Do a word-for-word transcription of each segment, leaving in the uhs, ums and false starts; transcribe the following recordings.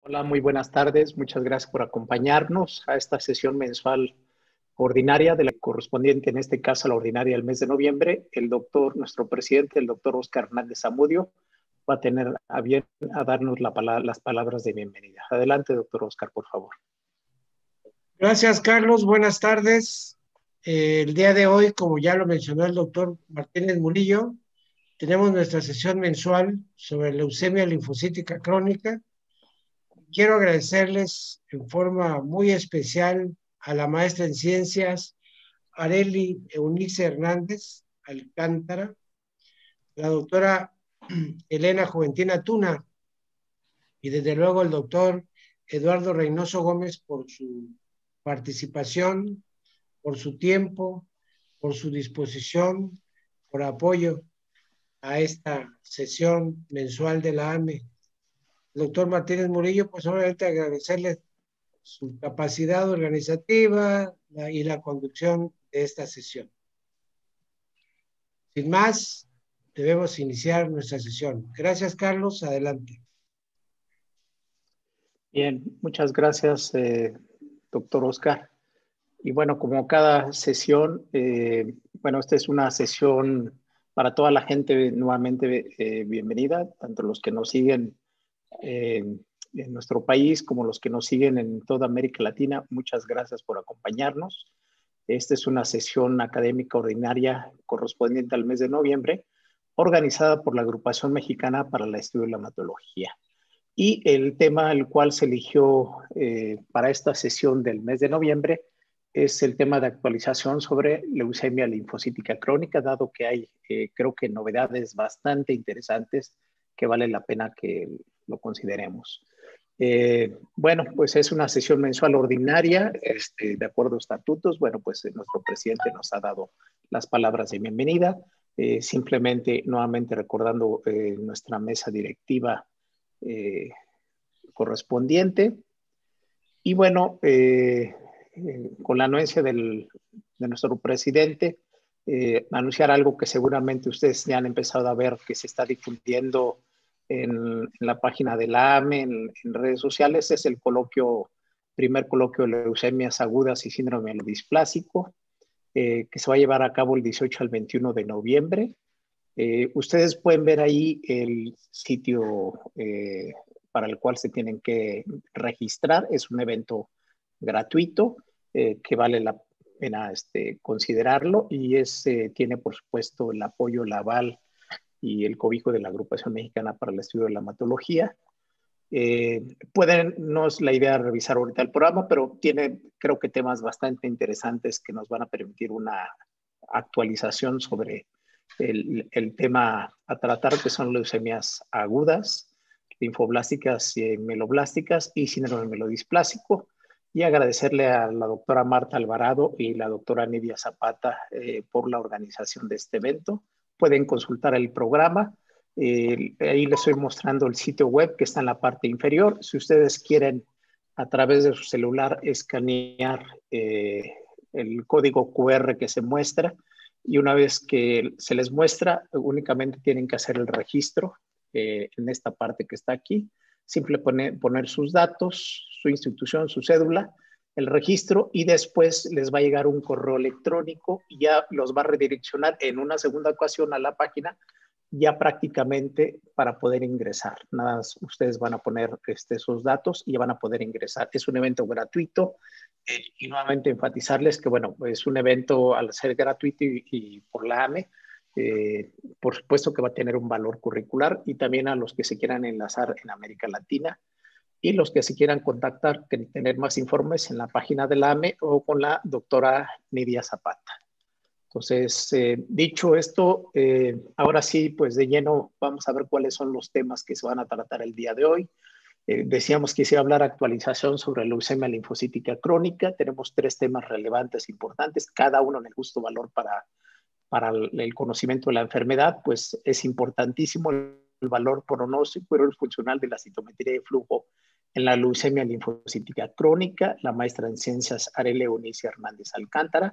Hola, muy buenas tardes. Muchas gracias por acompañarnos a esta sesión mensual ordinaria de la correspondiente, en este caso, a la ordinaria del mes de noviembre. El doctor, nuestro presidente, el doctor Óscar Hernández Zamudio, va a tener a bien a darnos la palabra, las palabras de bienvenida. Adelante, doctor Óscar, por favor. Gracias, Carlos. Buenas tardes. Eh, el día de hoy, como ya lo mencionó el doctor Martínez Murillo, tenemos nuestra sesión mensual sobre leucemia linfocítica crónica. Quiero agradecerles en forma muy especial a la maestra en ciencias, Arely Eunice Hernández Alcántara, la doctora Elena Juventina Tuna y desde luego el doctor Eduardo Reynoso Gómez por su participación, por su tiempo, por su disposición, por apoyo a esta sesión mensual de la A M E. Doctor Martínez Murillo, pues obviamente agradecerle su capacidad organizativa la, y la conducción de esta sesión. Sin más, debemos iniciar nuestra sesión. Gracias, Carlos. Adelante. Bien, muchas gracias, eh, doctor Óscar. Y bueno, como cada sesión, eh, bueno, esta es una sesión para toda la gente nuevamente eh, bienvenida, tanto los que nos siguen eh, en nuestro país como los que nos siguen en toda América Latina. Muchas gracias por acompañarnos. Esta es una sesión académica ordinaria correspondiente al mes de noviembre, organizada por la Agrupación Mexicana para el Estudio de la Hematología. Y el tema al cual se eligió eh, para esta sesión del mes de noviembre es el tema de actualización sobre leucemia linfocítica crónica, dado que hay, eh, creo que, novedades bastante interesantes que vale la pena que lo consideremos. Eh, bueno, pues es una sesión mensual ordinaria, este, de acuerdo a estatutos. Bueno, pues eh, nuestro presidente nos ha dado las palabras de bienvenida. Eh, simplemente, nuevamente recordando eh, nuestra mesa directiva eh, correspondiente. Y bueno, eh, eh, con la anuencia del, de nuestro presidente, eh, anunciar algo que seguramente ustedes ya han empezado a ver que se está difundiendo en, en la página de la A M E, en, en redes sociales. Es el coloquio, primer coloquio de leucemias agudas y síndrome mielodisplásico, eh, que se va a llevar a cabo el dieciocho al veintiuno de noviembre. Eh, ustedes pueden ver ahí el sitio eh, para el cual se tienen que registrar. Es un evento gratuito eh, que vale la pena este, considerarlo, y es, eh, tiene, por supuesto, el apoyo, el aval y el cobijo de la Agrupación Mexicana para el Estudio de la Hematología. Eh, pueden, no es la idea de revisar ahorita el programa, pero tiene, creo que, temas bastante interesantes que nos van a permitir una actualización sobre el, el tema a tratar, que son leucemias agudas, linfoblásticas y mieloblásticas y síndrome mielodisplásico. Y agradecerle a la doctora Marta Alvarado y la doctora Nidia Zapata eh, por la organización de este evento. Pueden consultar el programa. Eh, ahí les estoy mostrando el sitio web que está en la parte inferior. Si ustedes quieren, a través de su celular, escanear eh, el código cu erre que se muestra, y una vez que se les muestra, únicamente tienen que hacer el registro eh, en esta parte que está aquí. Simple poner, poner sus datos, su institución, su cédula, el registro, y después les va a llegar un correo electrónico y ya los va a redireccionar en una segunda ocasión a la página, ya prácticamente para poder ingresar. Nada más ustedes van a poner este, sus datos y ya van a poder ingresar. Es un evento gratuito. Eh, y nuevamente enfatizarles que, bueno, es un evento, al ser gratuito y, y por la A M E, eh, por supuesto que va a tener un valor curricular, y también a los que se quieran enlazar en América Latina y los que se quieran contactar, que tener más informes en la página de la A M E o con la doctora Nidia Zapata. Entonces, eh, dicho esto, eh, ahora sí, pues de lleno vamos a ver cuáles son los temas que se van a tratar el día de hoy. Eh, decíamos que se iba a hablar actualización sobre leucemia linfocítica crónica. Tenemos tres temas relevantes, importantes, cada uno en el justo valor para, para el, el conocimiento de la enfermedad. Pues es importantísimo el, el valor pronóstico y funcional de la citometría de flujo en la leucemia linfocítica crónica. La maestra en ciencias Arely Eunice Hernández Alcántara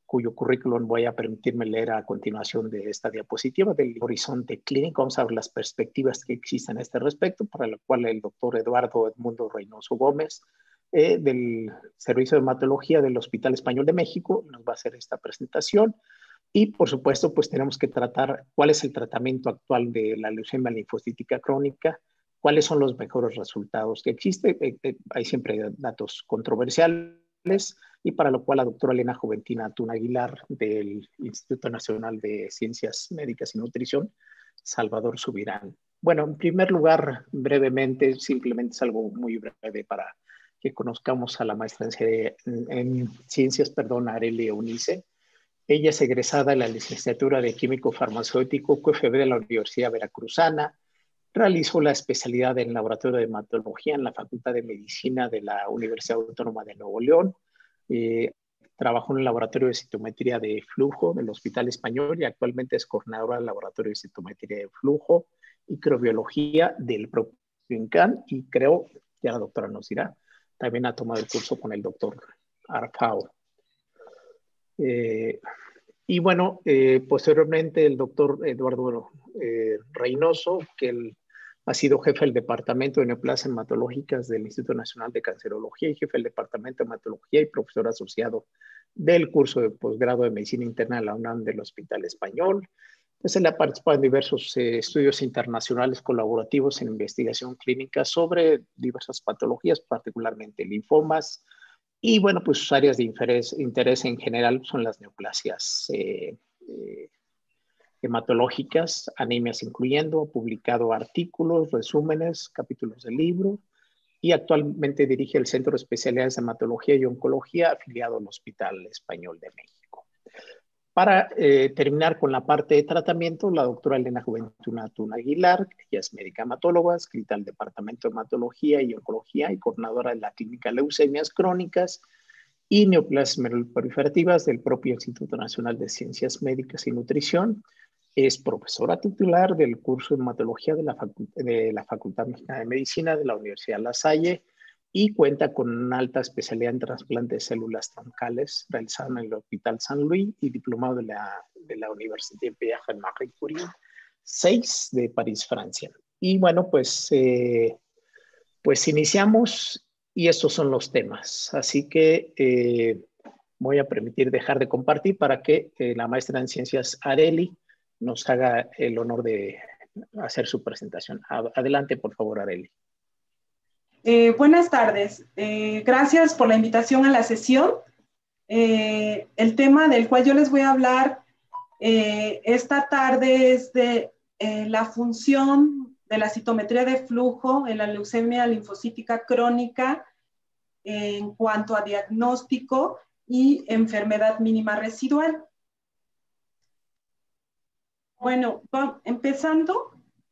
cuyo currículum voy a permitirme leer a continuación de esta diapositiva del horizonte clínico. Vamos a ver las perspectivas que existen a este respecto, para lo cual el doctor Eduardo Edmundo Reynoso Gómez, eh, del Servicio de Hematología del Hospital Español de México, nos va a hacer esta presentación. Y, por supuesto, pues tenemos que tratar cuál es el tratamiento actual de la leucemia linfocítica crónica, cuáles son los mejores resultados que existen. Eh, eh, hay siempre datos controversiales, y para lo cual la doctora Elena Juventina Antún Aguilar, del Instituto Nacional de Ciencias Médicas y Nutrición, Salvador Subirán. Bueno, en primer lugar, brevemente, simplemente es algo muy breve para que conozcamos a la maestra en, en, en ciencias, perdón, Arely Eunice. Ella es egresada de la licenciatura de Químico Farmacéutico Q F B de la Universidad Veracruzana. Realizó la especialidad en Laboratorio de Hematología en la Facultad de Medicina de la Universidad Autónoma de Nuevo León. Eh, trabajó en el Laboratorio de Citometría de Flujo del Hospital Español y actualmente es coordinadora del Laboratorio de Citometría de Flujo y Microbiología del propio INCAN. Y creo, ya la doctora nos dirá, también ha tomado el curso con el doctor Arfao. Eh, y bueno, eh, posteriormente el doctor Eduardo eh, Reynoso, que él ha sido jefe del Departamento de Neoplasias Hematológicas del Instituto Nacional de Cancerología y jefe del Departamento de Hematología y profesor asociado del curso de posgrado de Medicina Interna de la UNAM del Hospital Español. Pues él ha participado en diversos eh, estudios internacionales colaborativos en investigación clínica sobre diversas patologías, particularmente linfomas. Y bueno, pues sus áreas de interés, interés en general son las neoplasias eh, eh, hematológicas, anemias incluyendo, ha publicado artículos, resúmenes, capítulos de libro, y actualmente dirige el Centro de Especialidades de Hematología y Oncología afiliado al Hospital Español de México. Para eh, terminar con la parte de tratamiento, la doctora Elena Juventud Antún Aguilar, ella es médica hematóloga, adscrita al Departamento de Hematología y Oncología y coordinadora de la Clínica Leucemias Crónicas y Neoplasias Proliferativas del propio Instituto Nacional de Ciencias Médicas y Nutrición. Es profesora titular del curso de hematología de la, Facu de la Facultad Mexicana de Medicina de la Universidad La Salle y cuenta con una alta especialidad en trasplante de células troncales realizado en el Hospital San Luis y diplomado de la, de la Universidad Pierre Marie Curie seis de París, Francia. Y bueno, pues, eh, pues iniciamos y estos son los temas. Así que eh, voy a permitir dejar de compartir para que eh, la maestra en ciencias Arely nos haga el honor de hacer su presentación. Adelante, por favor, Arely. Eh, buenas tardes. Eh, gracias por la invitación a la sesión. Eh, el tema del cual yo les voy a hablar eh, esta tarde es de eh, la función de la citometría de flujo en la leucemia linfocítica crónica eh, en cuanto a diagnóstico y enfermedad mínima residual. Bueno, va, empezando.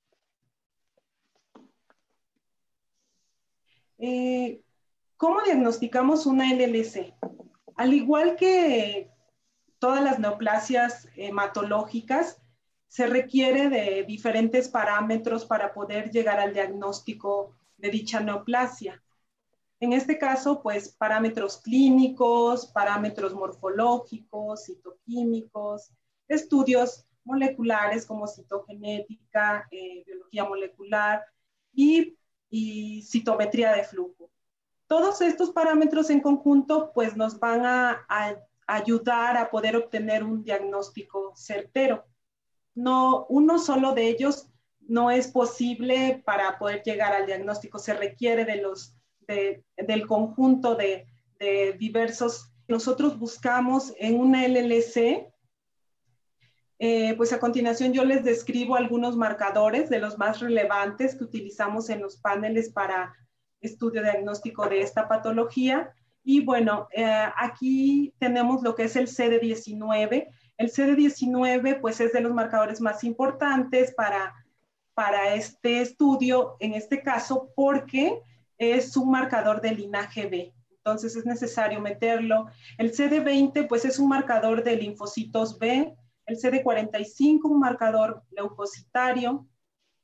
Eh, ¿Cómo diagnosticamos una L L C? Al igual que todas las neoplasias hematológicas, se requiere de diferentes parámetros para poder llegar al diagnóstico de dicha neoplasia. En este caso, pues parámetros clínicos, parámetros morfológicos, citoquímicos, estudios moleculares como citogenética, eh, biología molecular y, y citometría de flujo. Todos estos parámetros en conjunto pues nos van a, a ayudar a poder obtener un diagnóstico certero. No, uno solo de ellos no es posible para poder llegar al diagnóstico, se requiere de los, de, del conjunto de, de diversos. Nosotros buscamos en una L L C, eh, pues a continuación yo les describo algunos marcadores de los más relevantes que utilizamos en los paneles para estudio diagnóstico de esta patología. Y bueno, eh, aquí tenemos lo que es el C D diecinueve. El C D diecinueve pues es de los marcadores más importantes para, para este estudio, en este caso porque es un marcador de linaje B. Entonces es necesario meterlo. El C D veinte pues es un marcador de linfocitos B. El C D cuarenta y cinco un marcador leucocitario.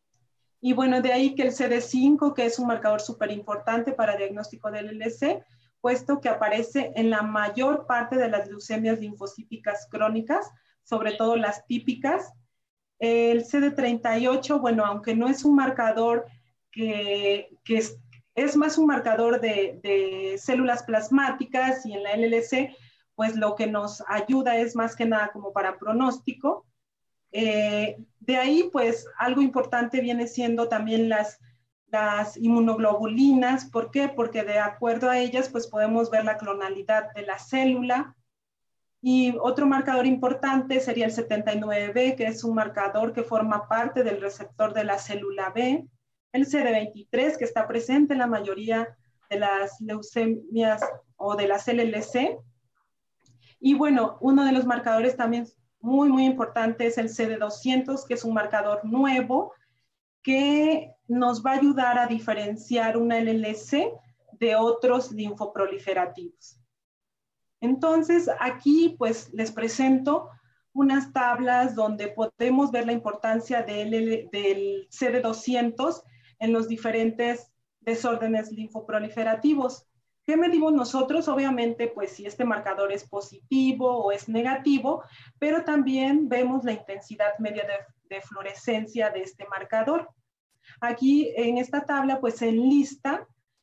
Y bueno, de ahí que el C D cinco, que es un marcador súper importante para diagnóstico del L L C, puesto que aparece en la mayor parte de las leucemias linfocíticas crónicas, sobre todo las típicas. El C D treinta y ocho, bueno, aunque no es un marcador que, que es, es más un marcador de, de células plasmáticas, y en la L L C, pues lo que nos ayuda es más que nada como para pronóstico. Eh, de ahí, pues algo importante viene siendo también las, las inmunoglobulinas. ¿Por qué? Porque de acuerdo a ellas, pues podemos ver la clonalidad de la célula. Y otro marcador importante sería el setenta y nueve B, que es un marcador que forma parte del receptor de la célula B. El C D veintitrés, que está presente en la mayoría de las leucemias o de las L L C. Y bueno, uno de los marcadores también muy, muy importante es el C D doscientos, que es un marcador nuevo que nos va a ayudar a diferenciar una L L C de otros linfoproliferativos. Entonces, aquí pues les presento unas tablas donde podemos ver la importancia del, del C D doscientos en los diferentes desórdenes linfoproliferativos. ¿Qué medimos nosotros? Obviamente, pues si este marcador es positivo o es negativo, pero también vemos la intensidad media de, de fluorescencia de este marcador. Aquí en esta tabla pues se enlista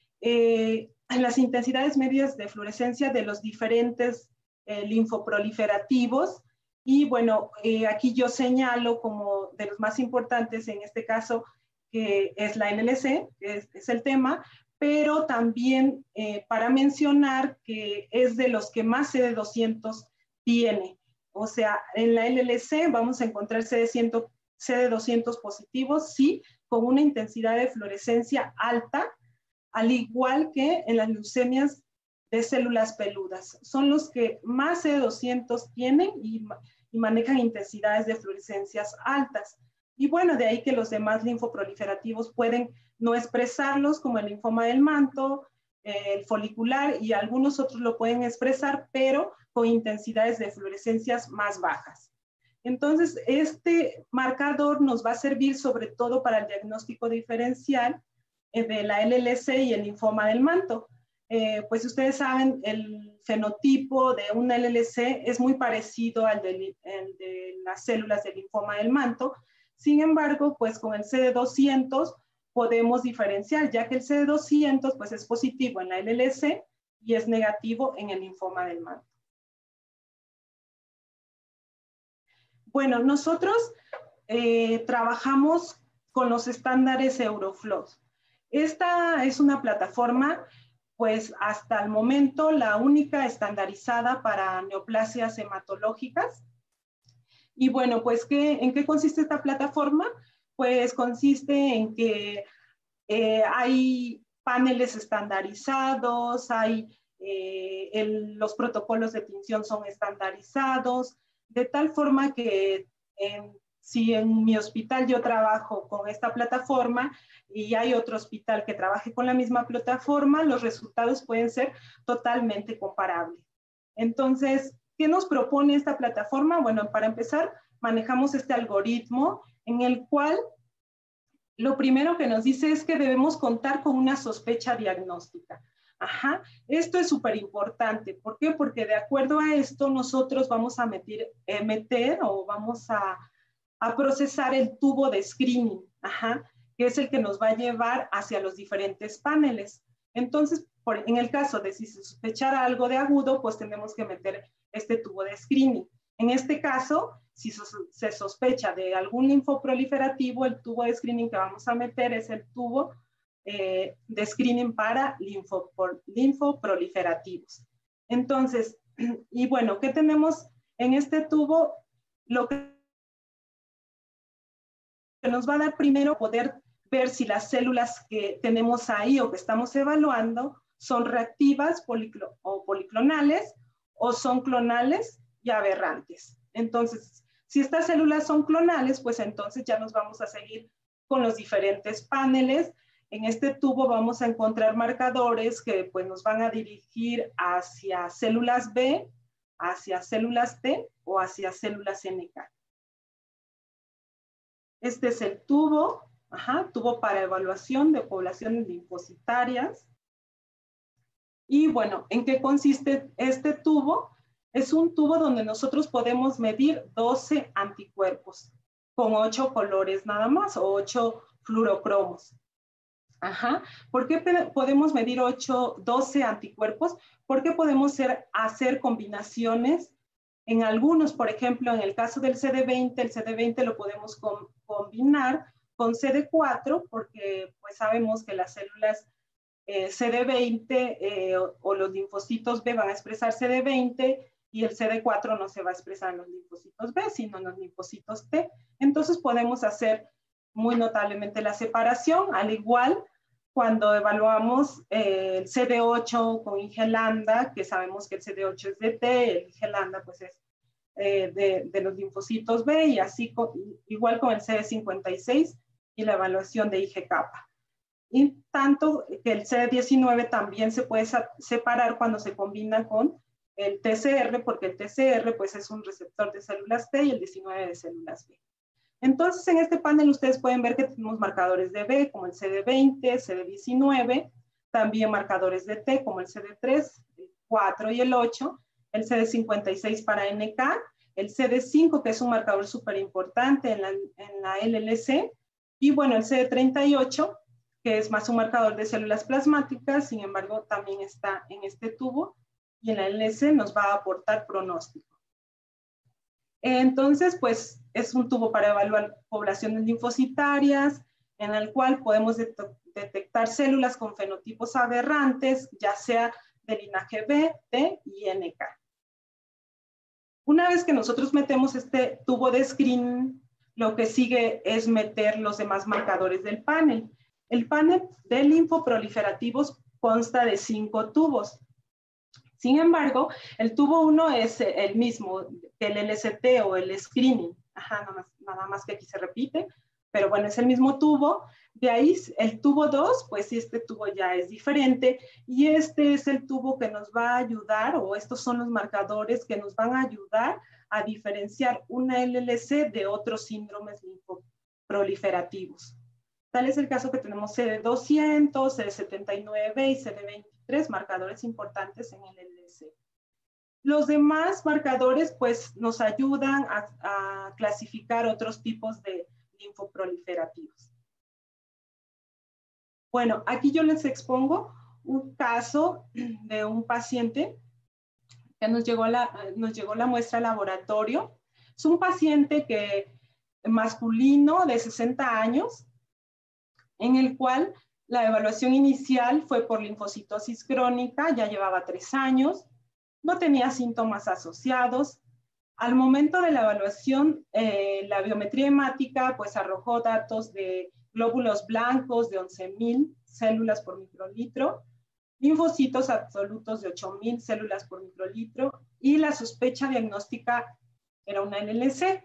eh, las intensidades medias de fluorescencia de los diferentes eh, linfoproliferativos. Y bueno, eh, aquí yo señalo como de los más importantes en este caso, que es la L L C, que es, es el tema, pero también eh, para mencionar que es de los que más C D doscientos tiene. O sea, en la L L C vamos a encontrar C D doscientos positivos, sí, con una intensidad de fluorescencia alta, al igual que en las leucemias de células peludas. Son los que más C D doscientos tienen y, y manejan intensidades de fluorescencias altas. Y bueno, de ahí que los demás linfoproliferativos pueden no expresarlos, como el linfoma del manto, eh, el folicular, y algunos otros lo pueden expresar, pero con intensidades de fluorescencias más bajas. Entonces, este marcador nos va a servir sobre todo para el diagnóstico diferencial de la L L C y el linfoma del manto. Eh, pues ustedes saben, el fenotipo de una L L C es muy parecido al de, el de las células del linfoma del manto. Sin embargo, pues con el C D doscientos podemos diferenciar, ya que el C D doscientos pues es positivo en la L L C y es negativo en el linfoma del manto. Bueno, nosotros eh, trabajamos con los estándares Euroflow. Esta es una plataforma, pues hasta el momento, la única estandarizada para neoplasias hematológicas. Y bueno, pues ¿qué, ¿en qué consiste esta plataforma? Pues consiste en que eh, hay paneles estandarizados, hay, eh, el, los protocolos de tinción son estandarizados, de tal forma que en si en mi hospital yo trabajo con esta plataforma y hay otro hospital que trabaje con la misma plataforma, los resultados pueden ser totalmente comparables. Entonces, ¿qué nos propone esta plataforma? Bueno, para empezar, manejamos este algoritmo en el cual lo primero que nos dice es que debemos contar con una sospecha diagnóstica. Ajá, esto es súper importante. ¿Por qué? Porque de acuerdo a esto nosotros vamos a meter, eh, meter o vamos a a procesar el tubo de screening, ajá, que es el que nos va a llevar hacia los diferentes paneles. Entonces, por, en el caso de si se sospechara algo de agudo, pues tenemos que meter este tubo de screening. En este caso, si so, se sospecha de algún linfoproliferativo, el tubo de screening que vamos a meter es el tubo eh, de screening para linfo, linfoproliferativos. Entonces, y bueno, ¿qué tenemos en este tubo? Lo que que nos va a dar primero poder ver si las células que tenemos ahí o que estamos evaluando son reactivas policlo o policlonales o son clonales y aberrantes. Entonces, si estas células son clonales, pues entonces ya nos vamos a seguir con los diferentes paneles. En este tubo vamos a encontrar marcadores que pues, nos van a dirigir hacia células B, hacia células T o hacia células N K. Este es el tubo, ajá, tubo para evaluación de poblaciones linfocitarias. Y bueno, ¿en qué consiste este tubo? Es un tubo donde nosotros podemos medir doce anticuerpos con ocho colores nada más, o ocho fluorocromos. Ajá. ¿Por qué podemos medir ocho, doce anticuerpos? Porque podemos ser, hacer combinaciones en algunos, por ejemplo, en el caso del C D veinte, el C D veinte lo podemos com, combinar con C D cuatro, porque pues sabemos que las células eh, C D veinte eh, o, o los linfocitos B van a expresar C D veinte y el C D cuatro no se va a expresar en los linfocitos B, sino en los linfocitos T. Entonces podemos hacer muy notablemente la separación, al igual cuando evaluamos eh, el C D ocho con I G lambda, que sabemos que el C D ocho es de T, el I G lambda pues es eh, de, de los linfocitos B, y así con, igual con el C D cincuenta y seis y la evaluación de I G kappa. Y tanto que el C D diecinueve también se puede separar cuando se combina con el T C R, porque el T C R pues es un receptor de células T y el diecinueve de células B. Entonces, en este panel ustedes pueden ver que tenemos marcadores de B, como el C D veinte, C D diecinueve, también marcadores de T, como el C D tres, el cuatro y el ocho, el C D cincuenta y seis para N K, el C D cinco, que es un marcador súper importante en la, en la L L C, y bueno, el C D treinta y ocho, que es más un marcador de células plasmáticas, sin embargo, también está en este tubo, y en la L L C nos va a aportar pronóstico. Entonces, pues, es un tubo para evaluar poblaciones linfocitarias, en el cual podemos det detectar células con fenotipos aberrantes, ya sea de linaje B, T y N K. Una vez que nosotros metemos este tubo de screening, lo que sigue es meter los demás marcadores del panel. El panel de linfoproliferativos consta de cinco tubos. Sin embargo, el tubo uno es el mismo que el L S T o el screening. Ajá, nada más, nada más que aquí se repite, pero bueno, es el mismo tubo. De ahí el tubo dos, pues este tubo ya es diferente, y este es el tubo que nos va a ayudar, o estos son los marcadores que nos van a ayudar a diferenciar una L L C de otros síndromes linfoproliferativos. Tal es el caso que tenemos C D doscientos, C D setenta y nueve y C D veintitrés, marcadores importantes en el L L C. Los demás marcadores pues nos ayudan a, a clasificar otros tipos de linfoproliferativos. Bueno, aquí yo les expongo un caso de un paciente que nos llegó la, nos llegó la muestra al laboratorio. Es un paciente que, masculino de sesenta años, en el cual la evaluación inicial fue por linfocitosis crónica, ya llevaba tres años, no tenía síntomas asociados. Al momento de la evaluación, eh, la biometría hemática pues arrojó datos de glóbulos blancos de once mil células por microlitro, linfocitos absolutos de ocho mil células por microlitro, y la sospecha diagnóstica era una L L C.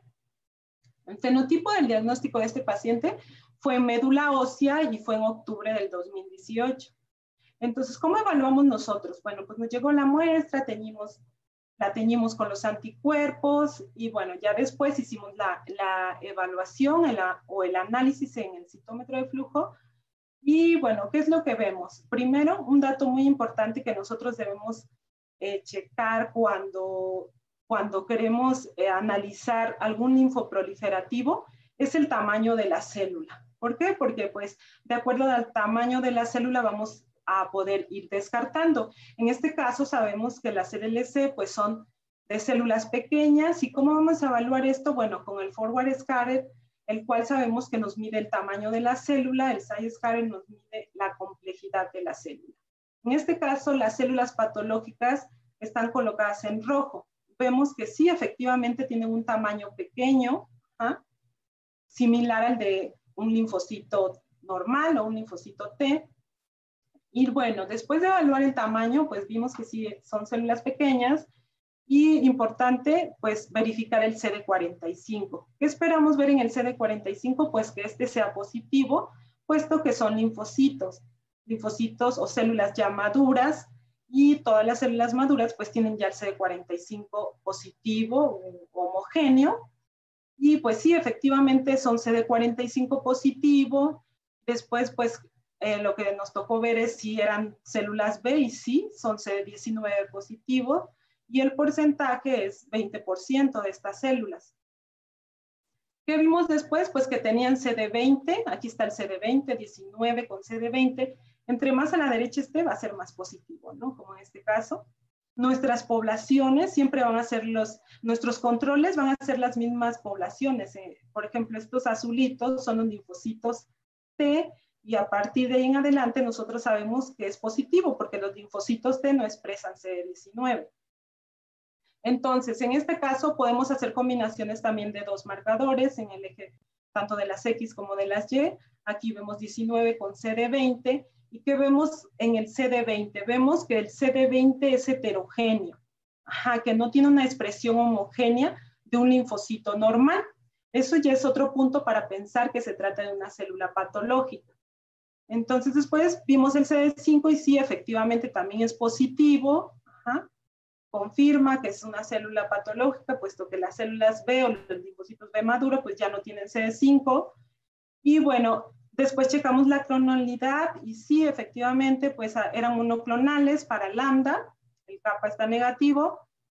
El fenotipo del diagnóstico de este paciente fue médula ósea y fue en octubre del dos mil dieciocho. Entonces, ¿cómo evaluamos nosotros? Bueno, pues nos llegó la muestra, teñimos, la teñimos con los anticuerpos, y bueno, ya después hicimos la, la evaluación el, o el análisis en el citómetro de flujo. Y bueno, ¿qué es lo que vemos? Primero, un dato muy importante que nosotros debemos eh, checar cuando, cuando queremos eh, analizar algún linfoproliferativo es el tamaño de la célula. ¿Por qué? Porque pues de acuerdo al tamaño de la célula vamos a poder ir descartando. En este caso sabemos que las L L C pues son de células pequeñas. ¿Y cómo vamos a evaluar esto? Bueno, con el forward scatter, el cual sabemos que nos mide el tamaño de la célula, el size scatter nos mide la complejidad de la célula. En este caso, las células patológicas están colocadas en rojo. Vemos que sí, efectivamente tienen un tamaño pequeño, ¿ah? Similar al de un linfocito normal o un linfocito T. Y bueno, después de evaluar el tamaño, pues vimos que sí son células pequeñas. Y importante, pues verificar el C D cuarenta y cinco. ¿Qué esperamos ver en el C D cuarenta y cinco? Pues que este sea positivo, puesto que son linfocitos, linfocitos o células ya maduras, y todas las células maduras pues tienen ya el C D cuarenta y cinco positivo, homogéneo. Y pues sí, efectivamente son C D cuarenta y cinco positivo. Después pues eh, lo que nos tocó ver es si eran células B y sí, son C D diecinueve positivo y el porcentaje es veinte por ciento de estas células. ¿Qué vimos después? Pues que tenían C D veinte, aquí está el C D veinte, diecinueve con C D veinte, entre más a la derecha esté va a ser más positivo, ¿no? Como en este caso. Nuestras poblaciones siempre van a ser los, nuestros controles van a ser las mismas poblaciones. Eh, por ejemplo, estos azulitos son los linfocitos T y a partir de ahí en adelante nosotros sabemos que es positivo porque los linfocitos T no expresan C D diecinueve. Entonces, en este caso podemos hacer combinaciones también de dos marcadores en el eje tanto de las X como de las Y. Aquí vemos diecinueve con C D veinte. ¿Y qué vemos en el C D veinte? Vemos que el C D veinte es heterogéneo, ajá, que no tiene una expresión homogénea de un linfocito normal. Eso ya es otro punto para pensar que se trata de una célula patológica. Entonces después vimos el C D cinco y sí, efectivamente también es positivo, ajá. Confirma que es una célula patológica, puesto que las células B o los linfocitos B maduro pues ya no tienen C D cinco. Y bueno, después checamos la clonalidad y sí, efectivamente, pues eran monoclonales para lambda, el kappa está negativo.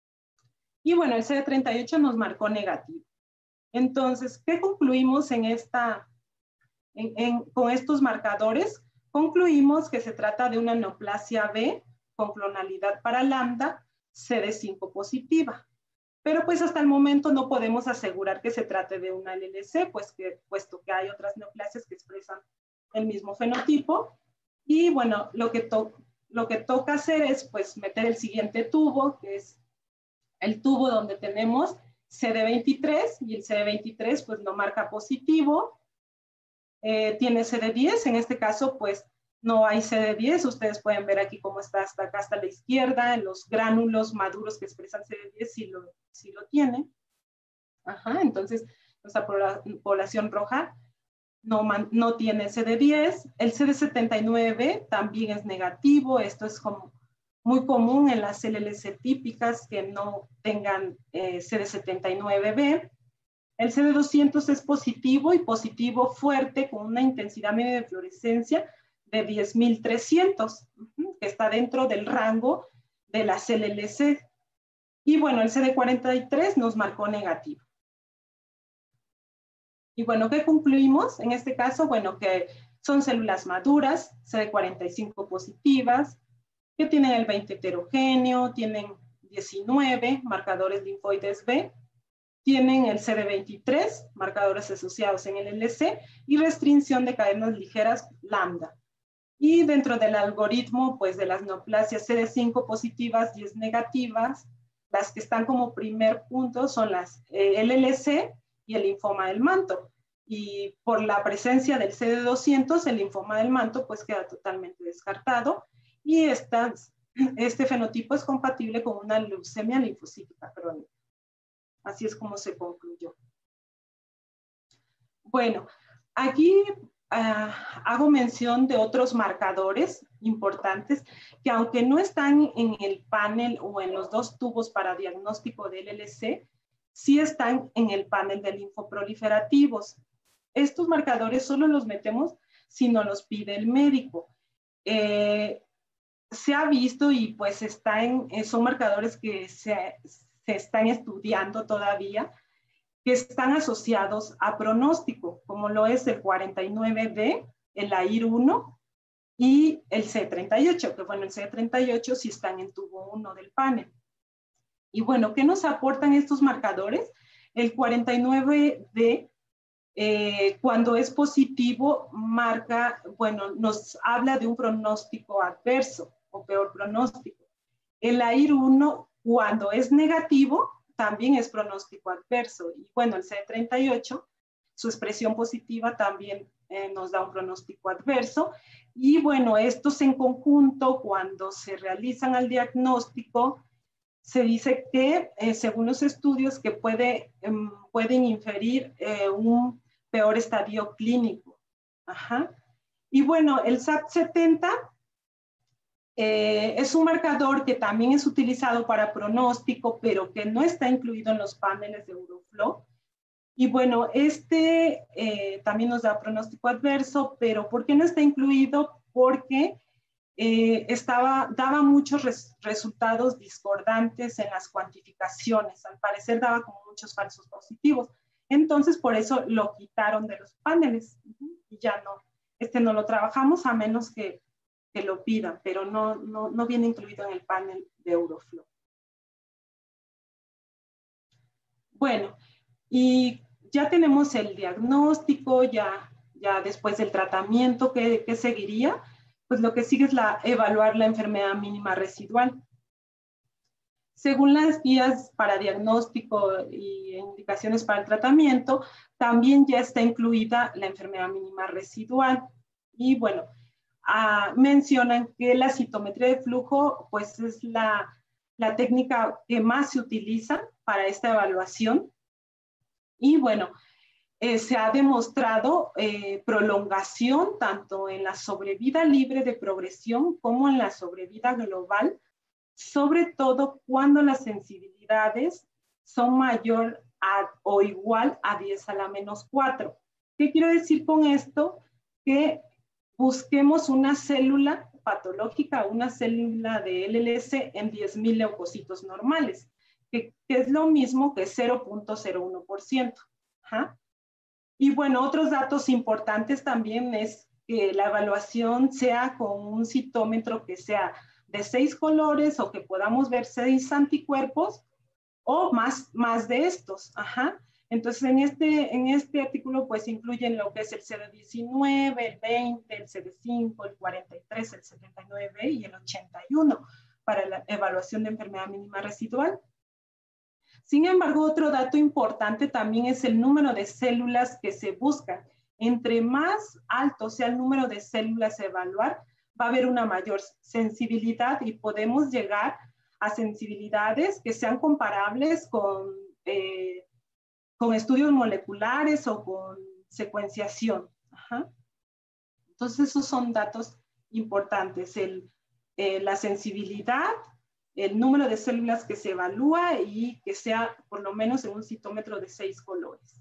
Y bueno, el C D treinta y ocho nos marcó negativo. Entonces, ¿qué concluimos en esta, en, en, con estos marcadores? Concluimos que se trata de una neoplasia B con clonalidad para lambda, C D cinco positiva. Pero pues hasta el momento no podemos asegurar que se trate de una L L C, pues que, puesto que hay otras neoplasias que expresan el mismo fenotipo. Y bueno, lo que, to lo que toca hacer es pues meter el siguiente tubo, que es el tubo donde tenemos C D veintitrés, y el C D veintitrés pues lo marca positivo. Eh, tiene C D diez, en este caso pues no hay C D diez, ustedes pueden ver aquí cómo está hasta acá, hasta la izquierda, en los gránulos maduros que expresan C D diez, sí lo, sí lo tiene. Ajá, entonces, nuestra población roja no, man, no tiene C D diez. El C D setenta y nueve también es negativo, esto es como muy común en las L L C típicas que no tengan eh, C D setenta y nueve B. El C D doscientos es positivo y positivo fuerte con una intensidad media de fluorescencia de diez mil trescientos, que está dentro del rango de las L L C. Y bueno, el C D cuarenta y tres nos marcó negativo. Y bueno, ¿qué concluimos? En este caso, bueno, que son células maduras, C D cuarenta y cinco positivas, que tienen el veinte heterogéneo, tienen diecinueve marcadores linfoides B, tienen el C D veintitrés, marcadores asociados en el L L C, y restricción de cadenas ligeras lambda. Y dentro del algoritmo, pues de las neoplasias C D cinco positivas, diez negativas, las que están como primer punto son las eh, L L C y el linfoma del manto. Y por la presencia del C D doscientos, el linfoma del manto pues queda totalmente descartado. Y esta, este fenotipo es compatible con una leucemia linfocítica crónica. Así es como se concluyó. Bueno, aquí Uh, hago mención de otros marcadores importantes que aunque no están en el panel o en los dos tubos para diagnóstico de L L C, sí están en el panel de linfoproliferativos. Estos marcadores solo los metemos si nos los pide el médico. Eh, se ha visto y pues está en, son marcadores que se, se están estudiando todavía, que están asociados a pronóstico, como lo es el cuarenta y nueve D, el A I R uno y el C treinta y ocho, que bueno, el C treinta y ocho sí están en tubo uno del panel. Y bueno, ¿qué nos aportan estos marcadores? El cuarenta y nueve D, eh, cuando es positivo, marca, bueno, nos habla de un pronóstico adverso o peor pronóstico. El A I R uno, cuando es negativo, también es pronóstico adverso. Y bueno, el C treinta y ocho, su expresión positiva también eh, nos da un pronóstico adverso. Y bueno, estos en conjunto, cuando se realizan al diagnóstico, se dice que, eh, según los estudios, que puede, eh, pueden inferir eh, un peor estadio clínico. Ajá. Y bueno, el S A P setenta Eh, es un marcador que también es utilizado para pronóstico, pero que no está incluido en los paneles de Euroflow. Y bueno, este eh, también nos da pronóstico adverso, pero ¿por qué no está incluido? Porque eh, estaba, daba muchos res, resultados discordantes en las cuantificaciones. Al parecer daba como muchos falsos positivos. Entonces, por eso lo quitaron de los paneles. Y ya no, este no lo trabajamos a menos que, que lo pidan, pero no, no, no viene incluido en el panel de Euroflow. Bueno, y ya tenemos el diagnóstico, ya, ya después del tratamiento, ¿qué, qué seguiría? Pues lo que sigue es la, evaluar la enfermedad mínima residual. Según las guías para diagnóstico y indicaciones para el tratamiento, también ya está incluida la enfermedad mínima residual. Y bueno, ah, mencionan que la citometría de flujo pues es la, la técnica que más se utiliza para esta evaluación. Y bueno, eh, se ha demostrado eh, prolongación tanto en la sobrevida libre de progresión como en la sobrevida global, sobre todo cuando las sensibilidades son mayor a, o igual a diez a la menos cuatro. ¿Qué quiero decir con esto? Que busquemos una célula patológica, una célula de L L C en diez mil leucocitos normales, que, que es lo mismo que cero punto cero uno por ciento. ¿Ah? Y bueno, otros datos importantes también es que la evaluación sea con un citómetro que sea de seis colores o que podamos ver seis anticuerpos o más, más de estos. Ajá. Entonces, en este, en este artículo pues incluyen lo que es el C D diecinueve, el veinte, el C D cinco, el cuarenta y tres, el setenta y nueve y el ochenta y uno para la evaluación de enfermedad mínima residual. Sin embargo, otro dato importante también es el número de células que se buscan. Entre más alto sea el número de células a evaluar, va a haber una mayor sensibilidad y podemos llegar a sensibilidades que sean comparables con, eh, con estudios moleculares o con secuenciación. Ajá. Entonces, esos son datos importantes. El, eh, la sensibilidad, el número de células que se evalúa y que sea por lo menos en un citómetro de seis colores.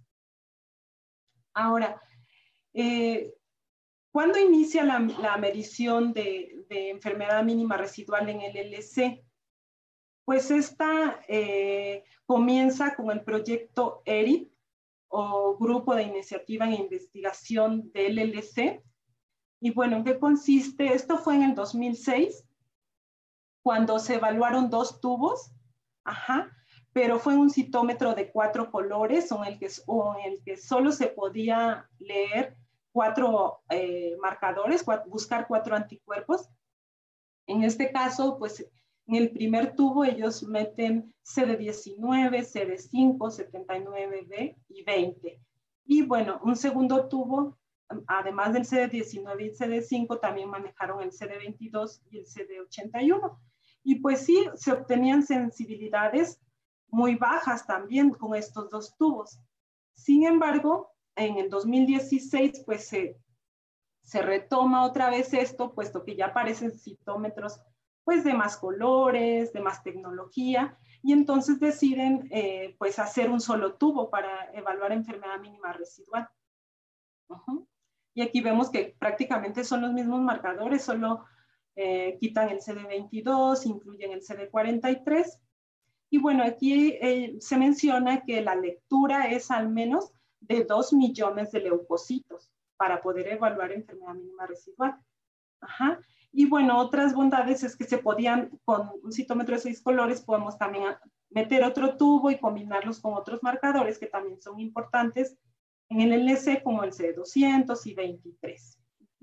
Ahora, eh, ¿cuándo inicia la, la medición de, de enfermedad mínima residual en el L L C? Pues esta eh, comienza con el proyecto E R I, o Grupo de Iniciativa en Investigación de L L C. Y bueno, ¿en qué consiste? Esto fue en el dos mil seis, cuando se evaluaron dos tubos, ajá, pero fue un citómetro de cuatro colores, o en el que, o en el que solo se podía leer cuatro eh, marcadores, cuatro, buscar cuatro anticuerpos. En este caso, pues en el primer tubo ellos meten C D diecinueve, C D cinco, setenta y nueve B y veinte. Y bueno, un segundo tubo, además del C D diecinueve y el C D cinco, también manejaron el C D veintidós y el C D ochenta y uno. Y pues sí, se obtenían sensibilidades muy bajas también con estos dos tubos. Sin embargo, en el dos mil dieciséis, pues se, se retoma otra vez esto, puesto que ya aparecen citómetros pues de más colores, de más tecnología, y entonces deciden eh, pues hacer un solo tubo para evaluar enfermedad mínima residual. Uh-huh. Y aquí vemos que prácticamente son los mismos marcadores, solo eh, quitan el C D veintidós, incluyen el C D cuarenta y tres. Y bueno, aquí eh, se menciona que la lectura es al menos de dos millones de leucocitos para poder evaluar enfermedad mínima residual. Ajá. Y bueno, otras bondades es que se podían, con un citómetro de seis colores, podemos también meter otro tubo y combinarlos con otros marcadores que también son importantes en el L L C, como el C D doscientos y veintitrés.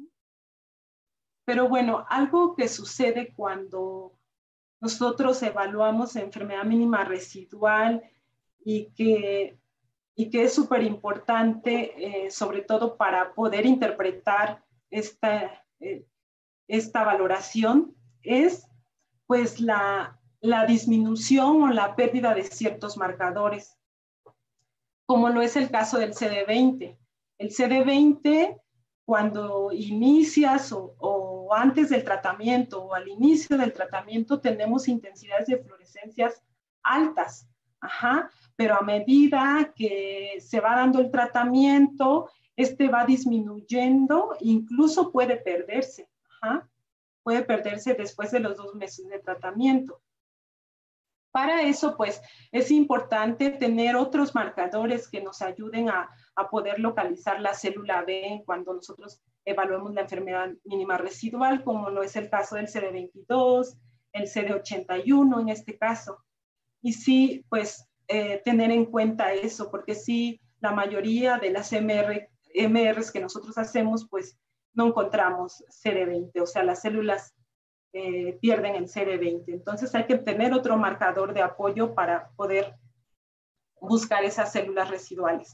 Pero bueno, algo que sucede cuando nosotros evaluamos enfermedad mínima residual y que, y que es súper importante, eh, sobre todo para poder interpretar esta, eh, esta valoración, es pues la, la disminución o la pérdida de ciertos marcadores, como lo es el caso del C D veinte. El C D veinte, cuando inicias o, o antes del tratamiento o al inicio del tratamiento, tenemos intensidades de fluorescencias altas. Ajá. pero a medida que se va dando el tratamiento, este va disminuyendo, incluso puede perderse. Ajá. Puede perderse después de los dos meses de tratamiento. Para eso, pues, es importante tener otros marcadores que nos ayuden a, a poder localizar la célula B cuando nosotros evaluemos la enfermedad mínima residual, como lo es el caso del C D veintidós, el C D ochenta y uno en este caso. Y sí, pues, eh, tener en cuenta eso, porque sí, la mayoría de las M R, M Rs que nosotros hacemos, pues, no encontramos C D veinte, o sea, las células Eh, pierden el C D veinte. Entonces hay que tener otro marcador de apoyo para poder buscar esas células residuales.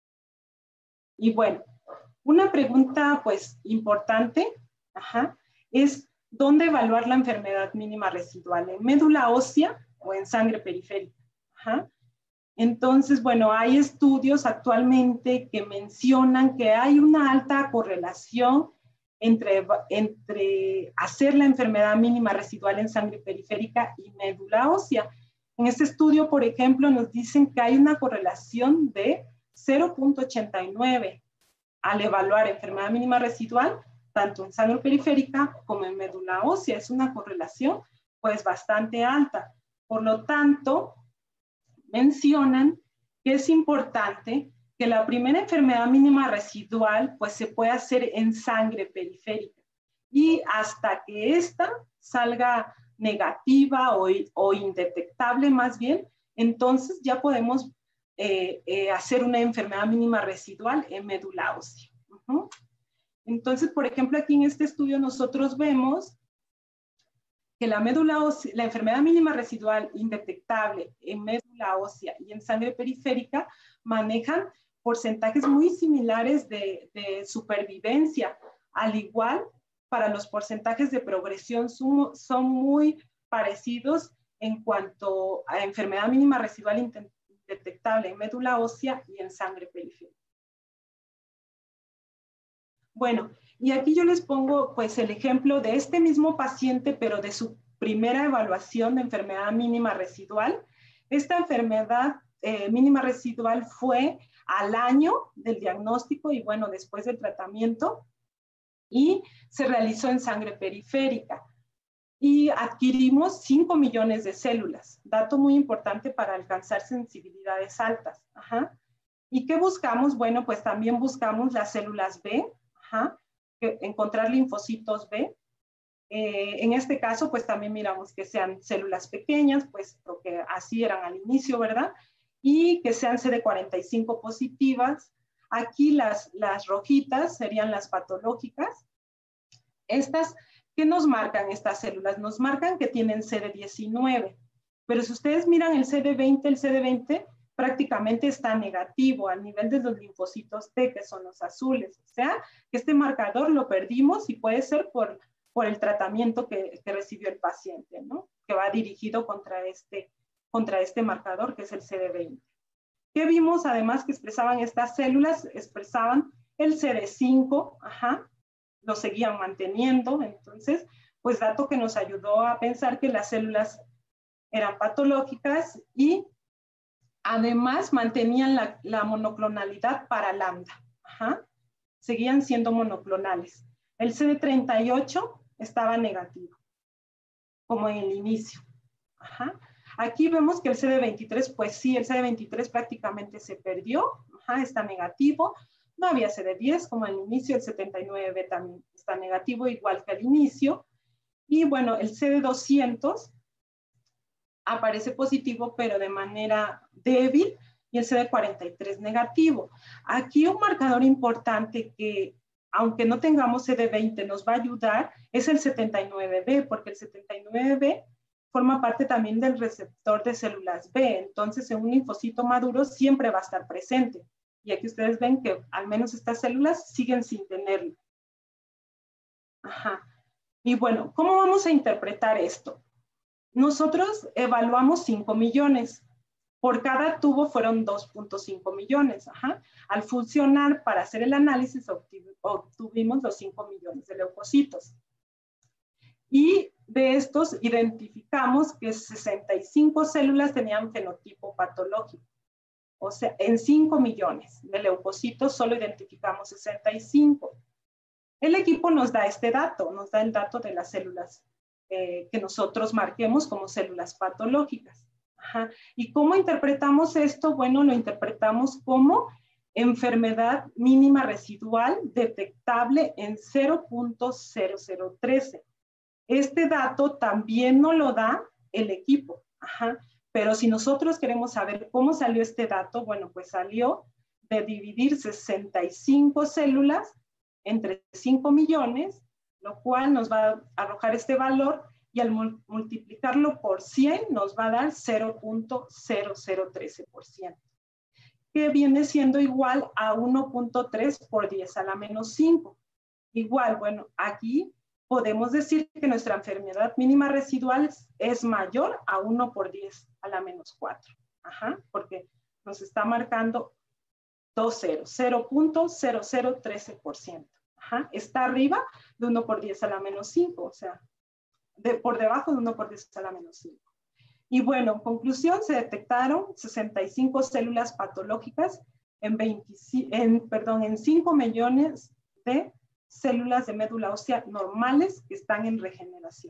Y bueno, una pregunta pues importante ajá, es ¿dónde evaluar la enfermedad mínima residual? ¿En médula ósea o en sangre periférica? Ajá. Entonces, bueno, hay estudios actualmente que mencionan que hay una alta correlación Entre, entre hacer la enfermedad mínima residual en sangre periférica y médula ósea. En este estudio, por ejemplo, nos dicen que hay una correlación de cero punto ochenta y nueve al evaluar enfermedad mínima residual, tanto en sangre periférica como en médula ósea. Es una correlación pues bastante alta. Por lo tanto, mencionan que es importante que la primera enfermedad mínima residual pues se puede hacer en sangre periférica y hasta que ésta salga negativa o, o indetectable más bien, entonces ya podemos eh, eh, hacer una enfermedad mínima residual en médula ósea. Uh-huh. Entonces, por ejemplo, aquí en este estudio nosotros vemos que la médula ósea, la enfermedad mínima residual indetectable en médula ósea y en sangre periférica manejan porcentajes muy similares de, de supervivencia, al igual para los porcentajes de progresión son, son muy parecidos en cuanto a enfermedad mínima residual indetectable en médula ósea y en sangre periférica. Bueno, y aquí yo les pongo pues el ejemplo de este mismo paciente, pero de su primera evaluación de enfermedad mínima residual. Esta enfermedad eh, mínima residual fue al año del diagnóstico y bueno, después del tratamiento, y se realizó en sangre periférica. Y adquirimos cinco millones de células, dato muy importante para alcanzar sensibilidades altas. Ajá. ¿Y qué buscamos? Bueno, pues también buscamos las células B, ajá, que, encontrar linfocitos B. Eh, en este caso, pues también miramos que sean células pequeñas, pues porque así eran al inicio, ¿verdad? Y que sean C D cuarenta y cinco positivas. Aquí las, las rojitas serían las patológicas. Estas, ¿qué nos marcan estas células? Nos marcan que tienen C D diecinueve. Pero si ustedes miran el C D veinte, el C D veinte prácticamente está negativo al nivel de los linfocitos T, que son los azules. O sea, que este marcador lo perdimos y puede ser por, por el tratamiento que, que recibió el paciente, ¿no? Que va dirigido contra este, contra este marcador, que es el C D veinte. ¿Qué vimos? Además que expresaban estas células, expresaban el C D cinco, ajá, lo seguían manteniendo. Entonces, pues dato que nos ayudó a pensar que las células eran patológicas y además mantenían la, la monoclonalidad para lambda. Ajá. Seguían siendo monoclonales. El C D treinta y ocho estaba negativo, como en el inicio. Ajá. Aquí vemos que el C D veintitrés, pues sí, el C D veintitrés prácticamente se perdió. Ajá, está negativo. No había C D diez como al inicio. El setenta y nueve B también está negativo, igual que al inicio. Y bueno, el C D doscientos aparece positivo, pero de manera débil, y el C D cuarenta y tres negativo. Aquí un marcador importante que, aunque no tengamos C D veinte, nos va a ayudar, es el setenta y nueve B, porque el setenta y nueve B forma parte también del receptor de células B, entonces en un linfocito maduro siempre va a estar presente. Y aquí ustedes ven que al menos estas células siguen sin tenerlo. Ajá. Y bueno, ¿cómo vamos a interpretar esto? Nosotros evaluamos cinco millones. Por cada tubo fueron dos punto cinco millones. Ajá. Al funcionar para hacer el análisis obtuvimos los cinco millones de leucocitos. Y de estos identificamos que sesenta y cinco células tenían fenotipo patológico. O sea, en cinco millones de leucocitos solo identificamos sesenta y cinco. El equipo nos da este dato, nos da el dato de las células eh, que nosotros marquemos como células patológicas. Ajá. ¿Y cómo interpretamos esto? Bueno, lo interpretamos como enfermedad mínima residual detectable en cero punto cero cero uno tres. Este dato también nos lo da el equipo. Ajá. Pero si nosotros queremos saber cómo salió este dato, bueno, pues salió de dividir sesenta y cinco células entre cinco millones, lo cual nos va a arrojar este valor y al multiplicarlo por cien nos va a dar cero punto cero cero uno tres por ciento, que viene siendo igual a uno punto tres por diez a la menos cinco. Igual, bueno, aquí podemos decir que nuestra enfermedad mínima residual es mayor a uno por diez a la menos cuatro. Ajá, porque nos está marcando dos ceros, cero punto cero cero uno tres por ciento. Ajá, está arriba de uno por diez a la menos cinco, o sea, de, por debajo de uno por diez a la menos cinco. Y bueno, en conclusión, se detectaron sesenta y cinco células patológicas en, veinte, en, perdón, en cinco millones de células de médula ósea normales que están en regeneración.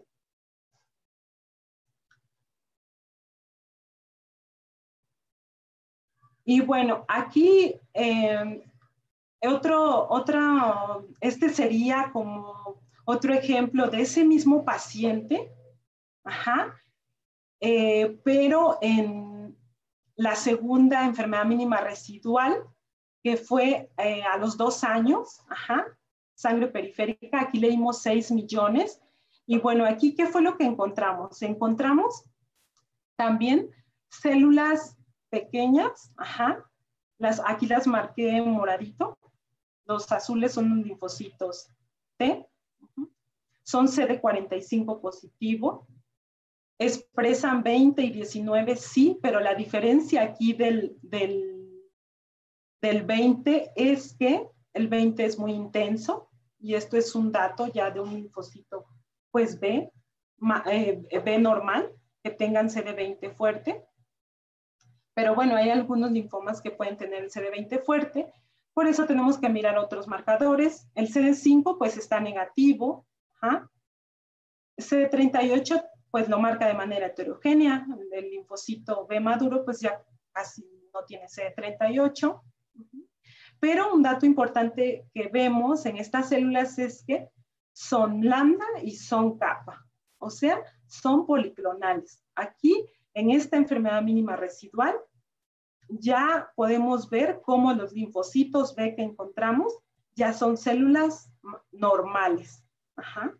Y bueno, aquí eh, otro, otro, este sería como otro ejemplo de ese mismo paciente, ajá, eh, pero en la segunda enfermedad mínima residual, que fue eh, a los dos años, ajá, sangre periférica, aquí le dimos seis millones, y bueno, aquí, ¿qué fue lo que encontramos? Encontramos también células pequeñas, ajá, las, aquí las marqué en moradito, los azules son linfocitos T, uh-huh. Son C D cuarenta y cinco positivo, expresan veinte y diecinueve, sí, pero la diferencia aquí del, del, del veinte es que el veinte es muy intenso, y esto es un dato ya de un linfocito, pues B, eh, B normal, que tengan C D veinte fuerte. Pero bueno, hay algunos linfomas que pueden tener el C D veinte fuerte, por eso tenemos que mirar otros marcadores. El C D cinco pues está negativo, ¿ah? C D treinta y ocho pues lo marca de manera heterogénea, el linfocito B maduro pues ya casi no tiene C D treinta y ocho. Pero un dato importante que vemos en estas células es que son lambda y son kappa, o sea, son policlonales. Aquí, en esta enfermedad mínima residual, ya podemos ver cómo los linfocitos B que encontramos ya son células normales. Ajá.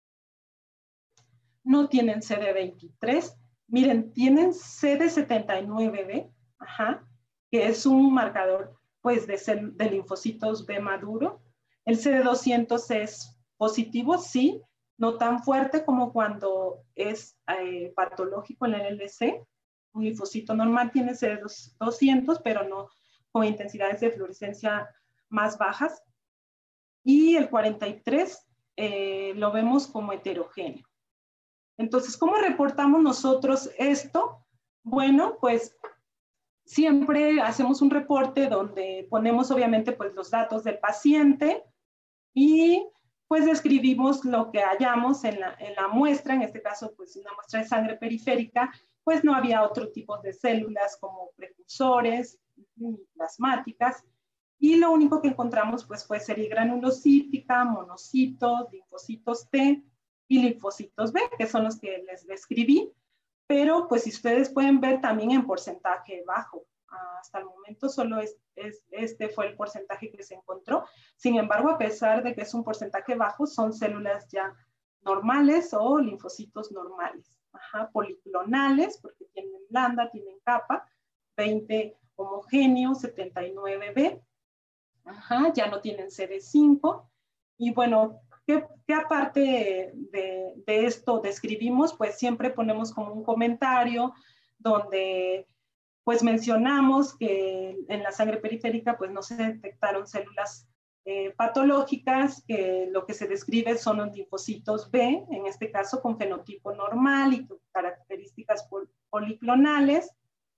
No tienen C D veintitrés. Miren, tienen C D setenta y nueve B, ajá, que es un marcador pues, de, de linfocitos B maduro. El C D doscientos es positivo, sí, no tan fuerte como cuando es eh, patológico en el L L C. Un linfocito normal tiene C D doscientos, pero no con intensidades de fluorescencia más bajas. Y el cuarenta y tres eh, lo vemos como heterogéneo. Entonces, ¿cómo reportamos nosotros esto? Bueno, pues siempre hacemos un reporte donde ponemos obviamente pues los datos del paciente y pues describimos lo que hallamos en la, en la muestra, en este caso pues una muestra de sangre periférica, pues no había otro tipo de células como precursores, ni plasmáticas, y lo único que encontramos pues fue serie granulocítica, monocitos, linfocitos T y linfocitos B, que son los que les describí, pero pues si ustedes pueden ver también en porcentaje bajo. Hasta el momento solo es, es, este fue el porcentaje que se encontró. Sin embargo, a pesar de que es un porcentaje bajo, son células ya normales o linfocitos normales. Ajá, policlonales, porque tienen lambda, tienen kappa, veinte homogéneo, setenta y nueve B. Ajá, ya no tienen C D cinco. Y bueno, ¿qué, qué aparte de, de esto describimos? Pues siempre ponemos como un comentario donde pues mencionamos que en la sangre periférica pues no se detectaron células eh, patológicas, que lo que se describe son los linfocitos B, en este caso con fenotipo normal y con características pol policlonales.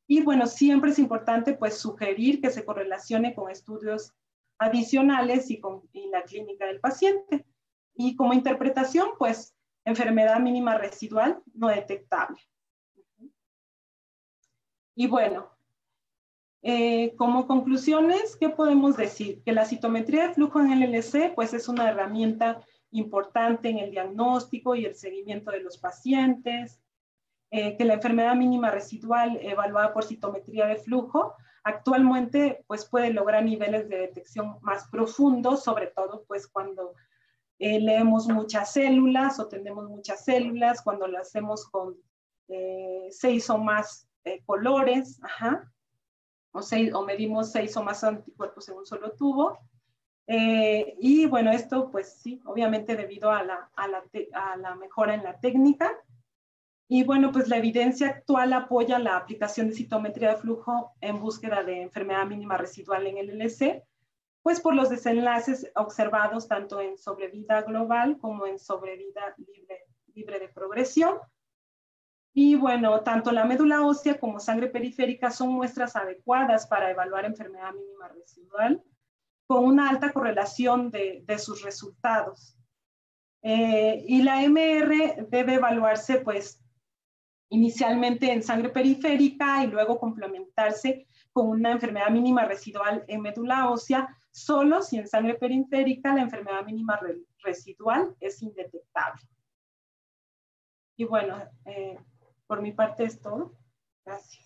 Y bueno, siempre es importante pues sugerir que se correlacione con estudios adicionales y con y la clínica del paciente. Y como interpretación, pues enfermedad mínima residual no detectable. Y bueno, eh, como conclusiones, ¿qué podemos decir? Que la citometría de flujo en L L C pues es una herramienta importante en el diagnóstico y el seguimiento de los pacientes. Eh, que la enfermedad mínima residual evaluada por citometría de flujo actualmente pues, puede lograr niveles de detección más profundos, sobre todo pues, cuando eh, leemos muchas células o tenemos muchas células, cuando lo hacemos con eh, seis o más eh, colores, ajá, o, seis, o medimos seis o más anticuerpos en un solo tubo. Eh, y bueno, esto pues sí, obviamente debido a la, a la, te, a la mejora en la técnica. Y bueno, pues la evidencia actual apoya la aplicación de citometría de flujo en búsqueda de enfermedad mínima residual en el L L C, pues por los desenlaces observados tanto en sobrevida global como en sobrevida libre, libre de progresión. Y bueno, tanto la médula ósea como sangre periférica son muestras adecuadas para evaluar enfermedad mínima residual, con una alta correlación de, de sus resultados. Eh, y la M R debe evaluarse, pues, inicialmente en sangre periférica y luego complementarse con una enfermedad mínima residual en médula ósea, solo si en sangre periférica la enfermedad mínima re residual es indetectable. Y bueno, eh, por mi parte es todo. Gracias.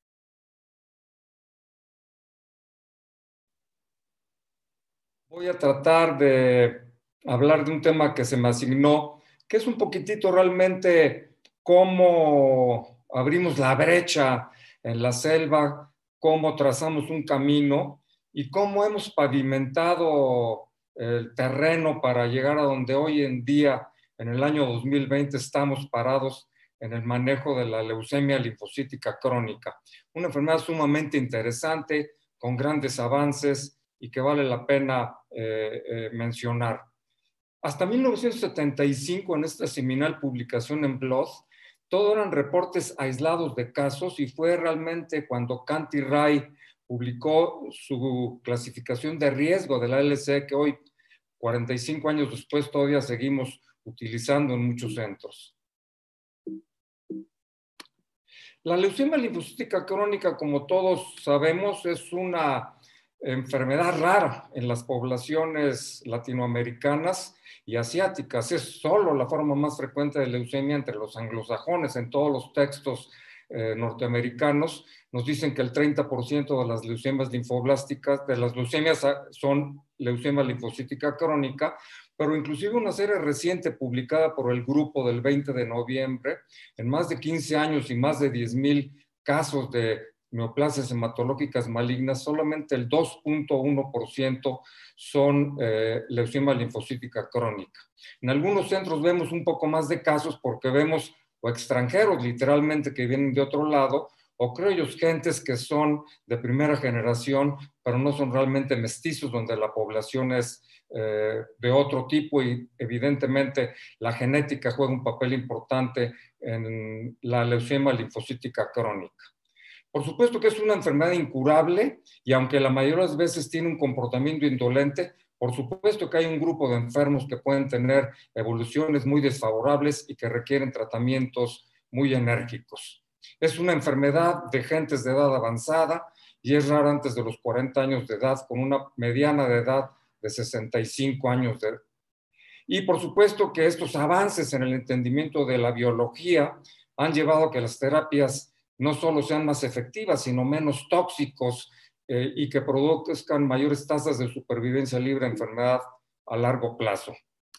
Voy a tratar de hablar de un tema que se me asignó, que es un poquitito realmente cómo abrimos la brecha en la selva, cómo trazamos un camino y cómo hemos pavimentado el terreno para llegar a donde hoy en día, en el año dos mil veinte, estamos parados en el manejo de la leucemia linfocítica crónica. Una enfermedad sumamente interesante, con grandes avances y que vale la pena eh, eh, mencionar. Hasta mil novecientos setenta y cinco, en esta seminal publicación en Blood, todo eran reportes aislados de casos y fue realmente cuando Kanti Ray publicó su clasificación de riesgo de la L L C, que hoy, cuarenta y cinco años después, todavía seguimos utilizando en muchos centros. La leucemia linfocítica crónica, como todos sabemos, es una enfermedad rara en las poblaciones latinoamericanas y asiáticas. Es solo la forma más frecuente de leucemia entre los anglosajones. En todos los textos eh, norteamericanos nos dicen que el treinta por ciento de las leucemias linfoblásticas, de las leucemias son leucemia linfocítica crónica, pero inclusive una serie reciente publicada por el grupo del veinte de noviembre, en más de quince años y más de diez mil casos de neoplasias hematológicas malignas, solamente el dos punto uno por ciento son eh, leucemia linfocítica crónica. En algunos centros vemos un poco más de casos porque vemos o extranjeros literalmente que vienen de otro lado, o criollos gentes que son de primera generación, pero no son realmente mestizos, donde la población es eh, de otro tipo y evidentemente la genética juega un papel importante en la leucemia linfocítica crónica. Por supuesto que es una enfermedad incurable y aunque la mayoría de las veces tiene un comportamiento indolente, por supuesto que hay un grupo de enfermos que pueden tener evoluciones muy desfavorables y que requieren tratamientos muy enérgicos. Es una enfermedad de gentes de edad avanzada y es rara antes de los cuarenta años de edad, con una mediana de edad de sesenta y cinco años de edad. Y por supuesto que estos avances en el entendimiento de la biología han llevado a que las terapias no solo sean más efectivas, sino menos tóxicos eh, y que produzcan mayores tasas de supervivencia libre de enfermedad a largo plazo.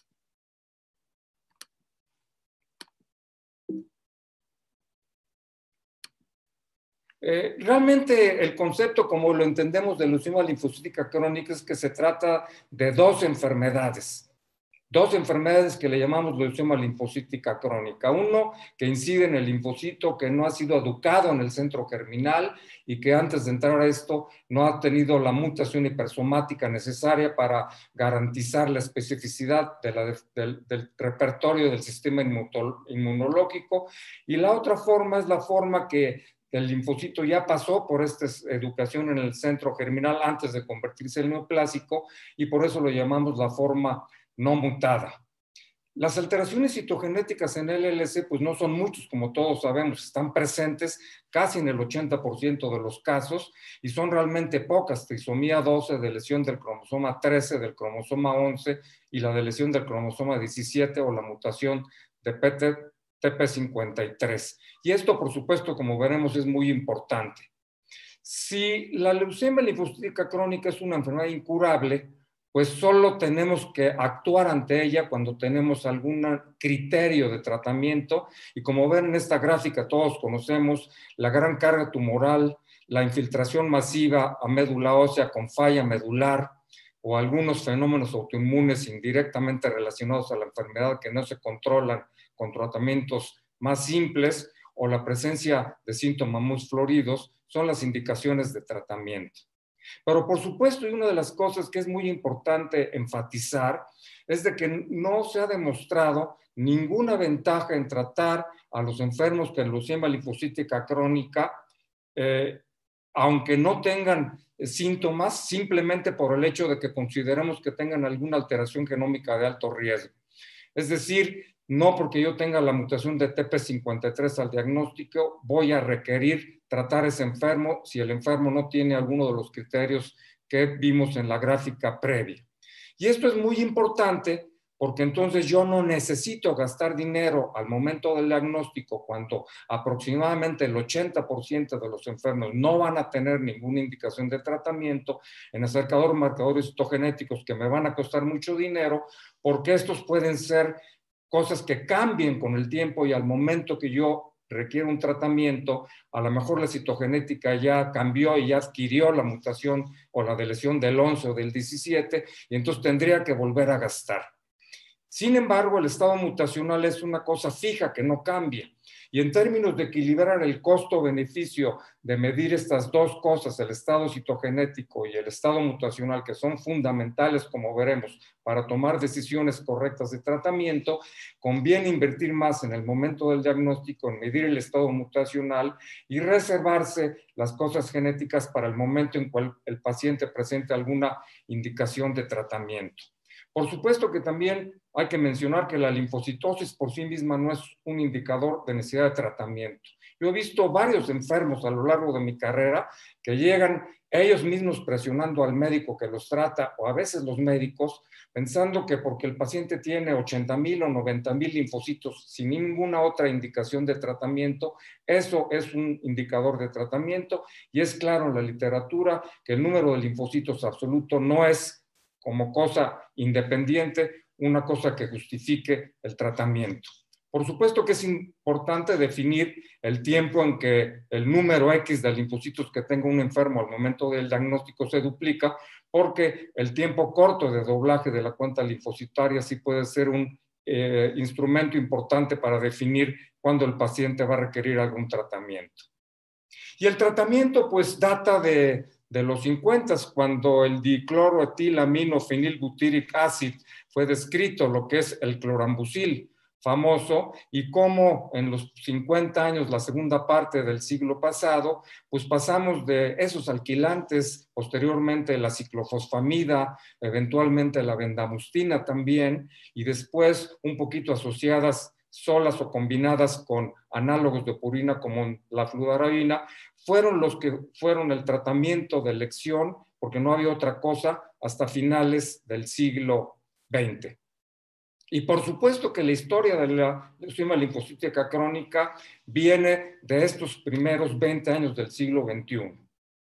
Eh, realmente el concepto, como lo entendemos de leucemia linfocítica crónica, es que se trata de dos enfermedades. Dos enfermedades que le llamamos leucemia linfocítica crónica. Uno que incide en el linfocito, que no ha sido educado en el centro germinal y que antes de entrar a esto no ha tenido la mutación hipersomática necesaria para garantizar la especificidad de la, del, del repertorio del sistema inmunológico. Y la otra forma es la forma que el linfocito ya pasó por esta educación en el centro germinal antes de convertirse en neoplásico y por eso lo llamamos la forma no mutada. Las alteraciones citogenéticas en L L C pues no son muchos, como todos sabemos, están presentes casi en el ochenta por ciento de los casos y son realmente pocas, trisomía doce de lesión del cromosoma trece, del cromosoma once y la de lesión del cromosoma diecisiete o la mutación de T P cincuenta y tres. Y esto, por supuesto, como veremos, es muy importante. Si la leucemia linfocítica crónica es una enfermedad incurable, pues solo tenemos que actuar ante ella cuando tenemos algún criterio de tratamiento. Y como ven en esta gráfica, todos conocemos la gran carga tumoral, la infiltración masiva a médula ósea con falla medular o algunos fenómenos autoinmunes indirectamente relacionados a la enfermedad que no se controlan con tratamientos más simples o la presencia de síntomas muy floridos son las indicaciones de tratamiento. Pero por supuesto, y una de las cosas que es muy importante enfatizar es de que no se ha demostrado ninguna ventaja en tratar a los enfermos con leucemia linfocítica crónica, eh, aunque no tengan síntomas, simplemente por el hecho de que consideramos que tengan alguna alteración genómica de alto riesgo. Es decir, no porque yo tenga la mutación de T P cincuenta y tres al diagnóstico, voy a requerir tratar a ese enfermo si el enfermo no tiene alguno de los criterios que vimos en la gráfica previa. Y esto es muy importante porque entonces yo no necesito gastar dinero al momento del diagnóstico cuando aproximadamente el ochenta por ciento de los enfermos no van a tener ninguna indicación de tratamiento en acercador marcadores citogenéticos que me van a costar mucho dinero, porque estos pueden ser cosas que cambien con el tiempo y al momento que yo requiero un tratamiento, a lo mejor la citogenética ya cambió y ya adquirió la mutación o la deleción del once o del diecisiete y entonces tendría que volver a gastar. Sin embargo, el estado mutacional es una cosa fija que no cambia. Y en términos de equilibrar el costo-beneficio de medir estas dos cosas, el estado citogenético y el estado mutacional, que son fundamentales, como veremos, para tomar decisiones correctas de tratamiento, conviene invertir más en el momento del diagnóstico, en medir el estado mutacional y reservarse las cosas genéticas para el momento en cual el paciente presente alguna indicación de tratamiento. Por supuesto que también hay que mencionar que la linfocitosis por sí misma no es un indicador de necesidad de tratamiento. Yo he visto varios enfermos a lo largo de mi carrera que llegan ellos mismos presionando al médico que los trata, o a veces los médicos, pensando que porque el paciente tiene ochenta mil o noventa mil linfocitos sin ninguna otra indicación de tratamiento, eso es un indicador de tratamiento, y es claro en la literatura que el número de linfocitos absoluto no es como cosa independiente, una cosa que justifique el tratamiento. Por supuesto que es importante definir el tiempo en que el número X de linfocitos que tenga un enfermo al momento del diagnóstico se duplica, porque el tiempo corto de doblaje de la cuenta linfocitaria sí puede ser un eh, instrumento importante para definir cuándo el paciente va a requerir algún tratamiento. Y el tratamiento pues data de de los cincuenta, cuando el dicloroetilamino-fenilbutyric acid fue descrito, lo que es el clorambucil famoso, y cómo en los cincuenta años, la segunda parte del siglo pasado, pues pasamos de esos alquilantes, posteriormente la ciclofosfamida, eventualmente la bendamustina también, y después un poquito asociadas solas o combinadas con análogos de purina como la fludarabina, fueron los que fueron el tratamiento de elección, porque no había otra cosa hasta finales del siglo veinte. Y por supuesto que la historia de la leucemia linfocítica crónica viene de estos primeros veinte años del siglo veintiuno.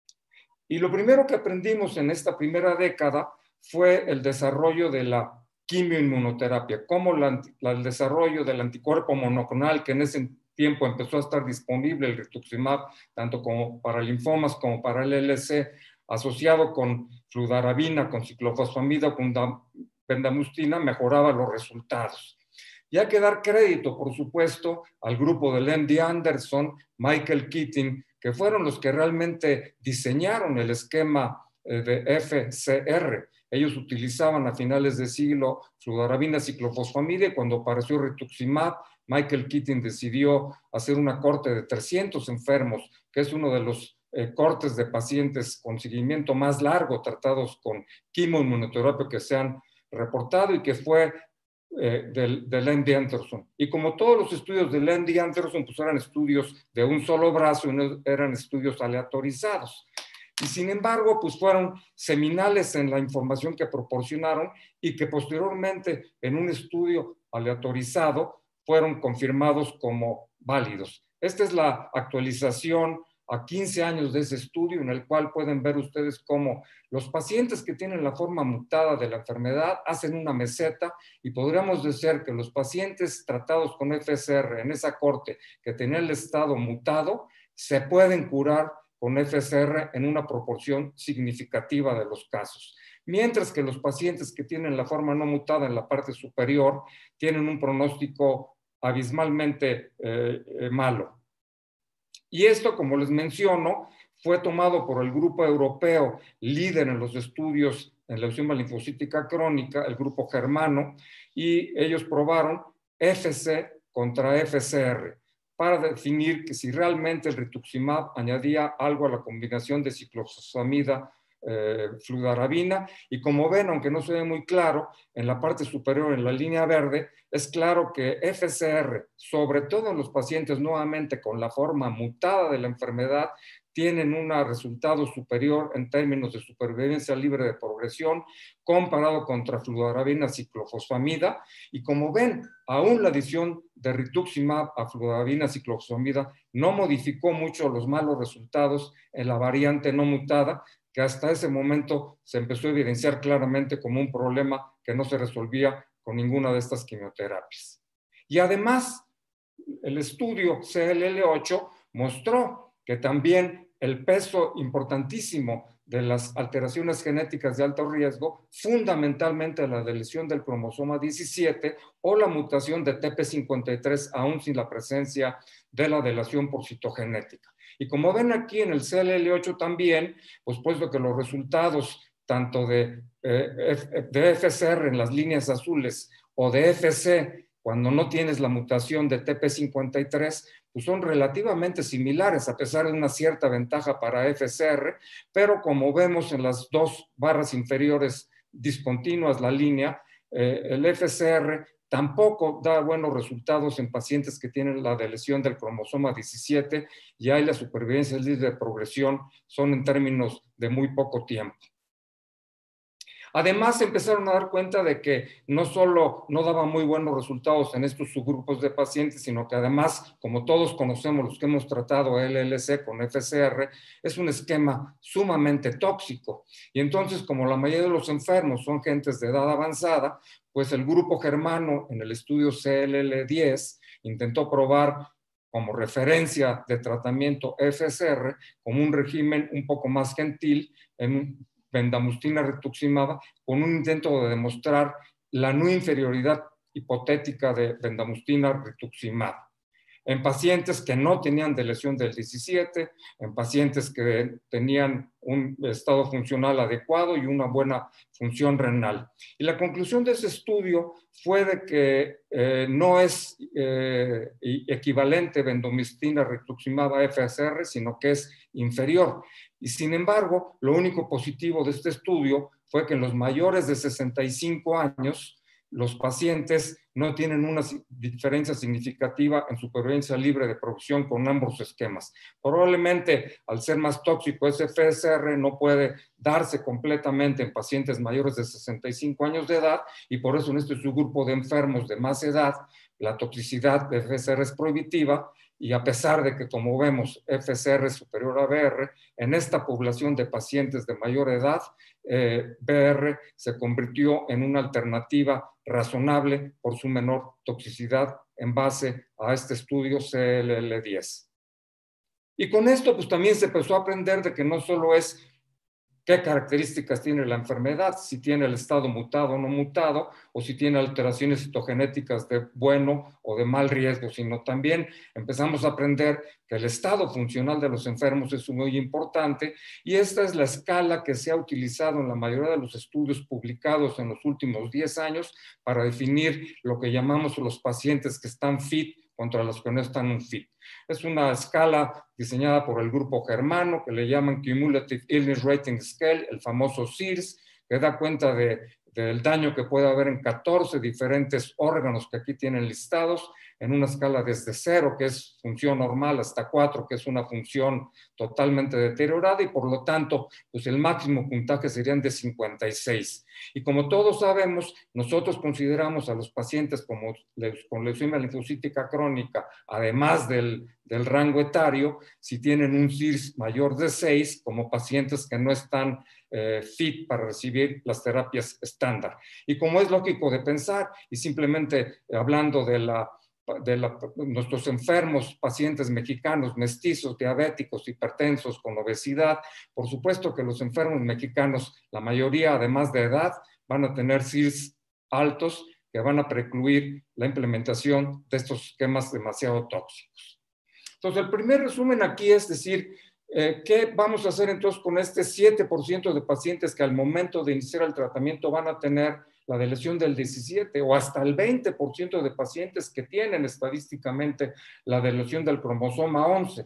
Y lo primero que aprendimos en esta primera década fue el desarrollo de la quimioinmunoterapia, como la, la, el desarrollo del anticuerpo monoclonal que en ese tiempo empezó a estar disponible, el rituximab, tanto como para linfomas como para el L L C, asociado con fludarabina, con ciclofosfamida, con bendamustina, mejoraba los resultados. Y hay que dar crédito, por supuesto, al grupo de Len D. Anderson, Michael Keating, que fueron los que realmente diseñaron el esquema de F C R. Ellos utilizaban a finales de siglo fludarabina, ciclofosfamida, y cuando apareció rituximab, Michael Keating decidió hacer una corte de trescientos enfermos, que es uno de los eh, cortes de pacientes con seguimiento más largo tratados con quimioinmunoterapia que se han reportado y que fue eh, del, del M D Anderson. Y como todos los estudios del M D Anderson, pues eran estudios de un solo brazo y no eran estudios aleatorizados. Y sin embargo, pues fueron seminales en la información que proporcionaron y que posteriormente en un estudio aleatorizado fueron confirmados como válidos. Esta es la actualización a quince años de ese estudio, en el cual pueden ver ustedes cómo los pacientes que tienen la forma mutada de la enfermedad hacen una meseta, y podríamos decir que los pacientes tratados con F S R en esa corte que tenían el estado mutado se pueden curar con F S R en una proporción significativa de los casos. Mientras que los pacientes que tienen la forma no mutada en la parte superior tienen un pronóstico abismalmente eh, eh, malo. Y esto, como les menciono, fue tomado por el grupo europeo líder en los estudios en leucemia linfocítica crónica, el grupo germano, y ellos probaron F C contra F S R para definir que si realmente el rituximab añadía algo a la combinación de ciclofosfamida eh, fludarabina. Y como ven, aunque no se ve muy claro, en la parte superior, en la línea verde, es claro que F S R, sobre todo en los pacientes nuevamente con la forma mutada de la enfermedad, tienen un resultado superior en términos de supervivencia libre de progresión comparado contra fludarabina ciclofosfamida. Y como ven, aún la adición de rituximab a fludarabina ciclofosfamida no modificó mucho los malos resultados en la variante no mutada, que hasta ese momento se empezó a evidenciar claramente como un problema que no se resolvía con ninguna de estas quimioterapias. Y además, el estudio C L L ocho mostró que también el peso importantísimo de las alteraciones genéticas de alto riesgo, fundamentalmente la deleción del cromosoma diecisiete o la mutación de T P cincuenta y tres, aún sin la presencia de la deleción por citogenética. Y como ven aquí en el C L L ocho también, pues puesto que los resultados tanto de, eh, de F S R en las líneas azules o de F C cuando no tienes la mutación de T P cincuenta y tres, pues son relativamente similares, a pesar de una cierta ventaja para F S R, pero como vemos en las dos barras inferiores discontinuas, la línea, eh, el F S R tampoco da buenos resultados en pacientes que tienen la deleción del cromosoma diecisiete, y ahí la supervivencia libre de progresión son en términos de muy poco tiempo. Además, se empezaron a dar cuenta de que no solo no daba muy buenos resultados en estos subgrupos de pacientes, sino que además, como todos conocemos los que hemos tratado L L C con F S R, es un esquema sumamente tóxico. Y entonces, como la mayoría de los enfermos son gentes de edad avanzada, pues el grupo germano en el estudio C L L diez intentó probar como referencia de tratamiento F S R como un régimen un poco más gentil en bendamustina rituximab, con un intento de demostrar la no inferioridad hipotética de bendamustina rituximab en pacientes que no tenían deleción del diecisiete, en pacientes que tenían un estado funcional adecuado y una buena función renal. Y la conclusión de ese estudio fue de que eh, no es eh, equivalente bendamustina rituximab a F S R, sino que es inferior. Y sin embargo, lo único positivo de este estudio fue que en los mayores de sesenta y cinco años, los pacientes no tienen una diferencia significativa en supervivencia libre de progresión con ambos esquemas. Probablemente, al ser más tóxico, ese F S R no puede darse completamente en pacientes mayores de sesenta y cinco años de edad, y por eso en este subgrupo de enfermos de más edad, la toxicidad de F S R es prohibitiva. Y a pesar de que, como vemos, F S R es superior a B R, en esta población de pacientes de mayor edad, eh, B R se convirtió en una alternativa razonable por su menor toxicidad en base a este estudio C L L diez. Y con esto, pues también se empezó a aprender de que no solo es qué características tiene la enfermedad, si tiene el estado mutado o no mutado, o si tiene alteraciones citogenéticas de bueno o de mal riesgo, sino también empezamos a aprender que el estado funcional de los enfermos es muy importante, y esta es la escala que se ha utilizado en la mayoría de los estudios publicados en los últimos diez años para definir lo que llamamos los pacientes que están fit contra los que no están fit. Es una escala diseñada por el grupo germano que le llaman Cumulative Illness Rating Scale, el famoso C I R S, que da cuenta de, del daño que puede haber en catorce diferentes órganos que aquí tienen listados, en una escala desde cero, que es función normal, hasta cuatro, que es una función totalmente deteriorada, y por lo tanto, pues el máximo puntaje serían de cincuenta y seis. Y como todos sabemos, nosotros consideramos a los pacientes como, con leucemia linfocítica crónica, además del, del rango etario, si tienen un C I R S mayor de seis, como pacientes que no están eh, fit para recibir las terapias estándar. Y como es lógico de pensar, y simplemente hablando de la de la, nuestros enfermos, pacientes mexicanos, mestizos, diabéticos, hipertensos, con obesidad, por supuesto que los enfermos mexicanos, la mayoría, además de edad, van a tener C I R S altos que van a precluir la implementación de estos esquemas demasiado tóxicos. Entonces, el primer resumen aquí es decir, eh, ¿qué vamos a hacer entonces con este siete por ciento de pacientes que al momento de iniciar el tratamiento van a tener la deleción del diecisiete, o hasta el veinte por ciento de pacientes que tienen estadísticamente la deleción del cromosoma once?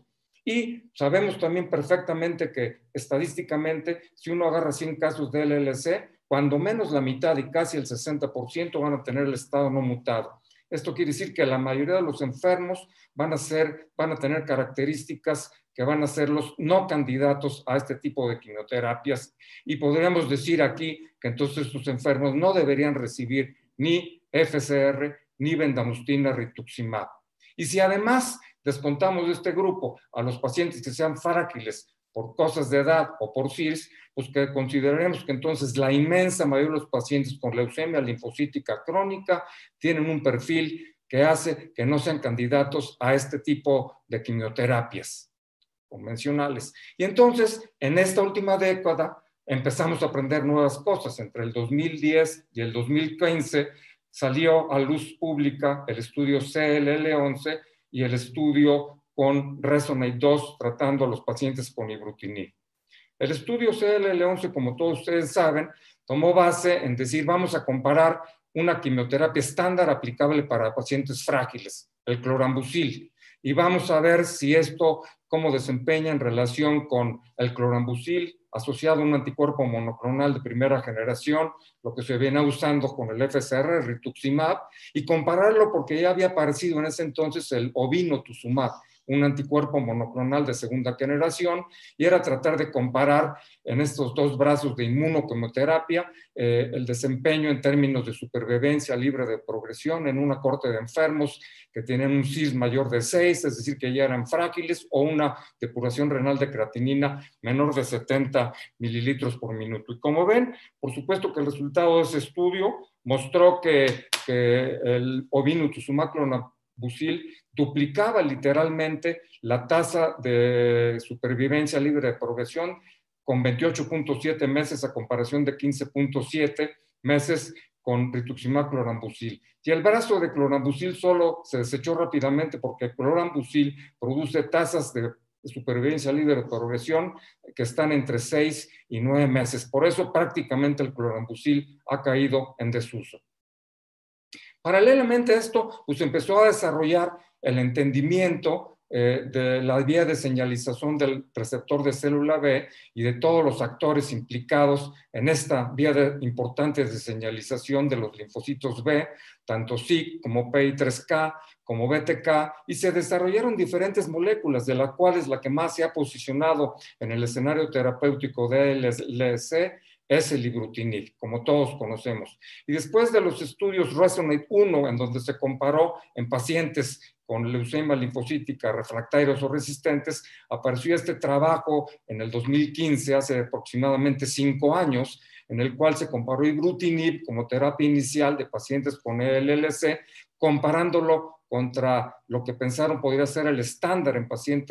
Y sabemos también perfectamente que estadísticamente, si uno agarra cien casos de L L C, cuando menos la mitad y casi el sesenta por ciento van a tener el estado no mutado. Esto quiere decir que la mayoría de los enfermos van a, ser, van a tener características que van a ser los no candidatos a este tipo de quimioterapias, y podríamos decir aquí que entonces estos enfermos no deberían recibir ni F C R ni bendamustine rituximab. Y si además descontamos de este grupo a los pacientes que sean frágiles por cosas de edad o por C I R S, pues que consideremos que entonces la inmensa mayoría de los pacientes con leucemia linfocítica crónica tienen un perfil que hace que no sean candidatos a este tipo de quimioterapias convencionales. Y entonces, en esta última década, empezamos a aprender nuevas cosas. Entre el dos mil diez y el dos mil quince salió a luz pública el estudio C L L once y el estudio con Resonate dos tratando a los pacientes con ibrutinib. El estudio C L L once, como todos ustedes saben, tomó base en decir, vamos a comparar una quimioterapia estándar aplicable para pacientes frágiles, el clorambucil, y vamos a ver si esto, cómo desempeña en relación con el clorambucil asociado a un anticuerpo monoclonal de primera generación, lo que se viene usando con el F C R, rituximab, y compararlo porque ya había aparecido en ese entonces el ovinotuzumab, un anticuerpo monoclonal de segunda generación, y era tratar de comparar en estos dos brazos de inmunoquimioterapia eh, el desempeño en términos de supervivencia libre de progresión en una corte de enfermos que tenían un C I R S mayor de seis, es decir, que ya eran frágiles, o una depuración renal de creatinina menor de setenta mililitros por minuto. Y como ven, por supuesto que el resultado de ese estudio mostró que, que el ovinotuzumab clorambucil duplicaba literalmente la tasa de supervivencia libre de progresión con veintiocho punto siete meses a comparación de quince punto siete meses con rituximab clorambucil. Y el brazo de clorambucil solo se desechó rápidamente porque el clorambucil produce tasas de supervivencia libre de progresión que están entre seis y nueve meses. Por eso prácticamente el clorambucil ha caído en desuso. Paralelamente a esto, pues empezó a desarrollar el entendimiento eh, de la vía de señalización del receptor de célula B y de todos los actores implicados en esta vía de, importante de señalización de los linfocitos B, tanto S I C como P I tres K, como B T K, y se desarrollaron diferentes moléculas, de las cuales la que más se ha posicionado en el escenario terapéutico de L L C es el ibrutinib, como todos conocemos. Y después de los estudios Resonate uno, en donde se comparó en pacientes con leucemia linfocítica refractarios o resistentes, apareció este trabajo en el dos mil quince, hace aproximadamente cinco años, en el cual se comparó ibrutinib como terapia inicial de pacientes con L L C, comparándolo contra lo que pensaron podría ser el estándar en pacientes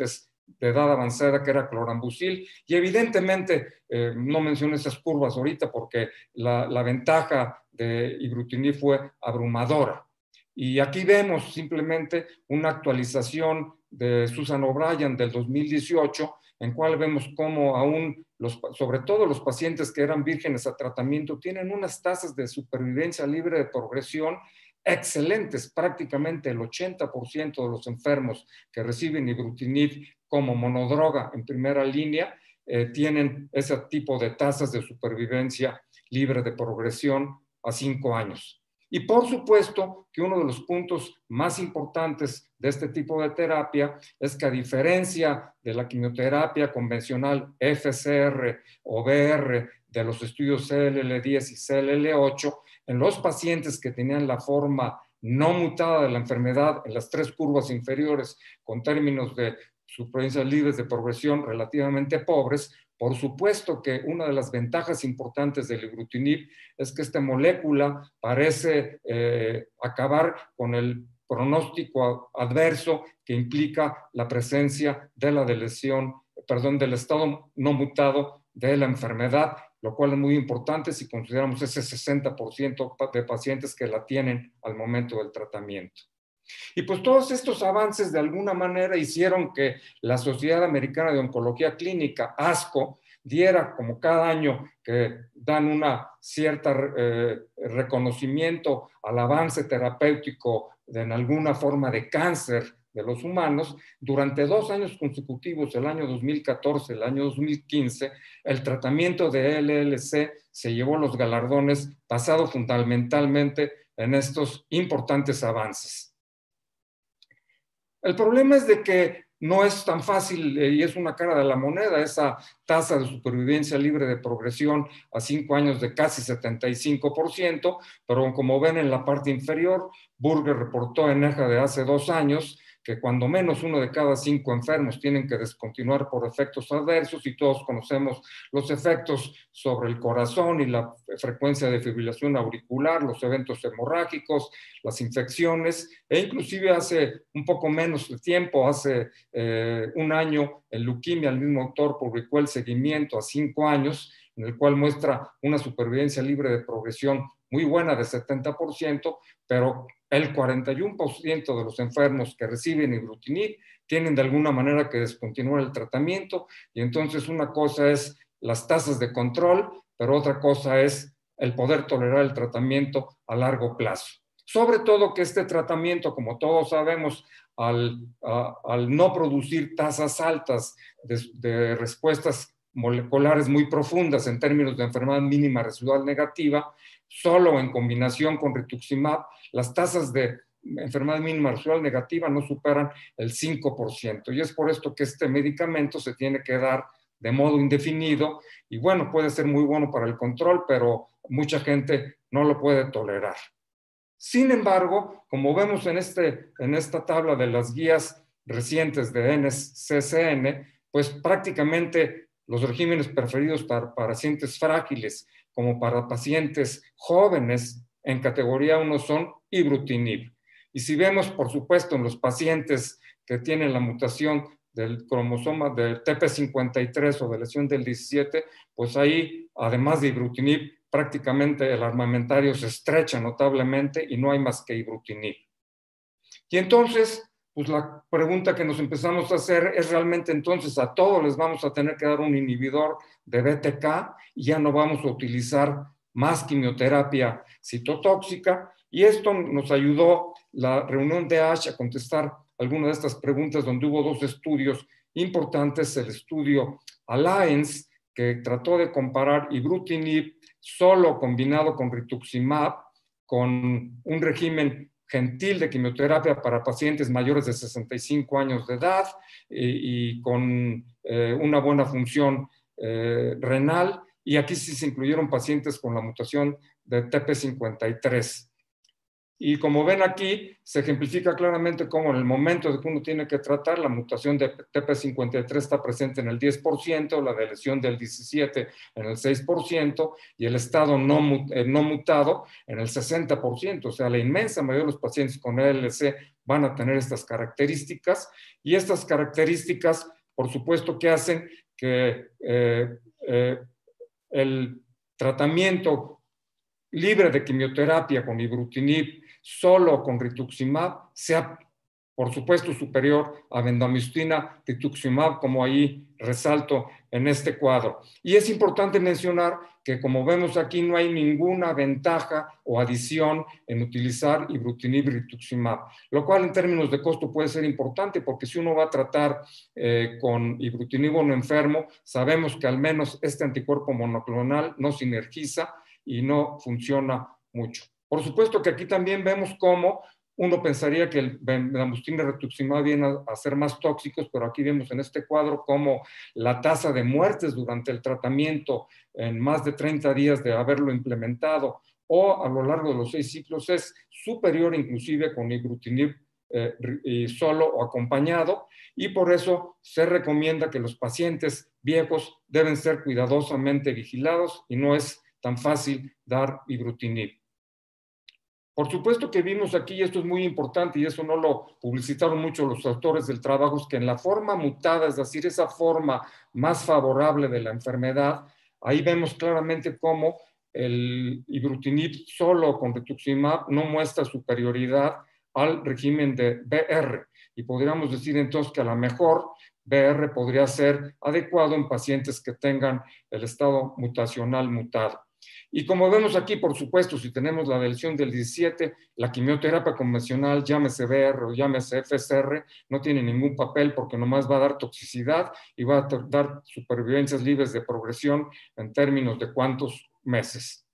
de edad avanzada, que era clorambucil, y evidentemente eh, no menciono esas curvas ahorita porque la, la ventaja de ibrutinib fue abrumadora. Y aquí vemos simplemente una actualización de Susan O'Brien del dos mil dieciocho, en cual vemos cómo aún, los, sobre todo los pacientes que eran vírgenes a tratamiento, tienen unas tasas de supervivencia libre de progresión excelentes. Prácticamente el ochenta por ciento de los enfermos que reciben ibrutinib como monodroga en primera línea eh, tienen ese tipo de tasas de supervivencia libre de progresión a cinco años. Y por supuesto que uno de los puntos más importantes de este tipo de terapia es que, a diferencia de la quimioterapia convencional F C R o B R de los estudios C L L diez y C L L ocho, en los pacientes que tenían la forma no mutada de la enfermedad en las tres curvas inferiores con términos de supervivencia libres de progresión relativamente pobres, por supuesto que una de las ventajas importantes del ibrutinib es que esta molécula parece eh, acabar con el pronóstico adverso que implica la presencia de la lesión, perdón, del estado no mutado de la enfermedad, lo cual es muy importante si consideramos ese sesenta por ciento de pacientes que la tienen al momento del tratamiento. Y pues todos estos avances de alguna manera hicieron que la Sociedad Americana de Oncología Clínica, ASCO, diera como cada año que dan una cierta eh, reconocimiento al avance terapéutico de, en alguna forma de cáncer de los humanos, durante dos años consecutivos, el año dos mil catorce, el año dos mil quince, el tratamiento de L L C se llevó los galardones basado fundamentalmente en estos importantes avances. El problema es de que no es tan fácil eh, y es una cara de la moneda esa tasa de supervivencia libre de progresión a cinco años de casi setenta y cinco por ciento, pero como ven en la parte inferior, Burger reportó en EJA de hace dos años que cuando menos uno de cada cinco enfermos tienen que descontinuar por efectos adversos, y todos conocemos los efectos sobre el corazón y la frecuencia de fibrilación auricular, los eventos hemorrágicos, las infecciones, e inclusive hace un poco menos de tiempo, hace eh, un año, en leuquimia, el mismo autor publicó el seguimiento a cinco años, en el cual muestra una supervivencia libre de progresión muy buena de setenta por ciento, pero el cuarenta y uno por ciento de los enfermos que reciben ibrutinib tienen de alguna manera que descontinuar el tratamiento, y entonces una cosa es las tasas de control, pero otra cosa es el poder tolerar el tratamiento a largo plazo. Sobre todo que este tratamiento, como todos sabemos, al, a, al no producir tasas altas de, de respuestas moleculares muy profundas en términos de enfermedad mínima residual negativa, solo en combinación con rituximab, las tasas de enfermedad mínima residual negativa no superan el cinco por ciento. Y es por esto que este medicamento se tiene que dar de modo indefinido, y bueno, puede ser muy bueno para el control, pero mucha gente no lo puede tolerar. Sin embargo, como vemos en, este, en esta tabla de las guías recientes de N C C N, pues prácticamente los regímenes preferidos para pacientes frágiles como para pacientes jóvenes en categoría uno son ibrutinib. Y si vemos, por supuesto, en los pacientes que tienen la mutación del cromosoma del T P cincuenta y tres o de lesión del diecisiete, pues ahí, además de ibrutinib, prácticamente el armamentario se estrecha notablemente y no hay más que ibrutinib. Y entonces, pues la pregunta que nos empezamos a hacer es realmente entonces a todos les vamos a tener que dar un inhibidor de B T K y ya no vamos a utilizar más quimioterapia citotóxica. Y esto nos ayudó la reunión de ASH a contestar algunas de estas preguntas, donde hubo dos estudios importantes. El estudio Alliance, que trató de comparar ibrutinib solo combinado con rituximab con un régimen gentil de quimioterapia para pacientes mayores de sesenta y cinco años de edad y, y con eh, una buena función eh, renal. Y aquí sí se incluyeron pacientes con la mutación de T P cincuenta y tres. Y como ven aquí, se ejemplifica claramente cómo en el momento de que uno tiene que tratar, la mutación de T P cincuenta y tres está presente en el diez por ciento, la de lesión del diecisiete por ciento en el seis por ciento y el estado no, eh, no mutado en el sesenta por ciento. O sea, la inmensa mayoría de los pacientes con L L C van a tener estas características, y estas características por supuesto que hacen que eh, eh, el tratamiento libre de quimioterapia con ibrutinib solo con rituximab sea, por supuesto, superior a bendamustine, rituximab, como ahí resalto en este cuadro. Y es importante mencionar que, como vemos aquí, no hay ninguna ventaja o adición en utilizar ibrutinib y rituximab, lo cual en términos de costo puede ser importante, porque si uno va a tratar eh, con ibrutinib a un enfermo, sabemos que al menos este anticuerpo monoclonal no sinergiza y no funciona mucho. Por supuesto que aquí también vemos cómo uno pensaría que el bendamustine y rituximab vienen a, a ser más tóxicos, pero aquí vemos en este cuadro cómo la tasa de muertes durante el tratamiento en más de treinta días de haberlo implementado o a lo largo de los seis ciclos es superior inclusive con ibrutinib eh, y solo o acompañado, y por eso se recomienda que los pacientes viejos deben ser cuidadosamente vigilados y no es tan fácil dar ibrutinib. Por supuesto que vimos aquí, y esto es muy importante, y eso no lo publicitaron mucho los autores del trabajo, es que en la forma mutada, es decir, esa forma más favorable de la enfermedad, ahí vemos claramente cómo el ibrutinib solo con rituximab no muestra superioridad al régimen de B R. Y podríamos decir entonces que a lo mejor B R podría ser adecuado en pacientes que tengan el estado mutacional mutado. Y como vemos aquí, por supuesto, si tenemos la lesión del diecisiete, la quimioterapia convencional, llámese B R o llámese F S R, no tiene ningún papel porque nomás va a dar toxicidad y va a dar supervivencias libres de progresión en términos de cuántos meses.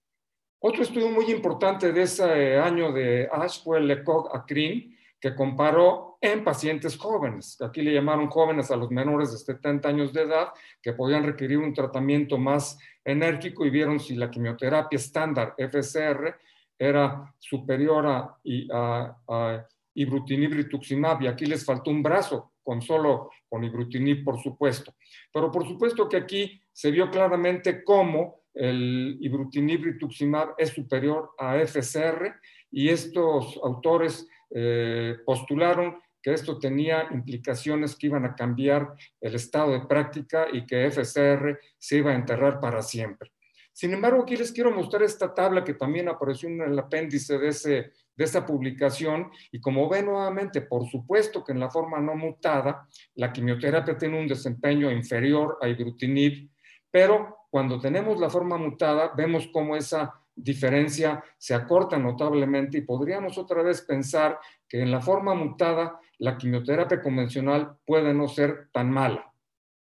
Otro estudio muy importante de ese año de ASH fue el LECOG-ACRIN, que comparó en pacientes jóvenes. Aquí le llamaron jóvenes a los menores de setenta años de edad que podían requerir un tratamiento más enérgico y vieron si la quimioterapia estándar F S R era superior a, a, a ibrutinib rituximab, y aquí les faltó un brazo con solo con ibrutinib, por supuesto. Pero por supuesto que aquí se vio claramente cómo el ibrutinib rituximab es superior a F S R, y estos autores eh, postularon que esto tenía implicaciones que iban a cambiar el estado de práctica y que F S R se iba a enterrar para siempre. Sin embargo, aquí les quiero mostrar esta tabla que también apareció en el apéndice de, ese, de esa publicación, y como ven nuevamente, por supuesto que en la forma no mutada, la quimioterapia tiene un desempeño inferior a ibrutinib, pero cuando tenemos la forma mutada, vemos cómo esa diferencia se acorta notablemente y podríamos otra vez pensar que en la forma mutada la quimioterapia convencional puede no ser tan mala.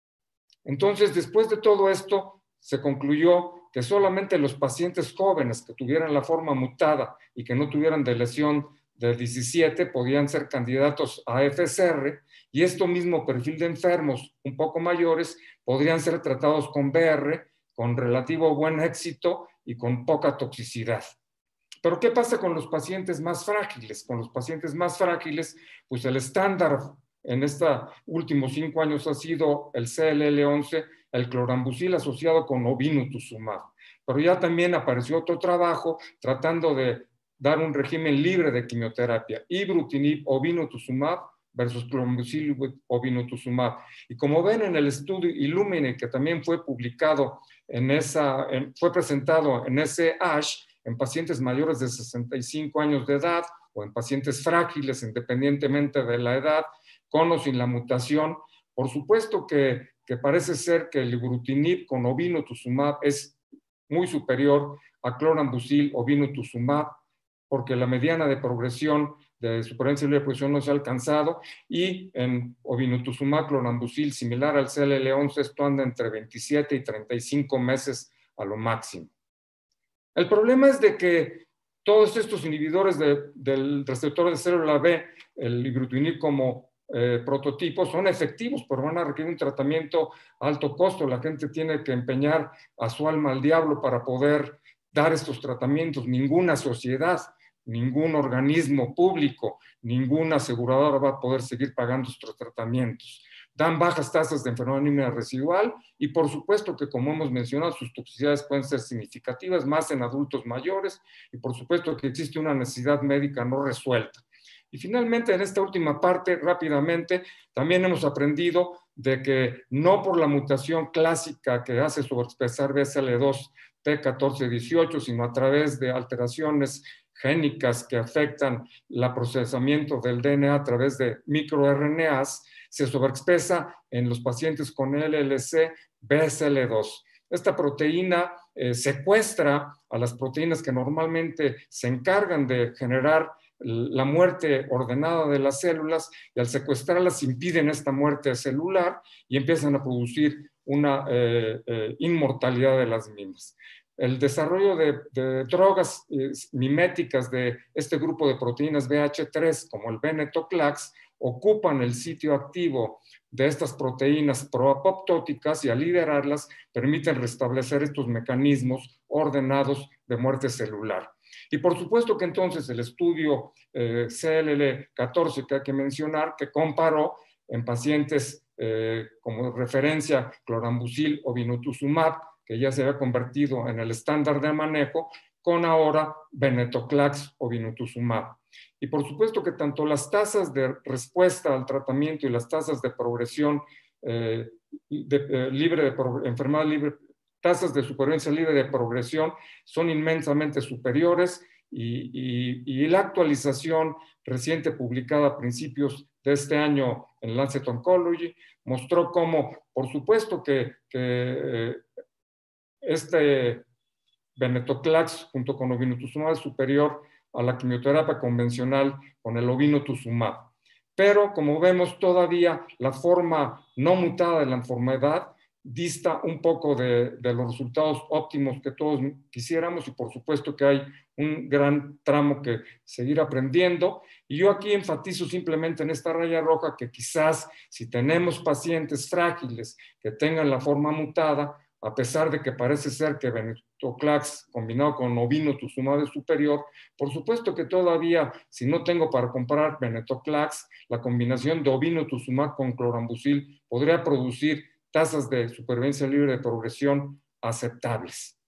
Entonces, después de todo esto, se concluyó que solamente los pacientes jóvenes que tuvieran la forma mutada y que no tuvieran de lesión del diecisiete podían ser candidatos a F S R, y esto mismo perfil de enfermos un poco mayores podrían ser tratados con B R con relativo buen éxito y con poca toxicidad. Pero ¿qué pasa con los pacientes más frágiles? Con los pacientes más frágiles, pues el estándar en estos últimos cinco años ha sido el C L L once, el clorambucil asociado con obinutuzumab. Pero ya también apareció otro trabajo tratando de dar un régimen libre de quimioterapia, ibrutinib, obinutuzumab versus clorambucil obinutuzumab. Y como ven en el estudio Illumine, que también fue publicado en esa, en, fue presentado en ese ASH, en pacientes mayores de sesenta y cinco años de edad o en pacientes frágiles, independientemente de la edad, con o sin la mutación, por supuesto que, que parece ser que el ibrutinib con obinutuzumab es muy superior a clorambucil obinutuzumab, porque la mediana de progresión de supervivencia libre de progresión no se ha alcanzado, y en obinutuzumab clorambucil, similar al C L L once, esto anda entre veintisiete y treinta y cinco meses a lo máximo. El problema es de que todos estos inhibidores de, del receptor de célula B, el ibrutinib como eh, prototipo, son efectivos, pero van a requerir un tratamiento a alto costo. La gente tiene que empeñar a su alma al diablo para poder dar estos tratamientos. Ninguna sociedad, ningún organismo público, ninguna aseguradora va a poder seguir pagando estos tratamientos. Dan bajas tasas de enfermedad anímica residual y por supuesto que, como hemos mencionado, sus toxicidades pueden ser significativas, más en adultos mayores, y por supuesto que existe una necesidad médica no resuelta. Y finalmente, en esta última parte, rápidamente, también hemos aprendido de que no por la mutación clásica que hace sobreexpresar B S L dos P catorce dieciocho, sino a través de alteraciones génicas que afectan el procesamiento del D N A a través de microRNAs, se sobreexpresa en los pacientes con L L C B S L dos. Esta proteína eh, secuestra a las proteínas que normalmente se encargan de generar la muerte ordenada de las células, y al secuestrarlas impiden esta muerte celular y empiezan a producir una eh, eh, inmortalidad de las mismas. El desarrollo de, de drogas eh, miméticas de este grupo de proteínas B H tres, como el venetoclax, ocupan el sitio activo de estas proteínas proapoptóticas y al liberarlas permiten restablecer estos mecanismos ordenados de muerte celular. Y por supuesto que entonces el estudio eh, C L L catorce que hay que mencionar, que comparó en pacientes eh, como referencia clorambucil o vinotuzumab, que ya se había convertido en el estándar de manejo, con ahora venetoclax o vinotuzumab. Y por supuesto que tanto las tasas de respuesta al tratamiento y las tasas de progresión eh, de, eh, libre de enfermedad libre, tasas de supervivencia libre de progresión son inmensamente superiores y, y, y la actualización reciente publicada a principios de este año en Lancet Oncology mostró cómo, por supuesto que, que eh, este venetoclax junto con obinutuzumab es superior a la quimioterapia convencional con el obinutuzumab. Pero como vemos todavía la forma no mutada de la enfermedad dista un poco de, de los resultados óptimos que todos quisiéramos y por supuesto que hay un gran tramo que seguir aprendiendo. Y yo aquí enfatizo simplemente en esta raya roja que quizás si tenemos pacientes frágiles que tengan la forma mutada, a pesar de que parece ser que venetoclax combinado con obinutuzumab es superior, por supuesto que todavía, si no tengo para comprar venetoclax, la combinación de obinutuzumab con clorambucil podría producir tasas de supervivencia libre de progresión aceptables.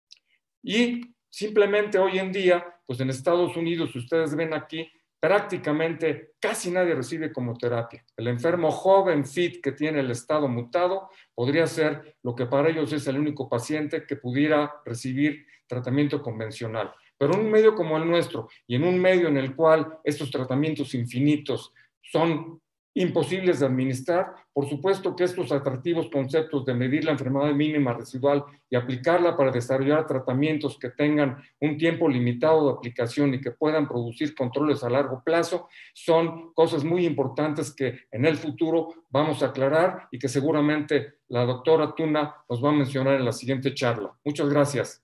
Y simplemente hoy en día, pues en Estados Unidos, ustedes ven aquí, prácticamente casi nadie recibe quimioterapia. El enfermo joven fit que tiene el estado mutado podría ser lo que para ellos es el único paciente que pudiera recibir tratamiento convencional. Pero en un medio como el nuestro y en un medio en el cual estos tratamientos infinitos son imposibles de administrar, por supuesto que estos atractivos conceptos de medir la enfermedad mínima residual y aplicarla para desarrollar tratamientos que tengan un tiempo limitado de aplicación y que puedan producir controles a largo plazo son cosas muy importantes que en el futuro vamos a aclarar y que seguramente la doctora Tuna nos va a mencionar en la siguiente charla. Muchas gracias.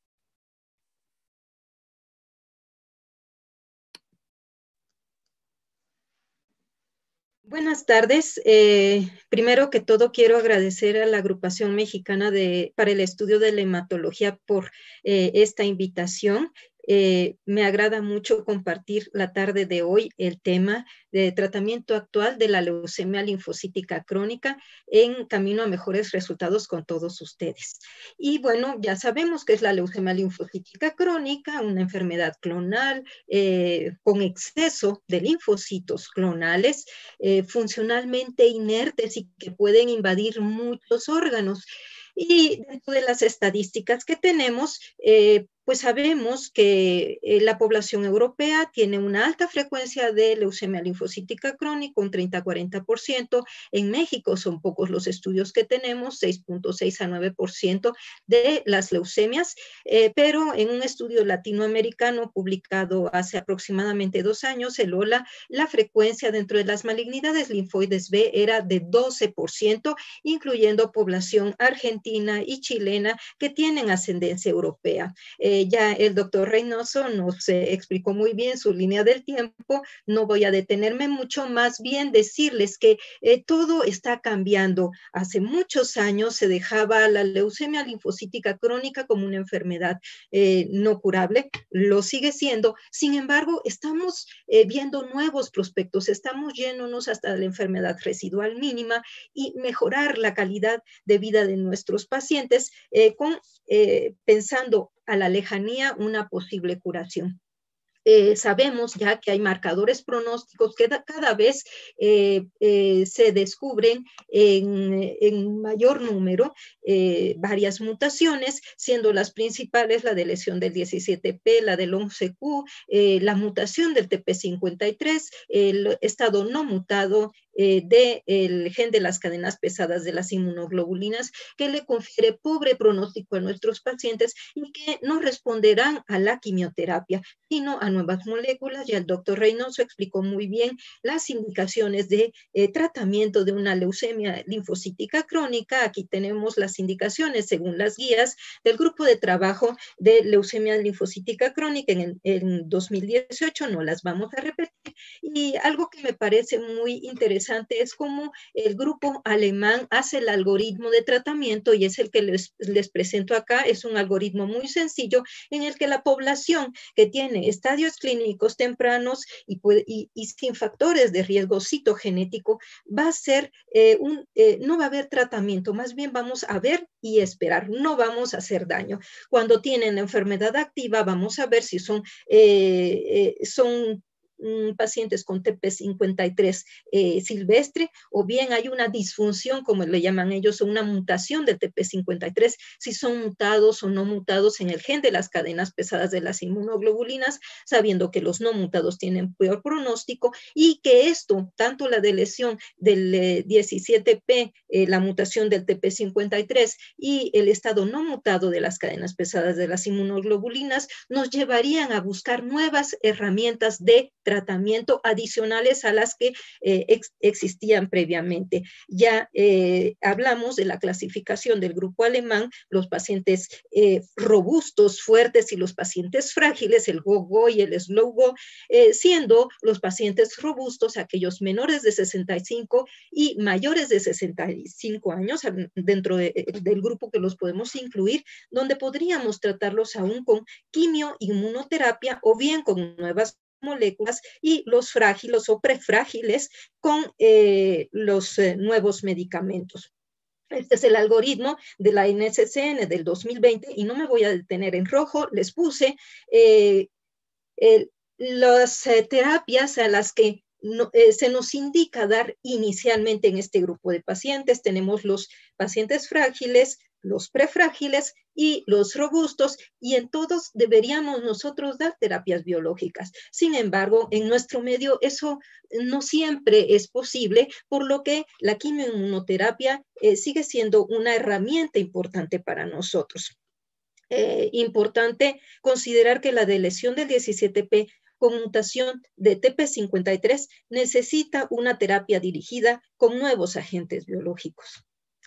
Buenas tardes. Eh, primero que todo quiero agradecer a la Agrupación Mexicana de, para el Estudio de la Hematología por eh, esta invitación. Eh, me agrada mucho compartir la tarde de hoy el tema de tratamiento actual de la leucemia linfocítica crónica en camino a mejores resultados con todos ustedes. Y bueno, ya sabemos que es la leucemia linfocítica crónica, una enfermedad clonal eh, con exceso de linfocitos clonales, eh, funcionalmente inertes y que pueden invadir muchos órganos. Y dentro de las estadísticas que tenemos, eh, pues sabemos que eh, la población europea tiene una alta frecuencia de leucemia linfocítica crónica, un treinta a cuarenta por ciento. En México son pocos los estudios que tenemos, seis punto seis a nueve por ciento de las leucemias, eh, pero en un estudio latinoamericano publicado hace aproximadamente dos años, el O L A, la frecuencia dentro de las malignidades linfoides B era de doce por ciento, incluyendo población argentina y chilena que tienen ascendencia europea. Eh, ya el doctor Reynoso nos eh, explicó muy bien su línea del tiempo, no voy a detenerme mucho, más bien decirles que eh, todo está cambiando. Hace muchos años se dejaba la leucemia linfocítica crónica como una enfermedad eh, no curable, lo sigue siendo, sin embargo, estamos eh, viendo nuevos prospectos, estamos yéndonos hasta la enfermedad residual mínima y mejorar la calidad de vida de nuestros pacientes eh, con, eh, pensando a la lejanía una posible curación. Eh, sabemos ya que hay marcadores pronósticos que da, cada vez eh, eh, se descubren en, en mayor número eh, varias mutaciones, siendo las principales la de lesión del diecisiete P, la del once Q, eh, la mutación del T P cincuenta y tres, el estado no mutado eh, del gen de las cadenas pesadas de las inmunoglobulinas, que le confiere pobre pronóstico a nuestros pacientes y que no responderán a la quimioterapia, sino a nuevas moléculas. Ya el doctor Reynoso explicó muy bien las indicaciones de eh, tratamiento de una leucemia linfocítica crónica. Aquí tenemos las indicaciones según las guías del grupo de trabajo de leucemia linfocítica crónica en, en dos mil dieciocho, no las vamos a repetir. Y algo que me parece muy interesante es cómo el grupo alemán hace el algoritmo de tratamiento, y es el que les, les presento acá. Es un algoritmo muy sencillo en el que la población que tiene estadios clínicos tempranos y, puede, y, y sin factores de riesgo citogenético va a ser eh, un, eh, no va a haber tratamiento, más bien vamos a ver y esperar, no vamos a hacer daño. Cuando tienen la enfermedad activa vamos a ver si son, eh, eh, son pacientes con T P cincuenta y tres eh, silvestre, o bien hay una disfunción, como le llaman ellos, o una mutación del T P cincuenta y tres, si son mutados o no mutados en el gen de las cadenas pesadas de las inmunoglobulinas, sabiendo que los no mutados tienen peor pronóstico, y que esto, tanto la de lesión del eh, diecisiete P, eh, la mutación del T P cincuenta y tres y el estado no mutado de las cadenas pesadas de las inmunoglobulinas, nos llevarían a buscar nuevas herramientas de tratamiento adicionales a las que eh, ex existían previamente. Ya eh, hablamos de la clasificación del grupo alemán, los pacientes eh, robustos, fuertes, y los pacientes frágiles, el go-go y el slow-go, eh, siendo los pacientes robustos aquellos menores de sesenta y cinco y mayores de sesenta y cinco años, dentro de, del grupo que los podemos incluir, donde podríamos tratarlos aún con quimio-inmunoterapia o bien con nuevas moléculas, y los frágiles o prefrágiles con eh, los eh, nuevos medicamentos. Este es el algoritmo de la N C C N del dos mil veinte, y no me voy a detener en rojo. Les puse eh, eh, las eh, terapias a las que no, eh, se nos indica dar inicialmente en este grupo de pacientes. Tenemos los pacientes frágiles, los prefrágiles y los robustos, y en todos deberíamos nosotros dar terapias biológicas. Sin embargo, en nuestro medio eso no siempre es posible, por lo que la quimioinmunoterapia eh, sigue siendo una herramienta importante para nosotros. Eh, importante considerar que la de lesión del diecisiete P con mutación de T P cincuenta y tres necesita una terapia dirigida con nuevos agentes biológicos.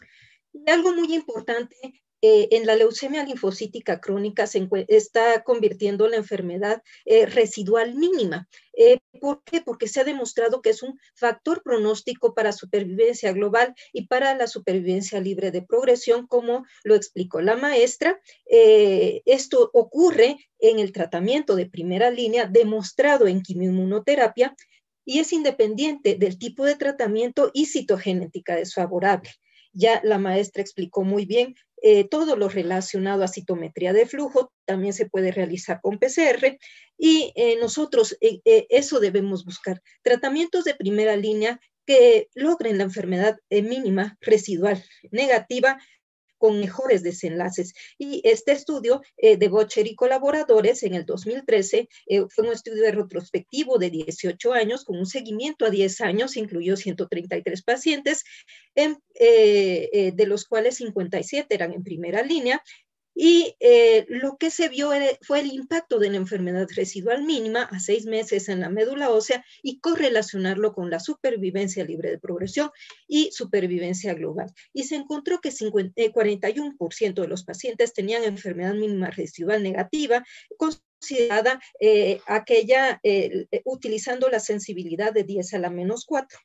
Y algo muy importante, eh, en la leucemia linfocítica crónica se está convirtiendo la enfermedad eh, residual mínima. Eh, ¿Por qué? Porque se ha demostrado que es un factor pronóstico para supervivencia global y para la supervivencia libre de progresión, como lo explicó la maestra. Eh, esto ocurre en el tratamiento de primera línea demostrado en quimioinmunoterapia, y es independiente del tipo de tratamiento y citogenética desfavorable. Ya la maestra explicó muy bien eh, todo lo relacionado a citometría de flujo, también se puede realizar con P C R, y eh, nosotros eh, eh, eso debemos buscar. Tratamientos de primera línea que logren la enfermedad eh, mínima residual negativa con mejores desenlaces. Y este estudio eh, de Bocher y colaboradores en el dos mil trece eh, fue un estudio retrospectivo de dieciocho años con un seguimiento a diez años, incluyó ciento treinta y tres pacientes, en, eh, eh, de los cuales cincuenta y siete eran en primera línea, y eh, lo que se vio era, fue el impacto de la enfermedad residual mínima a seis meses en la médula ósea, y correlacionarlo con la supervivencia libre de progresión y supervivencia global. Y se encontró que cincuenta, cuarenta y uno por ciento de los pacientes tenían enfermedad mínima residual negativa, considerada eh, aquella eh, utilizando la sensibilidad de diez a la menos cuatro.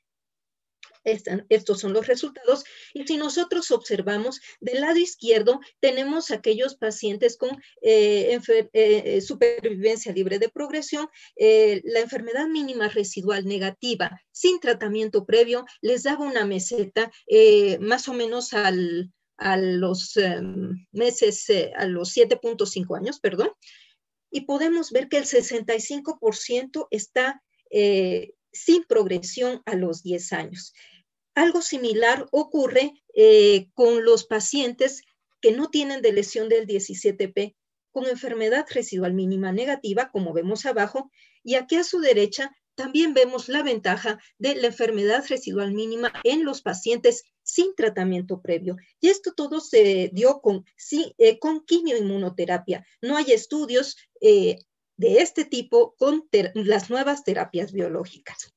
Están, estos son los resultados, y si nosotros observamos del lado izquierdo tenemos aquellos pacientes con eh, eh, supervivencia libre de progresión, eh, la enfermedad mínima residual negativa sin tratamiento previo les daba una meseta eh, más o menos al, a los eh, meses, eh, a los siete punto cinco años, perdón. y podemos ver que el sesenta y cinco por ciento está eh, sin progresión a los diez años. Algo similar ocurre eh, con los pacientes que no tienen de lesión del diecisiete P con enfermedad residual mínima negativa, como vemos abajo, y aquí a su derecha también vemos la ventaja de la enfermedad residual mínima en los pacientes sin tratamiento previo. Y esto todo se dio con, sí, eh, con quimioinmunoterapia. No hay estudios eh, de este tipo con las nuevas terapias biológicas.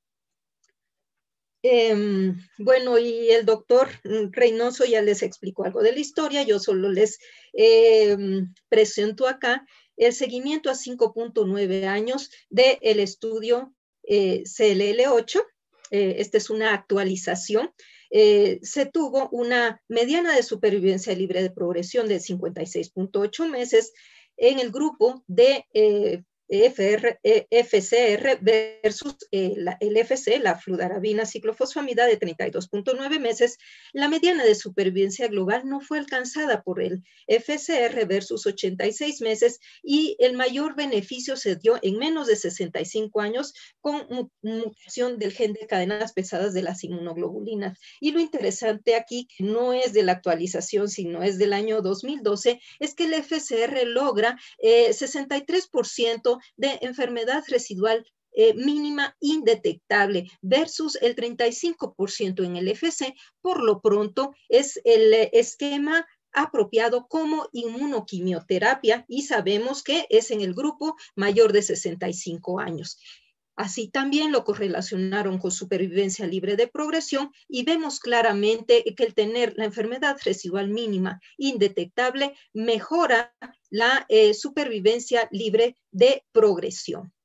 Eh, bueno, y el doctor Reynoso ya les explicó algo de la historia, yo solo les eh, presento acá el seguimiento a cinco punto nueve años del estudio eh, C L L ocho. Eh, esta es una actualización. Eh, se tuvo una mediana de supervivencia libre de progresión de cincuenta y seis punto ocho meses en el grupo de eh, F R, F C R versus eh, la, el F C, la fludarabina ciclofosfamida, de treinta y dos punto nueve meses. La mediana de supervivencia global no fue alcanzada por el F C R versus ochenta y seis meses, y el mayor beneficio se dio en menos de sesenta y cinco años con mutación del gen de cadenas pesadas de las inmunoglobulinas. Y lo interesante aquí, que no es de la actualización, sino es del año dos mil doce, es que el F C R logra eh, sesenta y tres por ciento de enfermedad residual eh, mínima indetectable versus el treinta y cinco por ciento en el F C. Por lo pronto es el eh, esquema apropiado como inmunoquimioterapia, y sabemos que es en el grupo mayor de sesenta y cinco años. Así también lo correlacionaron con supervivencia libre de progresión, y vemos claramente que el tener la enfermedad residual mínima indetectable mejora la eh, supervivencia libre de progresión.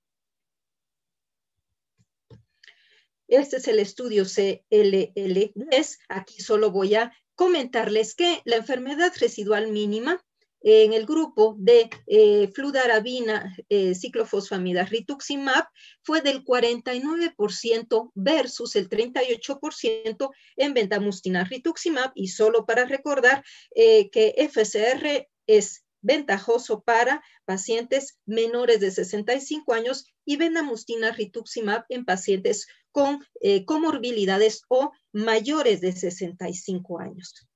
Este es el estudio C L L diez. Aquí solo voy a comentarles que la enfermedad residual mínima en el grupo de eh, fludarabina, eh, ciclofosfamida, rituximab, fue del cuarenta y nueve por ciento versus el treinta y ocho por ciento en bendamustine rituximab. Y solo para recordar eh, que F C R es ventajoso para pacientes menores de sesenta y cinco años y bendamustine rituximab en pacientes con eh, comorbilidades o mayores de sesenta y cinco años.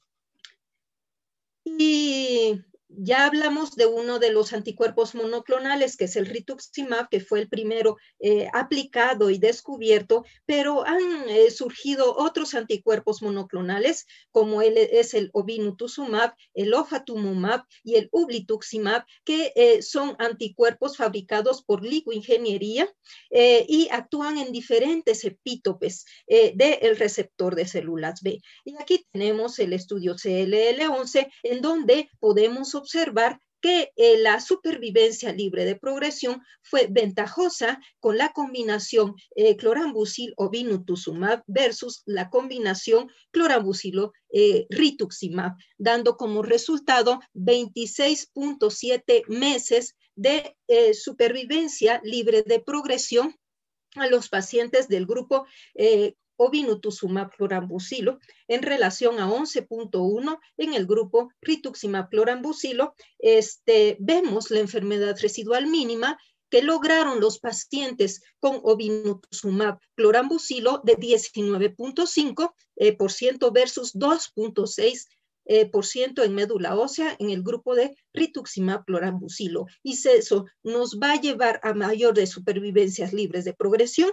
Y ya hablamos de uno de los anticuerpos monoclonales, que es el rituximab, que fue el primero eh, aplicado y descubierto, pero han eh, surgido otros anticuerpos monoclonales, como el, es el obinutusumab, el ofatumumab y el ublituximab, que eh, son anticuerpos fabricados por ligoingeniería eh, y actúan en diferentes epítopes eh, del receptor de células B. Y aquí tenemos el estudio C L L once, en donde podemos observar que eh, la supervivencia libre de progresión fue ventajosa con la combinación eh, clorambucil obinutusumab versus la combinación clorambucilo eh, rituximab, dando como resultado veintiséis punto siete meses de eh, supervivencia libre de progresión a los pacientes del grupo eh, obinutusumab clorambucilo, en relación a once punto uno en el grupo rituximab clorambucilo. Este, vemos la enfermedad residual mínima que lograron los pacientes con obinutusumab clorambucilo de diecinueve punto cinco por ciento versus dos punto seis Eh, por ciento en médula ósea en el grupo de rituximab clorambucilo. Y eso nos va a llevar a mayores supervivencias libres de progresión.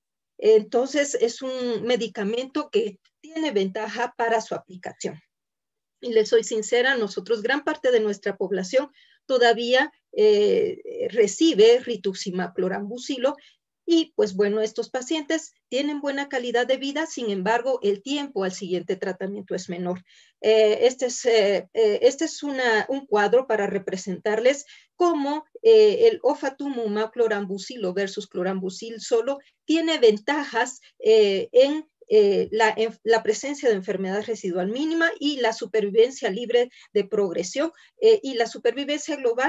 Entonces es un medicamento que tiene ventaja para su aplicación. Y les soy sincera, nosotros, gran parte de nuestra población todavía eh, recibe rituximab clorambucilo. Y pues bueno, estos pacientes tienen buena calidad de vida, sin embargo, el tiempo al siguiente tratamiento es menor. Eh, este es, eh, eh, este es una, un cuadro para representarles cómo eh, el ofatumumab clorambucilo versus clorambucil solo tiene ventajas eh, en Eh, la, en, la presencia de enfermedad residual mínima y la supervivencia libre de progresión eh, y la supervivencia global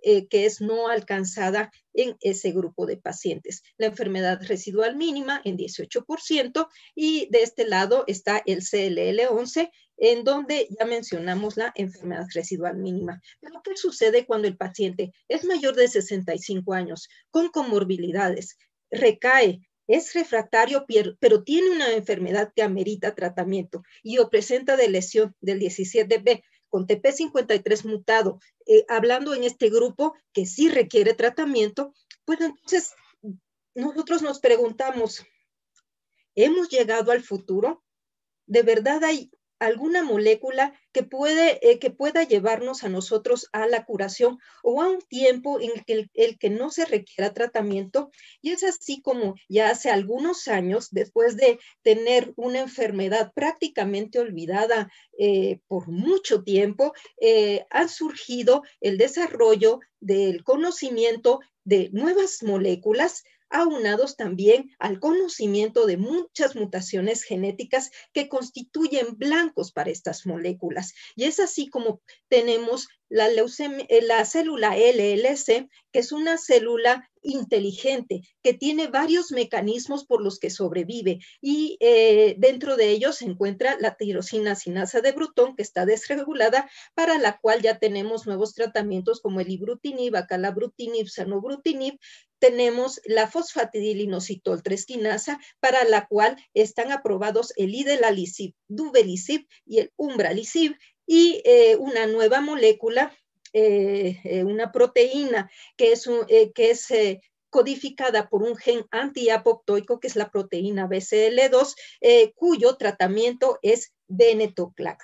eh, que es no alcanzada en ese grupo de pacientes. La enfermedad residual mínima en dieciocho por ciento, y de este lado está el C L L once, en donde ya mencionamos la enfermedad residual mínima. Pero ¿qué sucede cuando el paciente es mayor de sesenta y cinco años, con comorbilidades, recae, es refractario, pero tiene una enfermedad que amerita tratamiento y o presenta de lesión del diecisiete B con T P cincuenta y tres mutado, eh, hablando en este grupo que sí requiere tratamiento? Pues entonces nosotros nos preguntamos, ¿hemos llegado al futuro? ¿De verdad hay alguna molécula que, puede, eh, que pueda llevarnos a nosotros a la curación o a un tiempo en el que, el, el que no se requiera tratamiento? Y es así como ya hace algunos años, después de tener una enfermedad prácticamente olvidada eh, por mucho tiempo, eh, ha surgido el desarrollo del conocimiento de nuevas moléculas, aunados también al conocimiento de muchas mutaciones genéticas que constituyen blancos para estas moléculas. Y es así como tenemos la, leucemia, la célula L L C, que es una célula inteligente, que tiene varios mecanismos por los que sobrevive, y eh, dentro de ellos se encuentra la tirosina sinasa de Bruton, que está desregulada, para la cual ya tenemos nuevos tratamientos como el ibrutinib, acalabrutinib, zanubrutinib. Tenemos la fosfatidilinositol tres quinasa, para la cual están aprobados el idelalisib, duvelisib y el umbralisib, y eh, una nueva molécula, eh, eh, una proteína que es, un, eh, que es eh, codificada por un gen antiapoptoico, que es la proteína B C L dos, eh, cuyo tratamiento es venetoclax.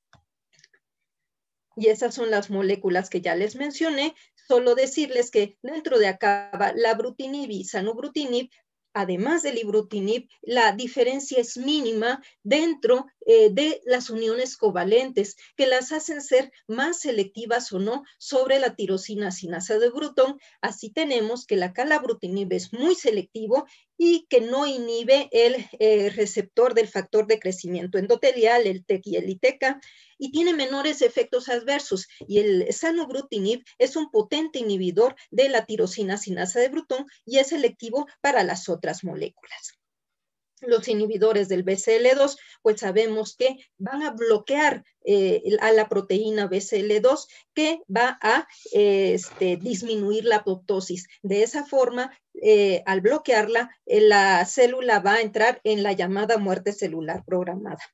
Y esas son las moléculas que ya les mencioné. Solo decirles que dentro de acá va la brutinib y zanubrutinib. Además del ibrutinib, la diferencia es mínima dentro eh, de las uniones covalentes, que las hacen ser más selectivas o no sobre la tirosina sinasa de Bruton. Así tenemos que la acalabrutinib es muy selectivo y que no inhibe el eh, receptor del factor de crecimiento endotelial, el T E C y el I T E C A, y tiene menores efectos adversos. Y el zanubrutinib es un potente inhibidor de la tirosina sinasa de Bruton y es selectivo para las otras moléculas. Los inhibidores del B C L dos, pues sabemos que van a bloquear eh, a la proteína B C L dos, que va a eh, este, disminuir la apoptosis. De esa forma, eh, al bloquearla, eh, la célula va a entrar en la llamada muerte celular programada.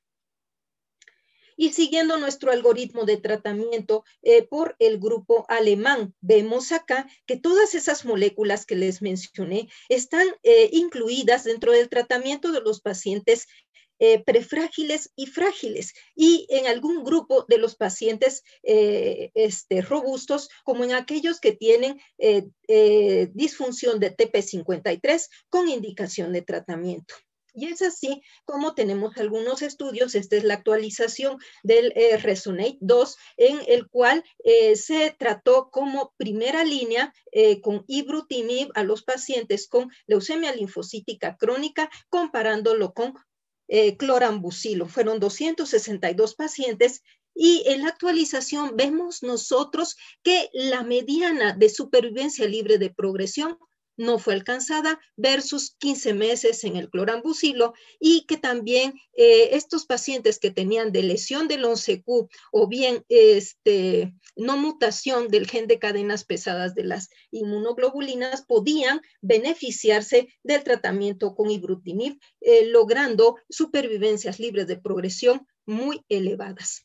Y siguiendo nuestro algoritmo de tratamiento eh, por el grupo alemán, vemos acá que todas esas moléculas que les mencioné están eh, incluidas dentro del tratamiento de los pacientes eh, prefrágiles y frágiles, y en algún grupo de los pacientes eh, este, robustos, como en aquellos que tienen eh, eh, disfunción de T P cincuenta y tres con indicación de tratamiento. Y es así como tenemos algunos estudios. Esta es la actualización del eh, Resonate dos, en el cual eh, se trató como primera línea eh, con ibrutinib a los pacientes con leucemia linfocítica crónica, comparándolo con eh, clorambucilo. Fueron doscientos sesenta y dos pacientes. Y en la actualización vemos nosotros que la mediana de supervivencia libre de progresión no fue alcanzada versus quince meses en el clorambucilo, y que también eh, estos pacientes que tenían de lesión del once Q o bien este, no mutación del gen de cadenas pesadas de las inmunoglobulinas podían beneficiarse del tratamiento con ibrutinib, eh, logrando supervivencias libres de progresión muy elevadas.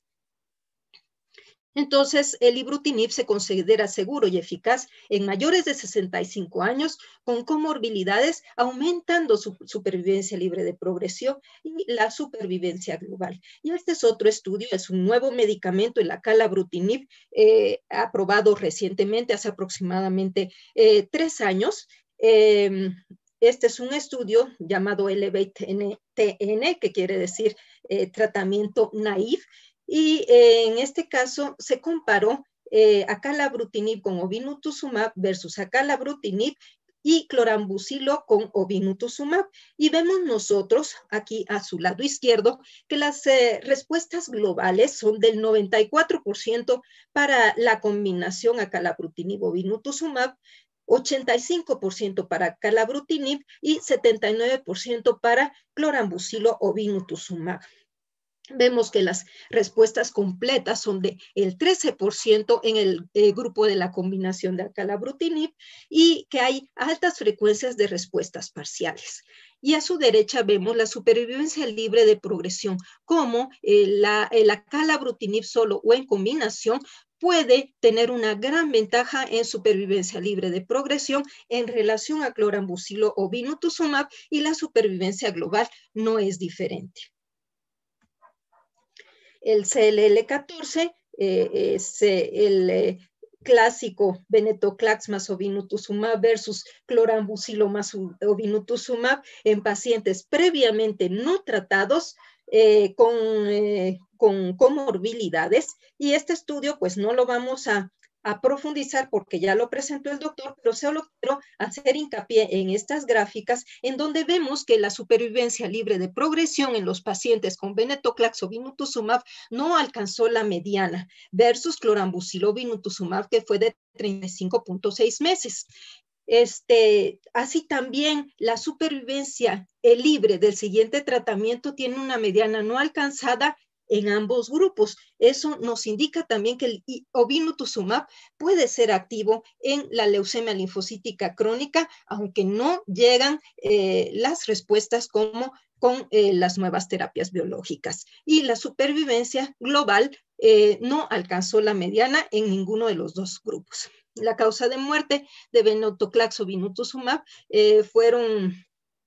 Entonces, el ibrutinib se considera seguro y eficaz en mayores de sesenta y cinco años con comorbilidades, aumentando su supervivencia libre de progresión y la supervivencia global. Y este es otro estudio, es un nuevo medicamento, el acalabrutinib, eh, aprobado recientemente, hace aproximadamente eh, tres años. Eh, Este es un estudio llamado ELEVATE-T N, que quiere decir eh, tratamiento naive. Y eh, en este caso se comparó eh, acalabrutinib con obinutuzumab versus acalabrutinib y clorambucilo con obinutuzumab. Y vemos nosotros aquí a su lado izquierdo que las eh, respuestas globales son del noventa y cuatro por ciento para la combinación acalabrutinib-obinutuzumab, ochenta y cinco por ciento para calabrutinib y setenta y nueve por ciento para clorambucilo-obinutuzumab. Vemos que las respuestas completas son de el trece por ciento en el eh, grupo de la combinación de acalabrutinib y que hay altas frecuencias de respuestas parciales. Y a su derecha vemos la supervivencia libre de progresión, como eh, la, el acalabrutinib solo o en combinación puede tener una gran ventaja en supervivencia libre de progresión en relación a clorambucilo o obinutuzumab, y la supervivencia global no es diferente. El C L L catorce eh, es eh, el eh, clásico venetoclax más obinutuzumab versus clorambucilo más obinutuzumab en pacientes previamente no tratados eh, con, eh, con comorbilidades. Y este estudio pues no lo vamos a, a profundizar porque ya lo presentó el doctor, pero solo quiero hacer hincapié en estas gráficas en donde vemos que la supervivencia libre de progresión en los pacientes con venetoclax obinutuzumab no alcanzó la mediana versus clorambucilo obinutuzumab, que fue de treinta y cinco punto seis meses. Este, así también la supervivencia eh, libre del siguiente tratamiento tiene una mediana no alcanzada en ambos grupos. Eso nos indica también que el obinutuzumab puede ser activo en la leucemia linfocítica crónica, aunque no llegan eh, las respuestas como con eh, las nuevas terapias biológicas. Y la supervivencia global eh, no alcanzó la mediana en ninguno de los dos grupos. La causa de muerte de venetoclax obinutuzumab eh, fueron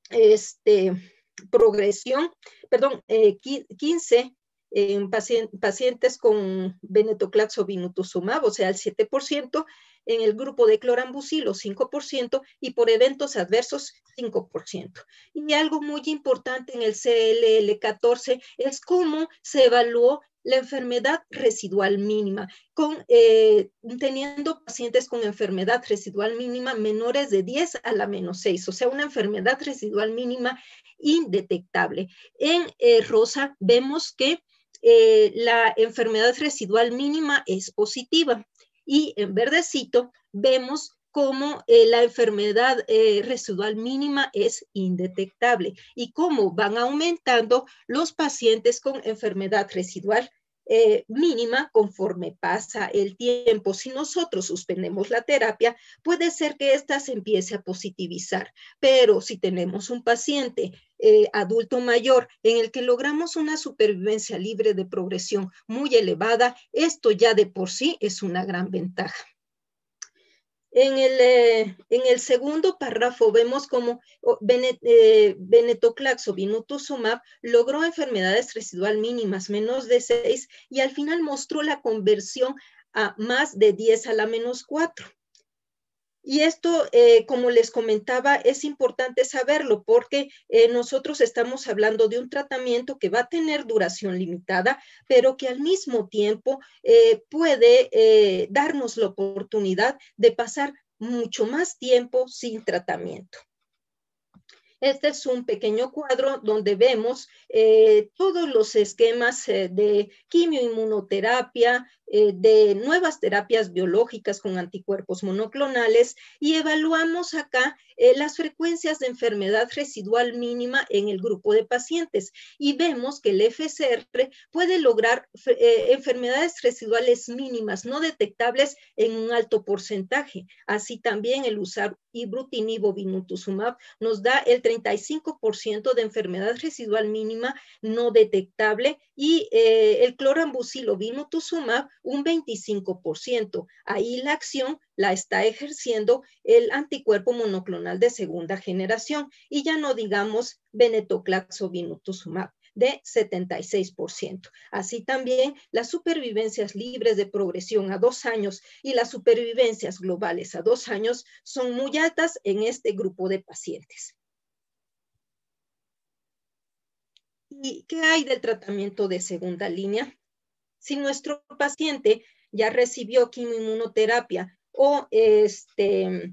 este, progresión, perdón, eh, quince en pacientes con venetoclax obinutuzumab, o sea, el siete por ciento, en el grupo de clorambucilo cinco por ciento y por eventos adversos cinco por ciento. Y algo muy importante en el C L L catorce es cómo se evaluó la enfermedad residual mínima, con, eh, teniendo pacientes con enfermedad residual mínima menores de diez a la menos seis, o sea, una enfermedad residual mínima indetectable. En eh, rosa vemos que Eh, la enfermedad residual mínima es positiva, y en verdecito vemos cómo eh, la enfermedad eh, residual mínima es indetectable y cómo van aumentando los pacientes con enfermedad residual Eh, mínima conforme pasa el tiempo. Si nosotros suspendemos la terapia, puede ser que ésta se empiece a positivizar, pero si tenemos un paciente eh, adulto mayor en el que logramos una supervivencia libre de progresión muy elevada, esto ya de por sí es una gran ventaja. En el, eh, en el segundo párrafo vemos cómo Benet, eh, venetoclax obinutuzumab logró enfermedades residual mínimas menos de seis y al final mostró la conversión a más de diez a la menos cuatro. Y esto, eh, como les comentaba, es importante saberlo porque eh, nosotros estamos hablando de un tratamiento que va a tener duración limitada, pero que al mismo tiempo eh, puede eh, darnos la oportunidad de pasar mucho más tiempo sin tratamiento. Este es un pequeño cuadro donde vemos eh, todos los esquemas eh, de quimioinmunoterapia, eh, de nuevas terapias biológicas con anticuerpos monoclonales, y evaluamos acá eh, las frecuencias de enfermedad residual mínima en el grupo de pacientes y vemos que el F C R puede lograr eh, enfermedades residuales mínimas no detectables en un alto porcentaje. Así también el usar ibrutinib obinutuzumab nos da el treinta y cinco por ciento de enfermedad residual mínima no detectable y eh, el clorambucil obinutuzumab un veinticinco por ciento. Ahí la acción la está ejerciendo el anticuerpo monoclonal de segunda generación y ya no digamos venetoclax obinutuzumab de setenta y seis por ciento. Así también las supervivencias libres de progresión a dos años y las supervivencias globales a dos años son muy altas en este grupo de pacientes. ¿Y qué hay del tratamiento de segunda línea? Si nuestro paciente ya recibió quimioinmunoterapia o este,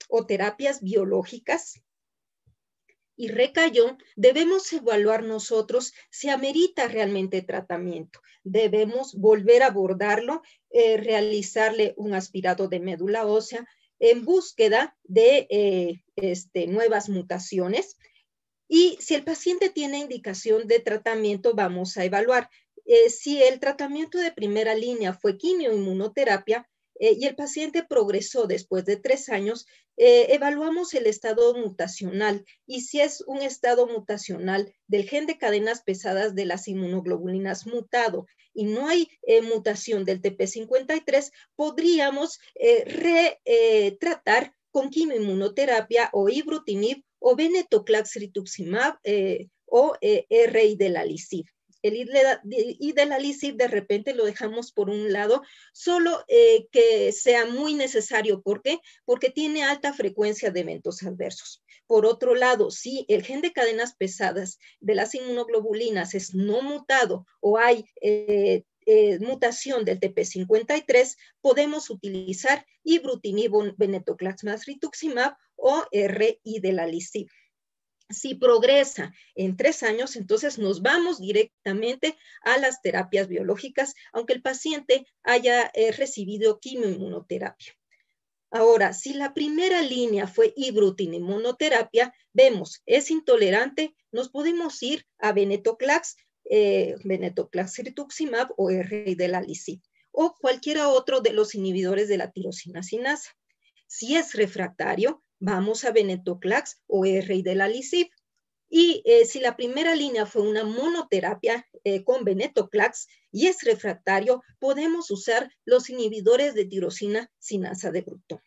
o terapias biológicas y recayó, debemos evaluar nosotros si amerita realmente tratamiento. Debemos volver a abordarlo, eh, realizarle un aspirado de médula ósea en búsqueda de eh, este, nuevas mutaciones. Y si el paciente tiene indicación de tratamiento, vamos a evaluar. Eh, si el tratamiento de primera línea fue quimioinmunoterapia, Eh, y el paciente progresó después de tres años, eh, evaluamos el estado mutacional y si es un estado mutacional del gen de cadenas pesadas de las inmunoglobulinas mutado y no hay eh, mutación del T P cincuenta y tres, podríamos eh, retratar eh, con quimioinmunoterapia o ibrutinib o venetoclax rituximab eh, o eh, R-idelalisib. El idelalisib de repente lo dejamos por un lado, solo eh, que sea muy necesario. ¿Por qué? Porque tiene alta frecuencia de eventos adversos. Por otro lado, si el gen de cadenas pesadas de las inmunoglobulinas es no mutado o hay eh, eh, mutación del T P cincuenta y tres, podemos utilizar ibrutinib, venetoclax más rituximab o R-idelalisib. Si progresa en tres años, entonces nos vamos directamente a las terapias biológicas, aunque el paciente haya eh, recibido quimioinmunoterapia. Ahora, si la primera línea fue ibrutinib monoterapia, vemos, es intolerante, nos podemos ir a venetoclax, eh, venetoclax rituximab o R-idelalisib, o cualquiera otro de los inhibidores de la tirosina sinasa. Si es refractario, vamos a venetoclax o R-idelalisib. Y eh, si la primera línea fue una monoterapia eh, con venetoclax y es refractario, podemos usar los inhibidores de tirosina sinasa de Bruton.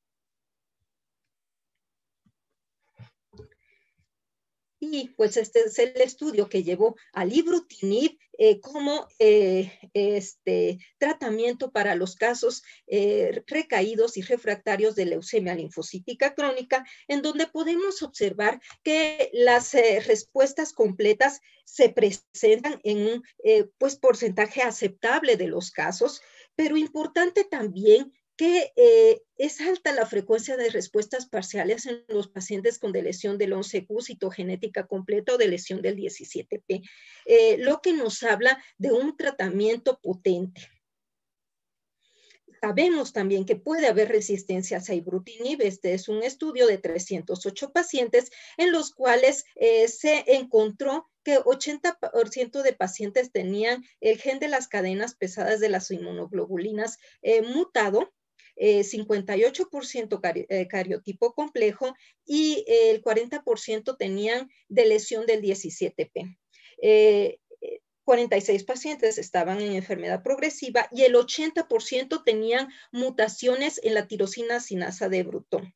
Y pues este es el estudio que llevó al ibrutinib eh, como eh, este, tratamiento para los casos eh, recaídos y refractarios de leucemia linfocítica crónica, en donde podemos observar que las eh, respuestas completas se presentan en un eh, pues, porcentaje aceptable de los casos, pero importante también que eh, es alta la frecuencia de respuestas parciales en los pacientes con lesión del once Q, citogenética completa o de lesión del diecisiete P, eh, lo que nos habla de un tratamiento potente. Sabemos también que puede haber resistencias a ibrutinib. Este es un estudio de trescientos ocho pacientes en los cuales eh, se encontró que ochenta por ciento de pacientes tenían el gen de las cadenas pesadas de las inmunoglobulinas eh, mutado, Eh, cincuenta y ocho por ciento cari eh, cariotipo complejo y eh, el cuarenta por ciento tenían de lesión del diecisiete P. Eh, cuarenta y seis pacientes estaban en enfermedad progresiva y el ochenta por ciento tenían mutaciones en la tirosina sinasa de Bruton.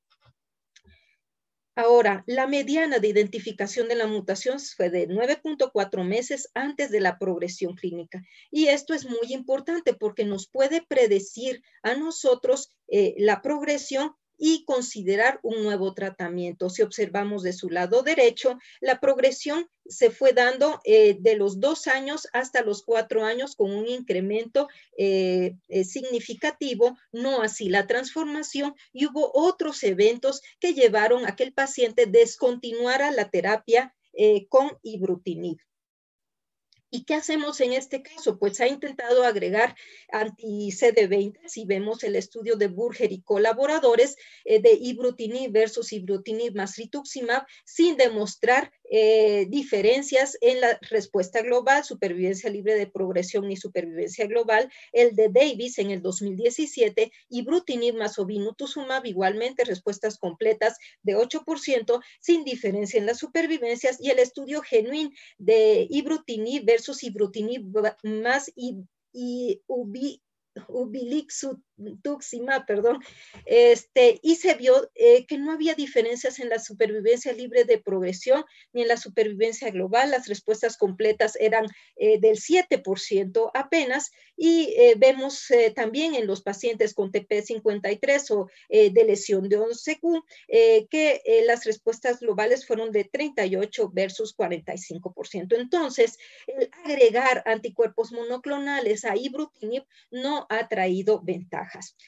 Ahora, la mediana de identificación de la mutación fue de nueve punto cuatro meses antes de la progresión clínica. Y esto es muy importante porque nos puede predecir a nosotros eh, la progresión y considerar un nuevo tratamiento. Si observamos de su lado derecho, la progresión se fue dando eh, de los dos años hasta los cuatro años con un incremento eh, eh, significativo, no así la transformación, y hubo otros eventos que llevaron a que el paciente descontinuara la terapia eh, con ibrutinib. ¿Y qué hacemos en este caso? Pues ha intentado agregar anti-C D veinte, si vemos el estudio de Burger y colaboradores eh, de ibrutinib versus ibrutinib más rituximab, sin demostrar eh, diferencias en la respuesta global, supervivencia libre de progresión ni supervivencia global. El de Davis en el dos mil diecisiete, ibrutinib más obinutuzumab, igualmente respuestas completas de ocho por ciento, sin diferencia en las supervivencias, y el estudio Genuine de ibrutinib versus versus ibrutinib más y, y ubi, ubilixutuximab, perdón, este, y se vio eh, que no había diferencias en la supervivencia libre de progresión ni en la supervivencia global. Las respuestas completas eran eh, del siete por ciento apenas, y eh, vemos eh, también en los pacientes con T P cincuenta y tres o eh, de lesión de once Q eh, que eh, las respuestas globales fueron de treinta y ocho versus cuarenta y cinco por ciento. Entonces, el agregar anticuerpos monoclonales a ibrutinib no ha traído ventajas.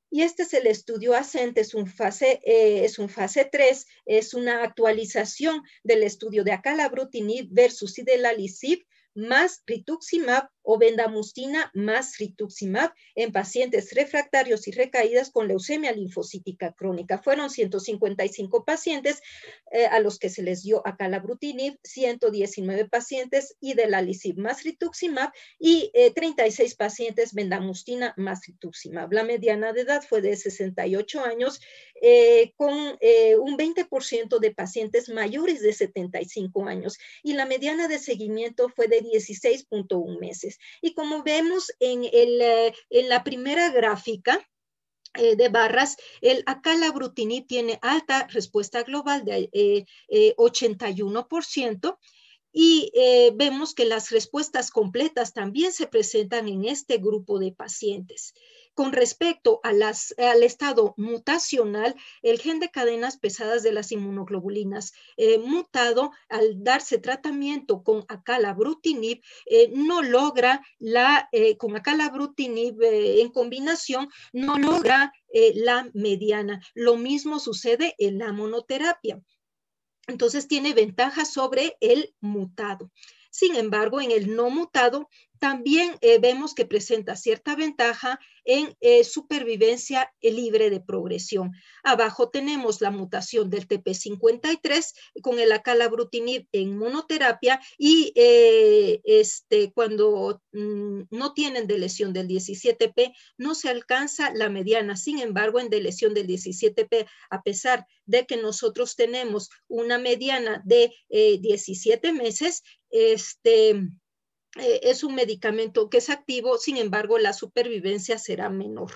Y este es el estudio Ascent, es un fase, eh, es un fase tres, es una actualización del estudio de acalabrutinib versus idelalisib más rituximab o bendamustina más rituximab en pacientes refractarios y recaídas con leucemia linfocítica crónica. Fueron ciento cincuenta y cinco pacientes eh, a los que se les dio acalabrutinib, ciento diecinueve pacientes idelalisib más rituximab y eh, treinta y seis pacientes bendamustina más rituximab. La mediana de edad fue de sesenta y ocho años, eh, con eh, un veinte por ciento de pacientes mayores de setenta y cinco años, y la mediana de seguimiento fue de dieciséis punto uno meses. Y como vemos en, el, eh, en la primera gráfica eh, de barras, el acalabrutinib tiene alta respuesta global de eh, eh, ochenta y uno por ciento, y eh, vemos que las respuestas completas también se presentan en este grupo de pacientes. Con respecto a las, al estado mutacional, el gen de cadenas pesadas de las inmunoglobulinas eh, mutado al darse tratamiento con acalabrutinib eh, no logra la, eh, con acalabrutinib eh, en combinación, no logra eh, la mediana. Lo mismo sucede en la monoterapia. Entonces tiene ventaja sobre el mutado. Sin embargo, en el no mutado también eh, vemos que presenta cierta ventaja en eh, supervivencia libre de progresión. Abajo tenemos la mutación del T P cincuenta y tres con el acalabrutinib en monoterapia, y eh, este, cuando mm, no tienen deleción del diecisiete P no se alcanza la mediana. Sin embargo, en deleción del diecisiete P, a pesar de que nosotros tenemos una mediana de eh, diecisiete meses, este... Eh, es un medicamento que es activo, sin embargo, la supervivencia será menor.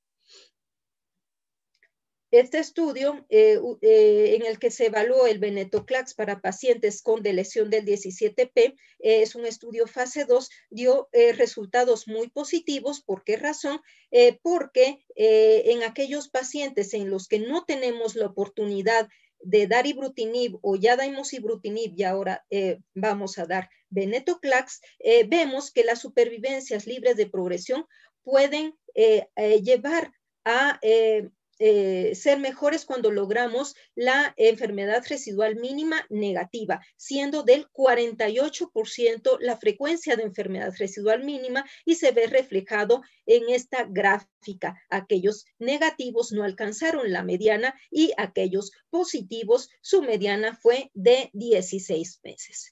Este estudio eh, eh, en el que se evaluó el venetoclax para pacientes con deleción del diecisiete P eh, es un estudio fase dos, dio eh, resultados muy positivos. ¿Por qué razón? Eh, porque eh, en aquellos pacientes en los que no tenemos la oportunidad de dar ibrutinib o ya dimos ibrutinib y ahora eh, vamos a dar venetoclax, eh, vemos que las supervivencias libres de progresión pueden eh, eh, llevar a eh, eh, ser mejores cuando logramos la enfermedad residual mínima negativa, siendo del cuarenta y ocho por ciento la frecuencia de enfermedad residual mínima, y se ve reflejado en esta gráfica. Aquellos negativos no alcanzaron la mediana y aquellos positivos, su mediana fue de dieciséis meses.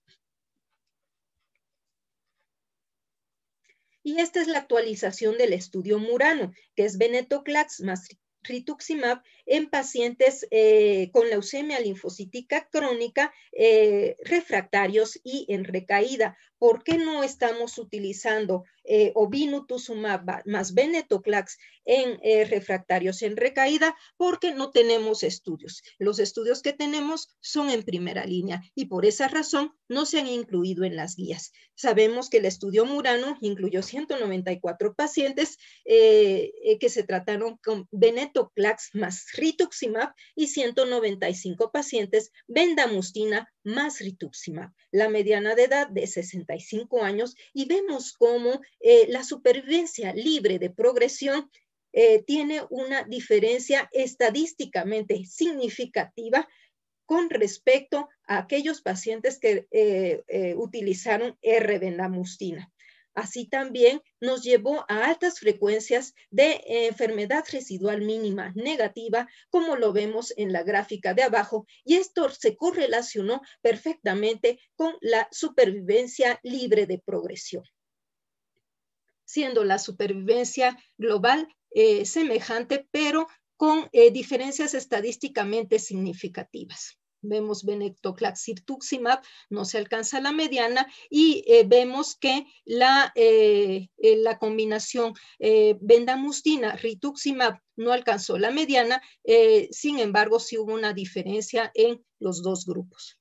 Y esta es la actualización del estudio Murano, que es venetoclax más rituximab en pacientes eh, con leucemia linfocítica crónica, eh, refractarios y en recaída. ¿Por qué no estamos utilizando eh, obinutuzumab más venetoclax en eh, refractarios en recaída? Porque no tenemos estudios. Los estudios que tenemos son en primera línea y por esa razón no se han incluido en las guías. Sabemos que el estudio Murano incluyó ciento noventa y cuatro pacientes eh, eh, que se trataron con venetoclax más rituximab y ciento noventa y cinco pacientes bendamustina más rituximab. La mediana de edad de sesenta y cinco años, y vemos cómo eh, la supervivencia libre de progresión eh, tiene una diferencia estadísticamente significativa con respecto a aquellos pacientes que eh, eh, utilizaron R-bendamustina. Así también nos llevó a altas frecuencias de eh, enfermedad residual mínima negativa, como lo vemos en la gráfica de abajo, y esto se correlacionó perfectamente con la supervivencia libre de progresión, siendo la supervivencia global eh, semejante, pero con eh, diferencias estadísticamente significativas. Vemos venetoclax rituximab, no se alcanza la mediana, y eh, vemos que la, eh, eh, la combinación eh, bendamustina rituximab no alcanzó la mediana, eh, sin embargo sí hubo una diferencia en los dos grupos.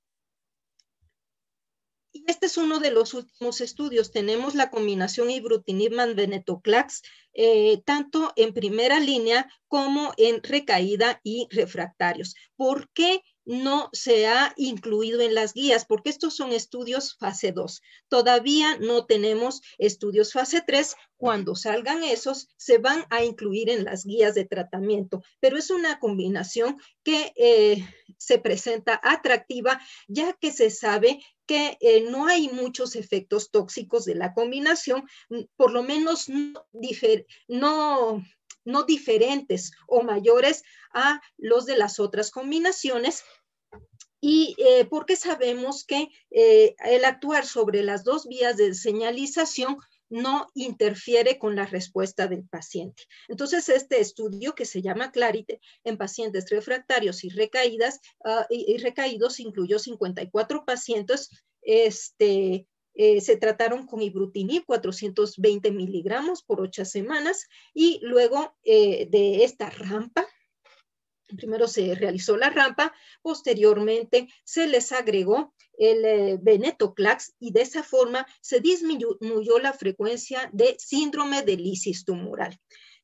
Y este es uno de los últimos estudios. Tenemos la combinación ibrutinib más venetoclax eh, tanto en primera línea como en recaída y refractarios. ¿Por qué no se ha incluido en las guías? Porque estos son estudios fase dos. Todavía no tenemos estudios fase tres. Cuando salgan esos, se van a incluir en las guías de tratamiento. Pero es una combinación que eh, se presenta atractiva, ya que se sabe que eh, no hay muchos efectos tóxicos de la combinación, por lo menos no, difer no, no diferentes o mayores a los de las otras combinaciones. Y eh, porque sabemos que eh, el actuar sobre las dos vías de señalización no interfiere con la respuesta del paciente. Entonces, este estudio que se llama Clarity en pacientes refractarios y, recaídas, uh, y, y recaídos incluyó cincuenta y cuatro pacientes, este, eh, se trataron con ibrutinib cuatrocientos veinte miligramos por ocho semanas y luego eh, de esta rampa, primero se realizó la rampa, posteriormente se les agregó el eh, venetoclax y de esa forma se disminuyó la frecuencia de síndrome de lisis tumoral.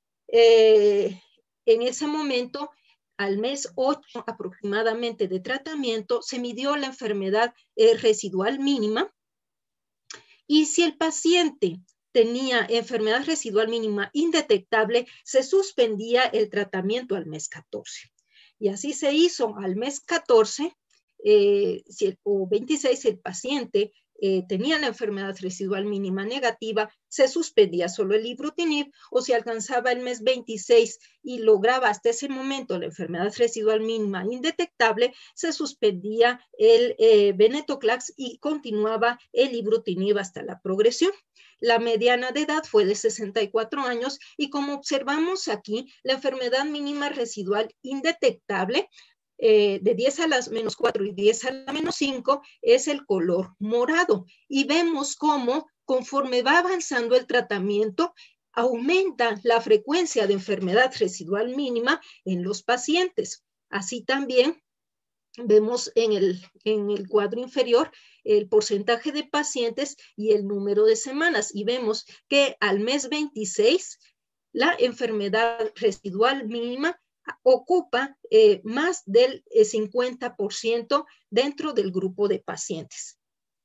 Eh, en ese momento, al mes ocho aproximadamente de tratamiento, se midió la enfermedad eh, residual mínima y si el paciente tenía enfermedad residual mínima indetectable, se suspendía el tratamiento al mes catorce. Y así se hizo al mes catorce eh, si el, o veintiséis, si el paciente eh, tenía la enfermedad residual mínima negativa, se suspendía solo el ibrutinib, o si alcanzaba el mes veintiséis y lograba hasta ese momento la enfermedad residual mínima indetectable, se suspendía el eh, venetoclax y continuaba el ibrutinib hasta la progresión. La mediana de edad fue de sesenta y cuatro años y como observamos aquí, la enfermedad mínima residual indetectable eh, de diez a la menos cuatro y diez a la menos cinco es el color morado. Y vemos cómo conforme va avanzando el tratamiento, aumenta la frecuencia de enfermedad residual mínima en los pacientes. Así también vemos en el, en el cuadro inferior el porcentaje de pacientes y el número de semanas y vemos que al mes veintiséis la enfermedad residual mínima ocupa eh, más del eh, cincuenta por ciento dentro del grupo de pacientes.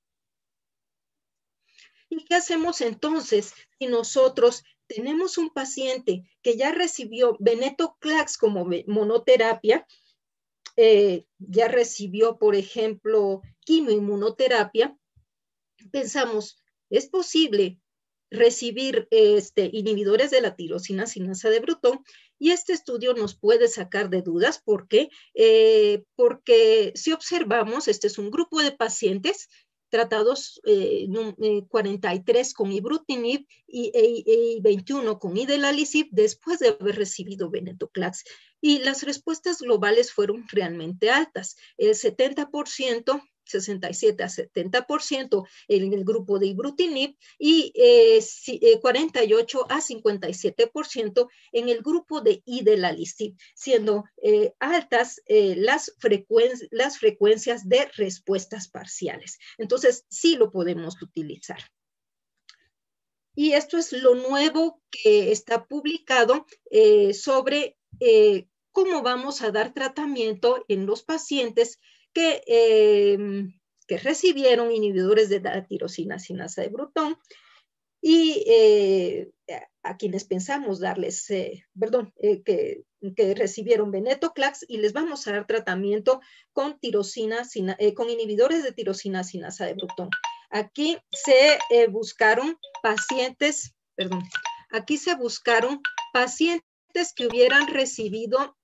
¿Y qué hacemos entonces si nosotros tenemos un paciente que ya recibió venetoclax como monoterapia? Eh, ya recibió, por ejemplo, quimioinmunoterapia, pensamos, ¿es posible recibir este, inhibidores de la tirosina sinasa de Bruton? Y este estudio nos puede sacar de dudas. ¿Por qué? Eh, porque si observamos, este es un grupo de pacientes tratados eh, cuarenta y tres con ibrutinib y, y, y veintiuno con idelalisib después de haber recibido venetoclax. Y las respuestas globales fueron realmente altas. El setenta por ciento, sesenta y siete a setenta por ciento en el grupo de ibrutinib y eh, cuarenta y ocho a cincuenta y siete por ciento en el grupo de idelalisib, siendo eh, altas eh, las, frecuen las frecuencias de respuestas parciales. Entonces, sí lo podemos utilizar. Y esto es lo nuevo que está publicado eh, sobre eh, cómo vamos a dar tratamiento en los pacientes que, eh, que recibieron inhibidores de la tirosina sinasa de Bruton y eh, a quienes pensamos darles, eh, perdón, eh, que, que recibieron venetoclax y les vamos a dar tratamiento con, tirosina, sina, eh, con inhibidores de tirosina sinasa de Bruton. Aquí se eh, buscaron pacientes, perdón, aquí se buscaron pacientes que hubieran recibido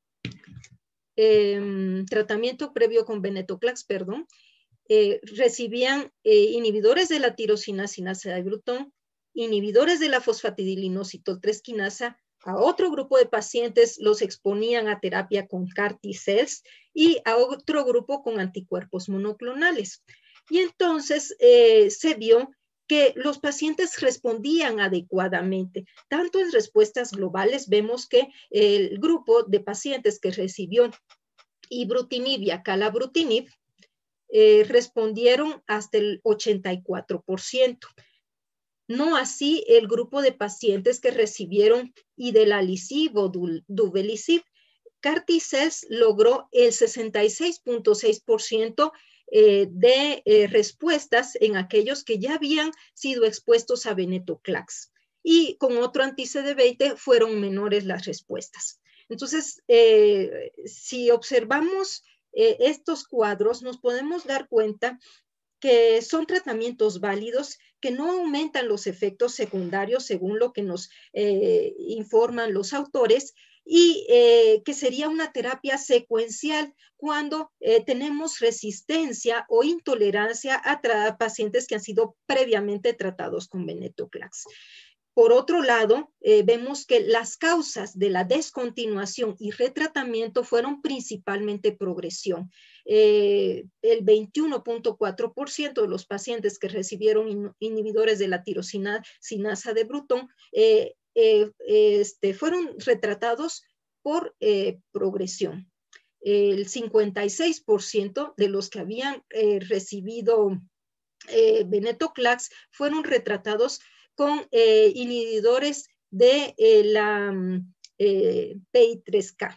Eh, tratamiento previo con venetoclax, perdón, eh, recibían eh, inhibidores de la tirosina sinasa de Bruton, inhibidores de la fosfatidilinositol tres quinasa, a otro grupo de pacientes los exponían a terapia con C A R T-cells y a otro grupo con anticuerpos monoclonales. Y entonces eh, se vio que los pacientes respondían adecuadamente. Tanto en respuestas globales vemos que el grupo de pacientes que recibió ibrutinib y acalabrutinib eh, respondieron hasta el ochenta y cuatro por ciento. No así el grupo de pacientes que recibieron idelalisib o duvelisib. Carticels logró el sesenta y seis punto seis por ciento eh, de eh, respuestas en aquellos que ya habían sido expuestos a venetoclax. Y con otro anti C D veinte fueron menores las respuestas. Entonces, eh, si observamos eh, estos cuadros, nos podemos dar cuenta que son tratamientos válidos, que no aumentan los efectos secundarios según lo que nos eh, informan los autores, y eh, que sería una terapia secuencial cuando eh, tenemos resistencia o intolerancia a pacientes que han sido previamente tratados con venetoclax. Por otro lado, eh, vemos que las causas de la descontinuación y retratamiento fueron principalmente progresión. Eh, el veintiuno punto cuatro por ciento de los pacientes que recibieron in inhibidores de la tirosinasa de Bruton eh, eh, este, fueron retratados por eh, progresión. El cincuenta y seis por ciento de los que habían eh, recibido eh, venetoclax fueron retratados con eh, inhibidores de eh, la eh, P I tres K.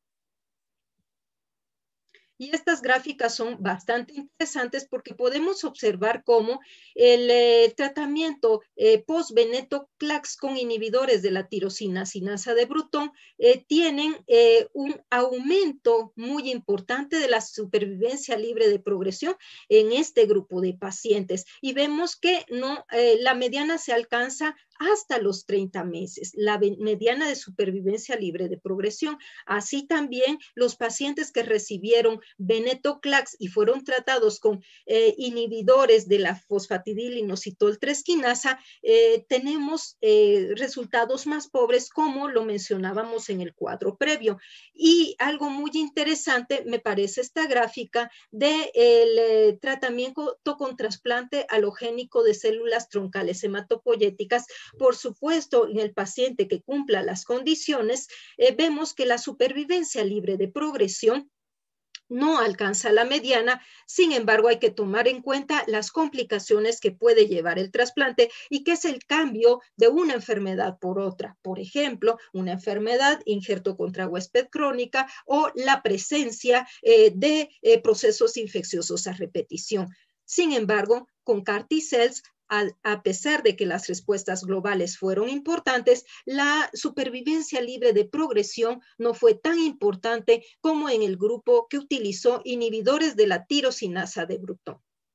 Y estas gráficas son bastante interesantes porque podemos observar cómo el eh, tratamiento eh, post-venetoclax con inhibidores de la tirosinacinasa de Bruton eh, tienen eh, un aumento muy importante de la supervivencia libre de progresión en este grupo de pacientes. Y vemos que no, eh, la mediana se alcanza hasta los treinta meses, la mediana de supervivencia libre de progresión. Así también los pacientes que recibieron venetoclax y fueron tratados con eh, inhibidores de la fosfatidilinositol tres quinasa, eh, tenemos eh, resultados más pobres, como lo mencionábamos en el cuadro previo. Y algo muy interesante me parece esta gráfica del de eh, tratamiento con trasplante halogénico de células troncales hematopoyéticas. Por supuesto, en el paciente que cumpla las condiciones, eh, vemos que la supervivencia libre de progresión no alcanza la mediana. Sin embargo, hay que tomar en cuenta las complicaciones que puede llevar el trasplante y que es el cambio de una enfermedad por otra. Por ejemplo, una enfermedad, injerto contra huésped crónica, o la presencia eh, de eh, procesos infecciosos a repetición. Sin embargo, con Carticels, a pesar de que las respuestas globales fueron importantes, la supervivencia libre de progresión no fue tan importante como en el grupo que utilizó inhibidores de la tirosinasa de Bruton.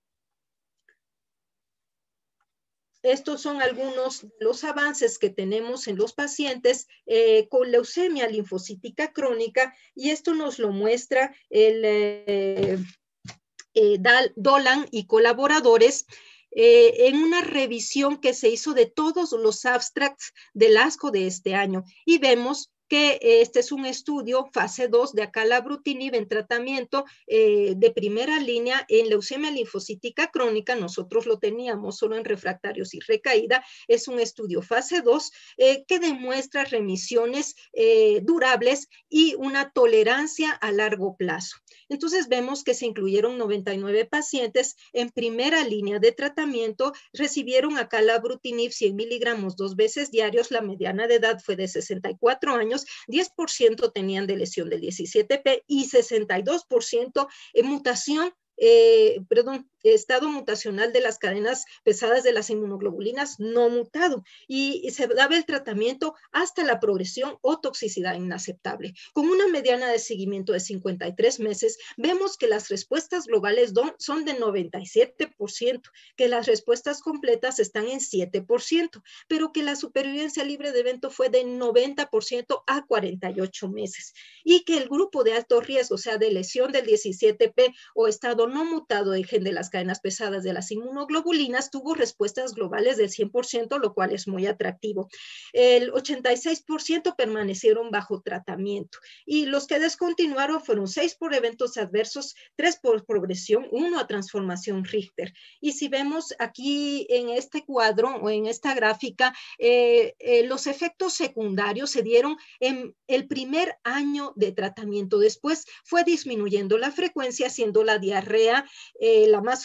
Estos son algunos de los avances que tenemos en los pacientes eh, con leucemia linfocítica crónica, y esto nos lo muestra el eh, eh, Dolan y colaboradores, Eh, en una revisión que se hizo de todos los abstracts del ASCO de este año, y vemos que este es un estudio fase dos de acalabrutinib en tratamiento eh, de primera línea en leucemia linfocítica crónica. Nosotros lo teníamos solo en refractarios y recaída. Es un estudio fase dos eh, que demuestra remisiones eh, durables y una tolerancia a largo plazo. Entonces vemos que se incluyeron noventa y nueve pacientes en primera línea de tratamiento, recibieron acalabrutinib cien miligramos dos veces diarios. La mediana de edad fue de sesenta y cuatro años, diez por ciento tenían de lesión del diecisiete P y sesenta y dos por ciento en mutación, eh, perdón, estado mutacional de las cadenas pesadas de las inmunoglobulinas no mutado, y, y se daba el tratamiento hasta la progresión o toxicidad inaceptable. Con una mediana de seguimiento de cincuenta y tres meses, vemos que las respuestas globales don, son de noventa y siete por ciento, que las respuestas completas están en siete por ciento, pero que la supervivencia libre de evento fue de noventa por ciento a cuarenta y ocho meses, y que el grupo de alto riesgo, o sea, de lesión del diecisiete P o estado no mutado del gen de las cadenas pesadas de las inmunoglobulinas, tuvo respuestas globales del cien por ciento, lo cual es muy atractivo. El ochenta y seis por ciento permanecieron bajo tratamiento, y los que descontinuaron fueron seis por eventos adversos, tres por progresión, uno a transformación Richter. Y si vemos aquí en este cuadro o en esta gráfica, eh, eh, los efectos secundarios se dieron en el primer año de tratamiento. Después fue disminuyendo la frecuencia, siendo la diarrea eh, la más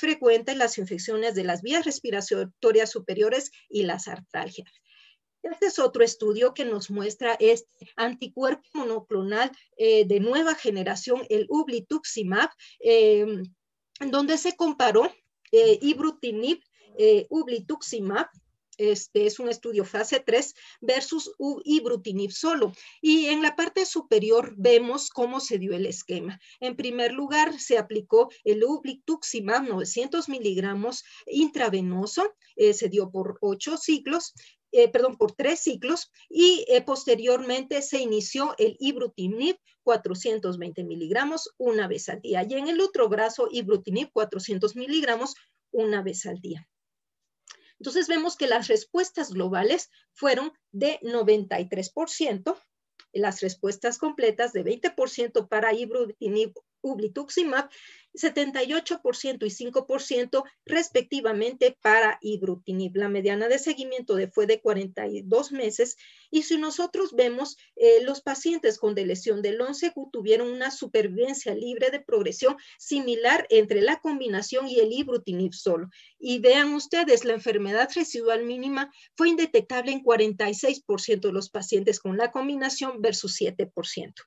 frecuente las infecciones de las vías respiratorias superiores y las artralgias. Este es otro estudio que nos muestra este anticuerpo monoclonal eh, de nueva generación, el ublituximab, eh, en donde se comparó eh, ibrutinib, eh, ublituximab, este es un estudio fase tres, versus ibrutinib solo. Y en la parte superior vemos cómo se dio el esquema. En primer lugar, se aplicó el ublituximab, novecientos miligramos intravenoso, eh, se dio por ocho ciclos. Eh, perdón, por tres ciclos, y eh, posteriormente se inició el ibrutinib, cuatrocientos veinte miligramos una vez al día. Y en el otro brazo, ibrutinib, cuatrocientos miligramos una vez al día. Entonces vemos que las respuestas globales fueron de noventa y tres por ciento, las respuestas completas de veinte por ciento para ibrutinib, ublituximab, setenta y ocho por ciento y cinco por ciento respectivamente para ibrutinib. La mediana de seguimiento de, fue de cuarenta y dos meses, y si nosotros vemos, eh, los pacientes con lesión del once Q tuvieron una supervivencia libre de progresión similar entre la combinación y el ibrutinib solo. Y vean ustedes, la enfermedad residual mínima fue indetectable en cuarenta y seis por ciento de los pacientes con la combinación versus siete por ciento.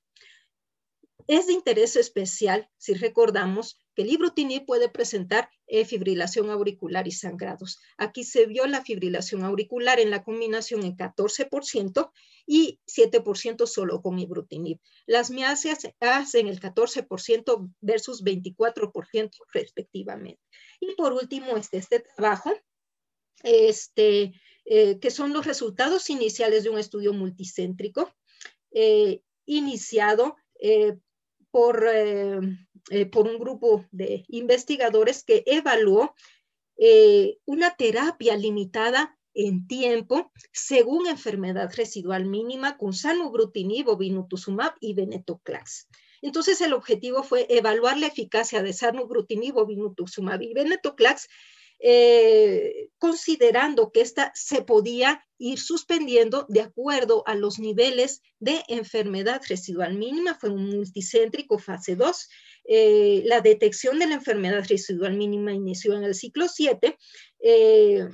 Es de interés especial si recordamos que el ibrutinib puede presentar eh, fibrilación auricular y sangrados. Aquí se vio la fibrilación auricular en la combinación en catorce por ciento y siete por ciento solo con ibrutinib. Las mialgias hacen el catorce por ciento versus veinticuatro por ciento respectivamente. Y por último, este, este trabajo, este, eh, que son los resultados iniciales de un estudio multicéntrico eh, iniciado eh, Por, eh, eh, por un grupo de investigadores que evaluó eh, una terapia limitada en tiempo según enfermedad residual mínima con zanubrutinib, obinutuzumab y venetoclax. Entonces el objetivo fue evaluar la eficacia de zanubrutinib, obinutuzumab y venetoclax, Eh, considerando que esta se podía ir suspendiendo de acuerdo a los niveles de enfermedad residual mínima. Fue un multicéntrico fase dos. Eh, la detección de la enfermedad residual mínima inició en el ciclo siete. Eh,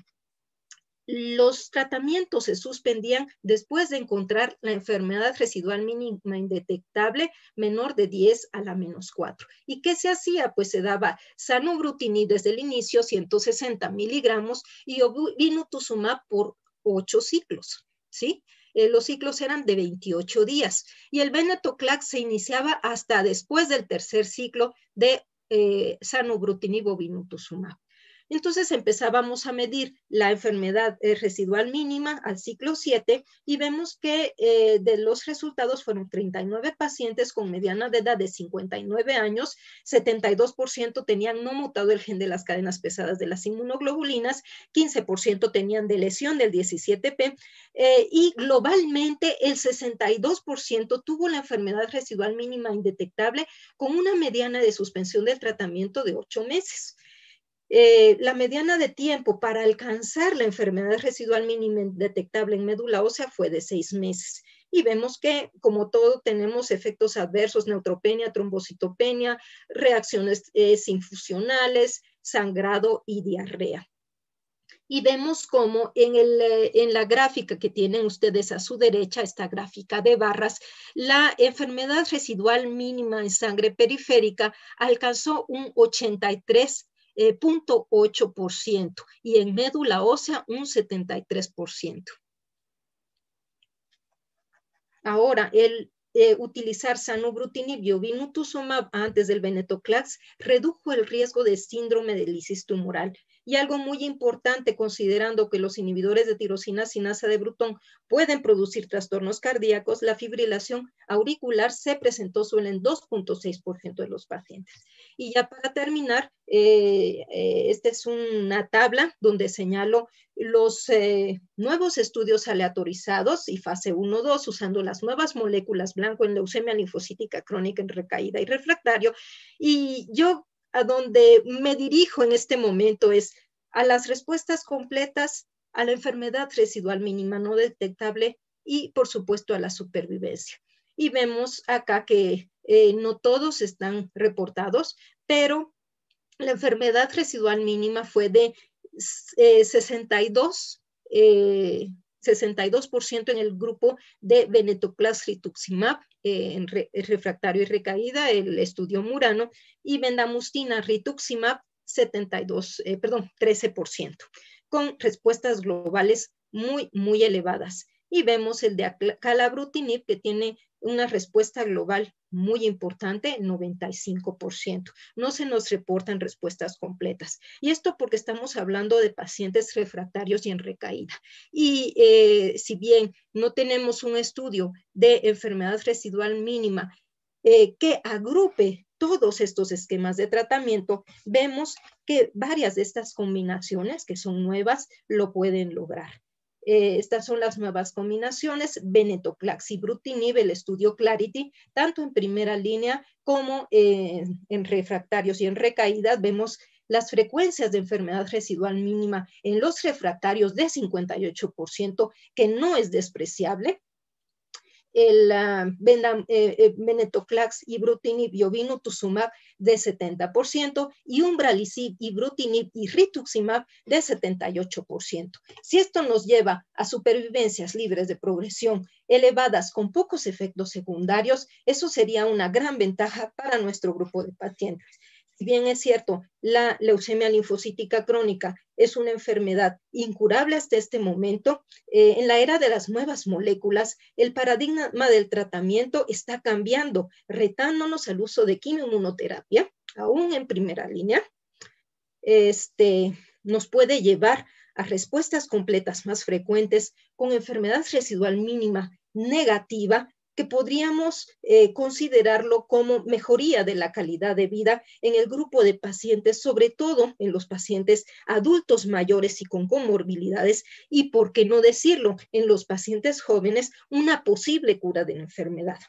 Los tratamientos se suspendían después de encontrar la enfermedad residual mínima indetectable menor de diez a la menos cuatro. ¿Y qué se hacía? Pues se daba zanubrutinib desde el inicio, ciento sesenta miligramos, y obinutuzumab por ocho ciclos, ¿sí? Eh, los ciclos eran de veintiocho días. Y el venetoclax se iniciaba hasta después del tercer ciclo de eh, zanubrutinib, obinutuzumab. Entonces empezábamos a medir la enfermedad eh, residual mínima al ciclo siete y vemos que eh, de los resultados fueron treinta y nueve pacientes con mediana de edad de cincuenta y nueve años, setenta y dos por ciento tenían no mutado el gen de las cadenas pesadas de las inmunoglobulinas, quince por ciento tenían de lesión del diecisiete P eh, y globalmente el sesenta y dos por ciento tuvo la enfermedad residual mínima indetectable con una mediana de suspensión del tratamiento de ocho meses. Eh, la mediana de tiempo para alcanzar la enfermedad residual mínima detectable en médula ósea fue de seis meses. Y vemos que, como todo, tenemos efectos adversos, neutropenia, trombocitopenia, reacciones eh, infusionales, sangrado y diarrea. Y vemos cómo en, el, en la gráfica que tienen ustedes a su derecha, esta gráfica de barras, la enfermedad residual mínima en sangre periférica alcanzó un ochenta y tres punto ocho por ciento y en médula ósea un setenta y tres por ciento. Ahora, el eh, utilizar zanubrutinib y obinutuzumab antes del venetoclax redujo el riesgo de síndrome de lisis tumoral. Y algo muy importante, considerando que los inhibidores de tirosina sinasa de Bruton pueden producir trastornos cardíacos, la fibrilación auricular se presentó solo en dos punto seis por ciento de los pacientes. Y ya para terminar, eh, eh, esta es una tabla donde señalo los eh, nuevos estudios aleatorizados y fase uno dos usando las nuevas moléculas blanco en leucemia linfocítica crónica en recaída y refractario. Y yo a donde me dirijo en este momento es a las respuestas completas a la enfermedad residual mínima no detectable y, por supuesto, a la supervivencia. Y vemos acá que eh, no todos están reportados, pero la enfermedad residual mínima fue de eh, sesenta y dos por ciento en el grupo de venetoclax rituximab, eh, en re, refractario y recaída, el estudio Murano, y bendamustina rituximab, setenta y dos, eh, perdón, trece por ciento, con respuestas globales muy, muy elevadas. Y vemos el de acalabrutinib, que tiene una respuesta global muy importante, noventa y cinco por ciento. No se nos reportan respuestas completas. Y esto porque estamos hablando de pacientes refractarios y en recaída. Y eh, si bien no tenemos un estudio de enfermedad residual mínima eh, que agrupe todos estos esquemas de tratamiento, vemos que varias de estas combinaciones, que son nuevas, lo pueden lograr. Eh, estas son las nuevas combinaciones, venetoclax y ibrutinib, el estudio Clarity, tanto en primera línea como eh, en refractarios y en recaídas. Vemos las frecuencias de enfermedad residual mínima en los refractarios de cincuenta y ocho por ciento, que no es despreciable. El uh, benda, eh, venetoclax, ibrutinib y obinutuzumab de setenta por ciento y umbralisib, ibrutinib y rituximab de setenta y ocho por ciento. Si esto nos lleva a supervivencias libres de progresión elevadas con pocos efectos secundarios, eso sería una gran ventaja para nuestro grupo de pacientes. Si bien es cierto, la leucemia linfocítica crónica es una enfermedad incurable hasta este momento, eh, en la era de las nuevas moléculas, el paradigma del tratamiento está cambiando, retándonos al uso de quimioinmunoterapia, aún en primera línea. Este, nos puede llevar a respuestas completas más frecuentes con enfermedad residual mínima negativa, que podríamos eh, considerarlo como mejoría de la calidad de vida en el grupo de pacientes, sobre todo en los pacientes adultos mayores y con comorbilidades, y por qué no decirlo, en los pacientes jóvenes, una posible cura de la enfermedad.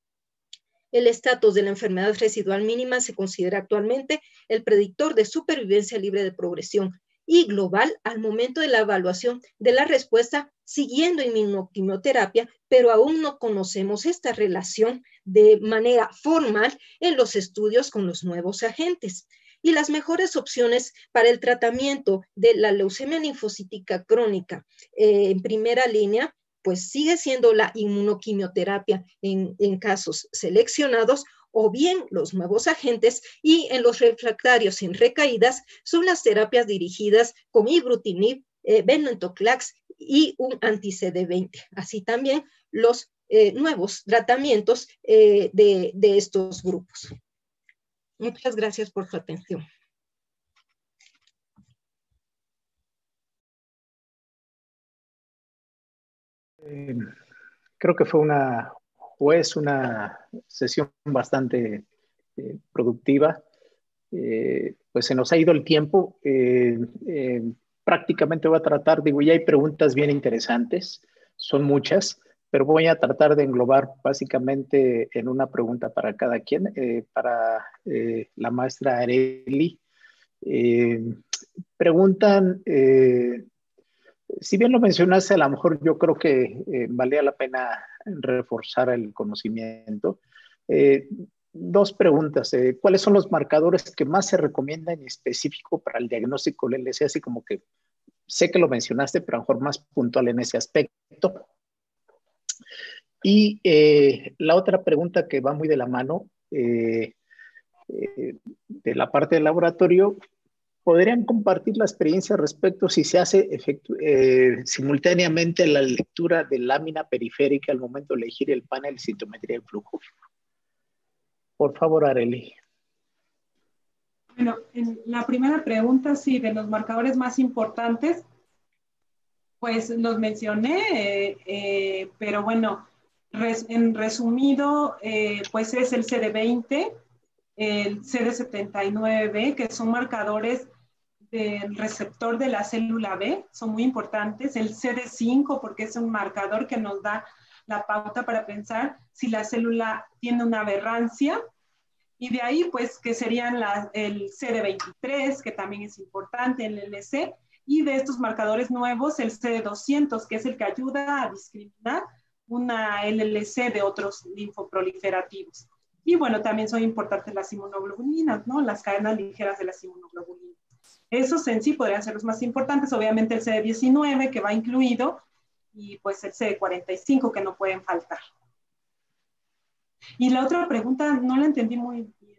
El estatus de la enfermedad residual mínima se considera actualmente el predictor de supervivencia libre de progresión y global al momento de la evaluación de la respuesta siguiendo inmunoquimioterapia, pero aún no conocemos esta relación de manera formal en los estudios con los nuevos agentes. Y las mejores opciones para el tratamiento de la leucemia linfocítica crónica eh, en primera línea, pues sigue siendo la inmunoquimioterapia en, en casos seleccionados, o bien los nuevos agentes, y en los refractarios en recaídas son las terapias dirigidas con ibrutinib, eh, venetoclax y un anti-C D veinte. Así también los eh, nuevos tratamientos eh, de, de estos grupos. Muchas gracias por su atención. Eh, creo que fue una, o es una sesión bastante eh, productiva. Eh, pues se nos ha ido el tiempo. Eh, eh, prácticamente voy a tratar, digo, ya hay preguntas bien interesantes, son muchas, pero voy a tratar de englobar básicamente en una pregunta para cada quien. Eh, para eh, la maestra Arely, eh, preguntan, eh, si bien lo mencionaste, a lo mejor yo creo que eh, valía la pena reforzar el conocimiento. Eh, dos preguntas. Eh, ¿Cuáles son los marcadores que más se recomiendan en específico para el diagnóstico del L S? Así como que sé que lo mencionaste, pero a lo mejor más puntual en ese aspecto. Y eh, la otra pregunta que va muy de la mano, eh, eh, de la parte del laboratorio, ¿podrían compartir la experiencia respecto si se hace efectu eh, simultáneamente la lectura de lámina periférica al momento de elegir el panel de sintometría del flujo? Por favor, Arely. Bueno, en la primera pregunta, sí, de los marcadores más importantes, pues los mencioné, eh, eh, pero bueno, res, en resumido, eh, pues es el C D veinte, el C D setenta y nueve, que son marcadores del receptor de la célula B, son muy importantes. El C D cinco, porque es un marcador que nos da la pauta para pensar si la célula tiene una aberrancia. Y de ahí, pues, que serían la, el C D veintitrés, que también es importante, el L C, y de estos marcadores nuevos, el C D doscientos, que es el que ayuda a discriminar una L L C de otros linfoproliferativos. Y bueno, también son importantes las inmunoglobulinas, ¿no? Las cadenas ligeras de las inmunoglobulinas. Esos en sí podrían ser los más importantes. Obviamente el C D diecinueve, que va incluido, y pues el C D cuarenta y cinco, que no pueden faltar. Y la otra pregunta no la entendí muy bien.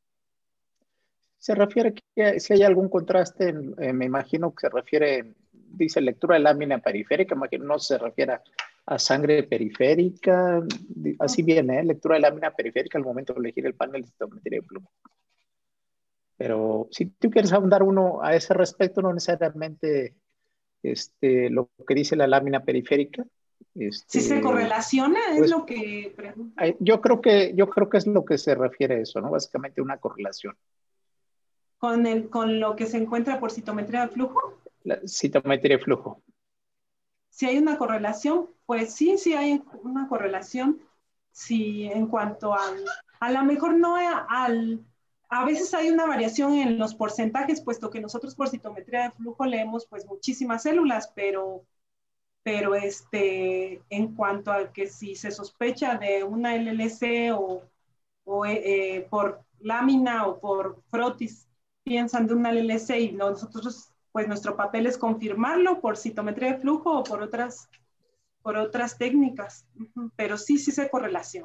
Se refiere que si hay algún contraste, eh, me imagino que se refiere, dice lectura de lámina periférica, imagino no se refiere a, a sangre periférica, así viene, ¿eh? Lectura de lámina periférica al momento de elegir el panel de citometría de flujo. Pero si tú quieres ahondar uno a ese respecto, no necesariamente este, lo que dice la lámina periférica. Este, si se correlaciona, pues, es lo que pregunto. Yo creo que, yo creo que es lo que se refiere a eso, ¿no? Básicamente una correlación. ¿Con, el, con lo que se encuentra por citometría de flujo? La citometría de flujo. Si hay una correlación, pues sí, sí hay una correlación. Sí, en cuanto al, a lo mejor no al, a veces hay una variación en los porcentajes, puesto que nosotros por citometría de flujo leemos pues muchísimas células, pero, pero este, en cuanto a que si se sospecha de una L L C o, o eh, por lámina o por frotis, piensan de una L L C y nosotros, pues nuestro papel es confirmarlo por citometría de flujo o por otras, por otras técnicas, pero sí, sí se correlaciona.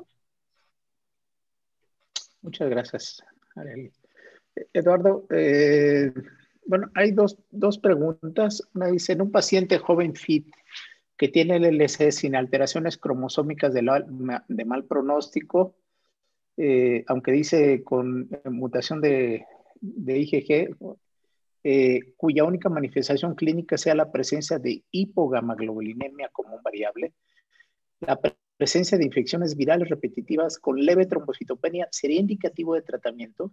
Muchas gracias, Arely. Eduardo, eh, bueno, hay dos, dos preguntas. Una dice, en un paciente joven fit que tiene L L C sin alteraciones cromosómicas de, la, de mal pronóstico, eh, aunque dice con mutación de, de I G G, eh, cuya única manifestación clínica sea la presencia de hipogamaglobulinemia como variable, la presencia de infecciones virales repetitivas con leve trombocitopenia, ¿sería indicativo de tratamiento?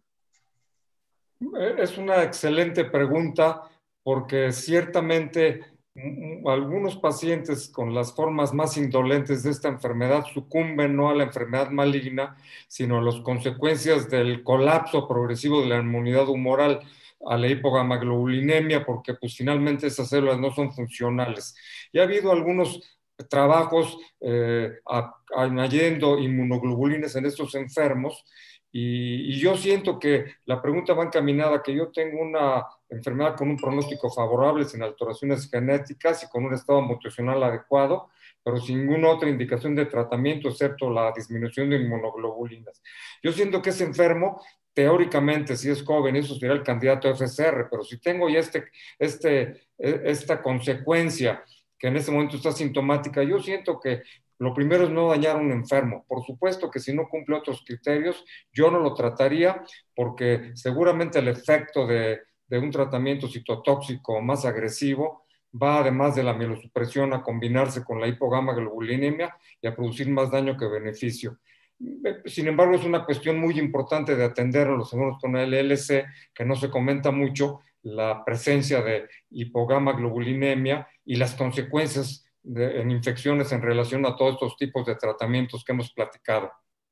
Es una excelente pregunta porque ciertamente algunos pacientes con las formas más indolentes de esta enfermedad sucumben no a la enfermedad maligna, sino a las consecuencias del colapso progresivo de la inmunidad humoral, a la hipogamaglobulinemia, porque pues finalmente esas células no son funcionales. Y ha habido algunos trabajos eh, a, añadiendo inmunoglobulinas en estos enfermos. Y, y yo siento que la pregunta va encaminada que yo tengo una enfermedad con un pronóstico favorable, sin alteraciones genéticas y con un estado mutacional adecuado, pero sin ninguna otra indicación de tratamiento, excepto la disminución de inmunoglobulinas. Yo siento que ese enfermo, teóricamente, si es joven, eso sería el candidato a F C R, pero si tengo ya este, este, esta consecuencia que en este momento está sintomática, yo siento que lo primero es no dañar a un enfermo. Por supuesto que si no cumple otros criterios, yo no lo trataría porque seguramente el efecto de, de un tratamiento citotóxico más agresivo va, además de la mielosupresión, a combinarse con la hipogamaglobulinemia y a producir más daño que beneficio. Sin embargo, es una cuestión muy importante de atender a los enfermos con L L C, que no se comenta mucho, la presencia de hipogamaglobulinemia y las consecuencias De, en infecciones en relación a todos estos tipos de tratamientos que hemos platicado.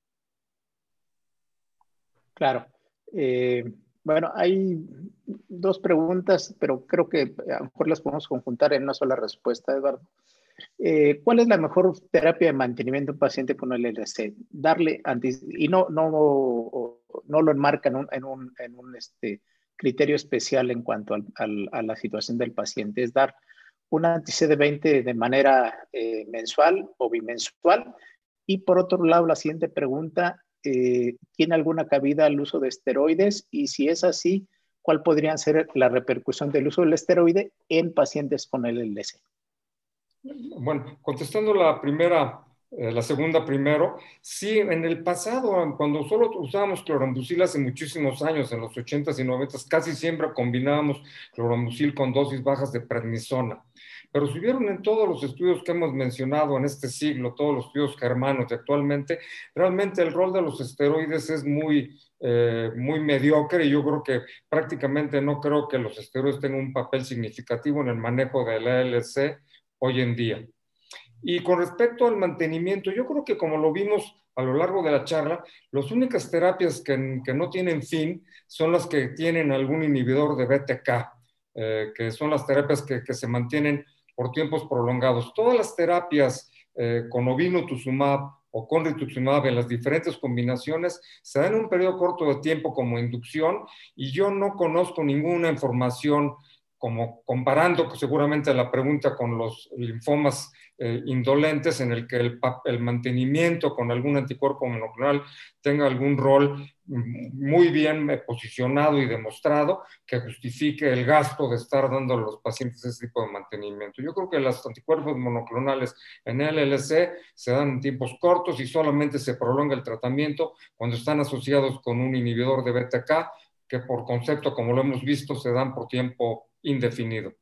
Claro. Eh, bueno, hay dos preguntas, pero creo que a lo mejor las podemos conjuntar en una sola respuesta, Eduardo. Eh, ¿Cuál es la mejor terapia de mantenimiento de un paciente con L L C? Darle antes, y no, no, no lo enmarca en un, en un, en un este, criterio especial en cuanto al, al, a la situación del paciente, es dar un anti-C D veinte de manera eh, mensual o bimensual. Y por otro lado, la siguiente pregunta, eh, ¿tiene alguna cabida al uso de esteroides? Y si es así, ¿cuál podría ser la repercusión del uso del esteroide en pacientes con L L C? Bueno, contestando la primera, eh, la segunda primero, sí, en el pasado, cuando solo usábamos clorambucil hace muchísimos años, en los ochentas y noventas, casi siempre combinábamos clorambucil con dosis bajas de prednisona. Pero si vieron en todos los estudios que hemos mencionado en este siglo, todos los estudios germanos de actualmente, realmente el rol de los esteroides es muy, eh, muy mediocre y yo creo que prácticamente no creo que los esteroides tengan un papel significativo en el manejo de la L L C hoy en día. Y con respecto al mantenimiento, yo creo que como lo vimos a lo largo de la charla, las únicas terapias que, que no tienen fin son las que tienen algún inhibidor de B T K, eh, que son las terapias que, que se mantienen por tiempos prolongados. Todas las terapias eh, con ovinotuzumab o con rituximab en las diferentes combinaciones se da en un periodo corto de tiempo como inducción, y yo no conozco ninguna información como comparando seguramente la pregunta con los linfomas eh, indolentes, en el que el, el mantenimiento con algún anticuerpo monoclonal tenga algún rol muy bien posicionado y demostrado que justifique el gasto de estar dando a los pacientes ese tipo de mantenimiento. Yo creo que los anticuerpos monoclonales en L L C se dan en tiempos cortos y solamente se prolonga el tratamiento cuando están asociados con un inhibidor de B T K, que por concepto, como lo hemos visto, se dan por tiempo indefinido.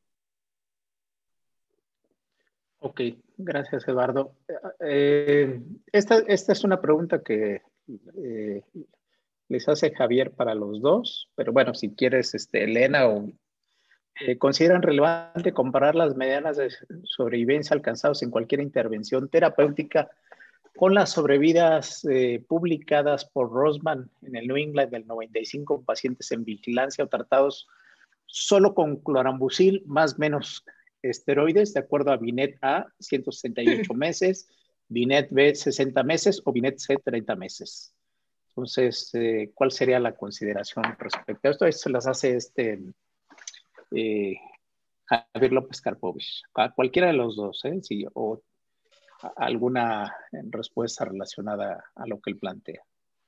Ok, gracias, Eduardo. Eh, esta, esta es una pregunta que eh, les hace Javier para los dos, pero bueno, si quieres, este, Elena, o, eh, ¿consideran relevante comparar las medianas de sobrevivencia alcanzadas en cualquier intervención terapéutica con las sobrevidas eh, publicadas por Rosman en el New England del noventa y cinco pacientes en vigilancia o tratados solo con clorambucil más menos esteroides, de acuerdo a Binet A, ciento sesenta y ocho meses, Binet B, sesenta meses, o Binet C, treinta meses? Entonces, eh, ¿cuál sería la consideración respecto a esto? Esto se las hace este eh, Javier López Karpovich. A cualquiera de los dos, ¿eh? Sí, o alguna respuesta relacionada a lo que él plantea.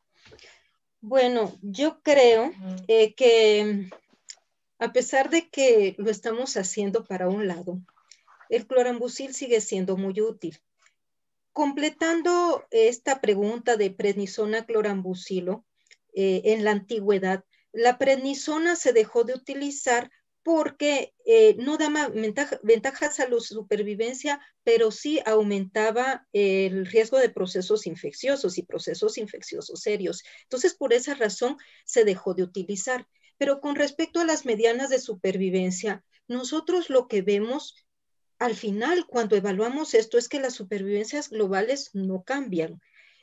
Bueno, yo creo eh, que a pesar de que lo estamos haciendo para un lado, el clorambucil sigue siendo muy útil. Completando esta pregunta de prednisona clorambucilo, eh, en la antigüedad, la prednisona se dejó de utilizar porque eh, no daba ventaja, ventajas a la supervivencia, pero sí aumentaba el riesgo de procesos infecciosos y procesos infecciosos serios. Entonces, por esa razón se dejó de utilizar. Pero con respecto a las medianas de supervivencia, nosotros lo que vemos al final, cuando evaluamos esto, es que las supervivencias globales no cambian.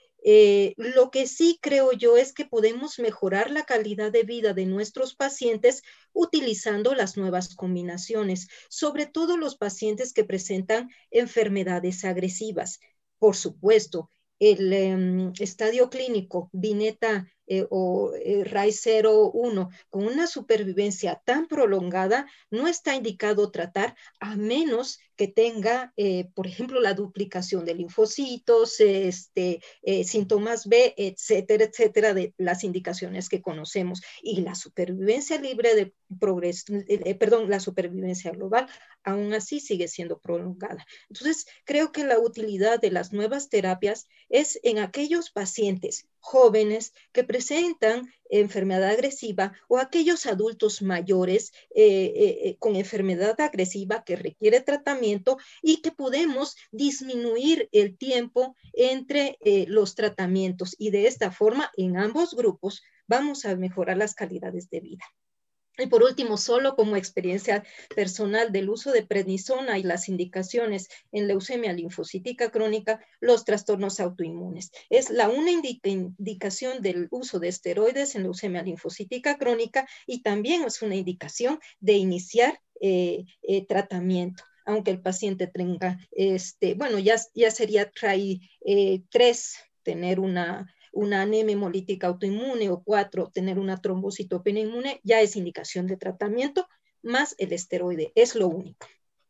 Eh, lo que sí creo yo es que podemos mejorar la calidad de vida de nuestros pacientes utilizando las nuevas combinaciones, sobre todo los pacientes que presentan enfermedades agresivas. Por supuesto, el eh, estadio clínico Bineta eh, o eh, R A I cero uno con una supervivencia tan prolongada no está indicado tratar a menos que tenga, eh, por ejemplo, la duplicación de linfocitos, este, eh, síntomas B, etcétera, etcétera, de las indicaciones que conocemos. Y la supervivencia libre de progreso, eh, perdón, la supervivencia global, aún así sigue siendo prolongada. Entonces, creo que la utilidad de las nuevas terapias es en aquellos pacientes jóvenes que presentan enfermedad agresiva o aquellos adultos mayores eh, eh, con enfermedad agresiva que requiere tratamiento y que podemos disminuir el tiempo entre eh, los tratamientos, y de esta forma en ambos grupos vamos a mejorar las calidades de vida. Y por último, solo como experiencia personal del uso de prednisona y las indicaciones en leucemia linfocítica crónica, los trastornos autoinmunes. Es la una indica indicación del uso de esteroides en leucemia linfocítica crónica, y también es una indicación de iniciar eh, eh, tratamiento. Aunque el paciente tenga, este, bueno, ya, ya sería T R A I eh, tres, tener una... una anemia hemolítica autoinmune, o cuatro, tener una trombocitopenia inmune, ya es indicación de tratamiento, más el esteroide, es lo único.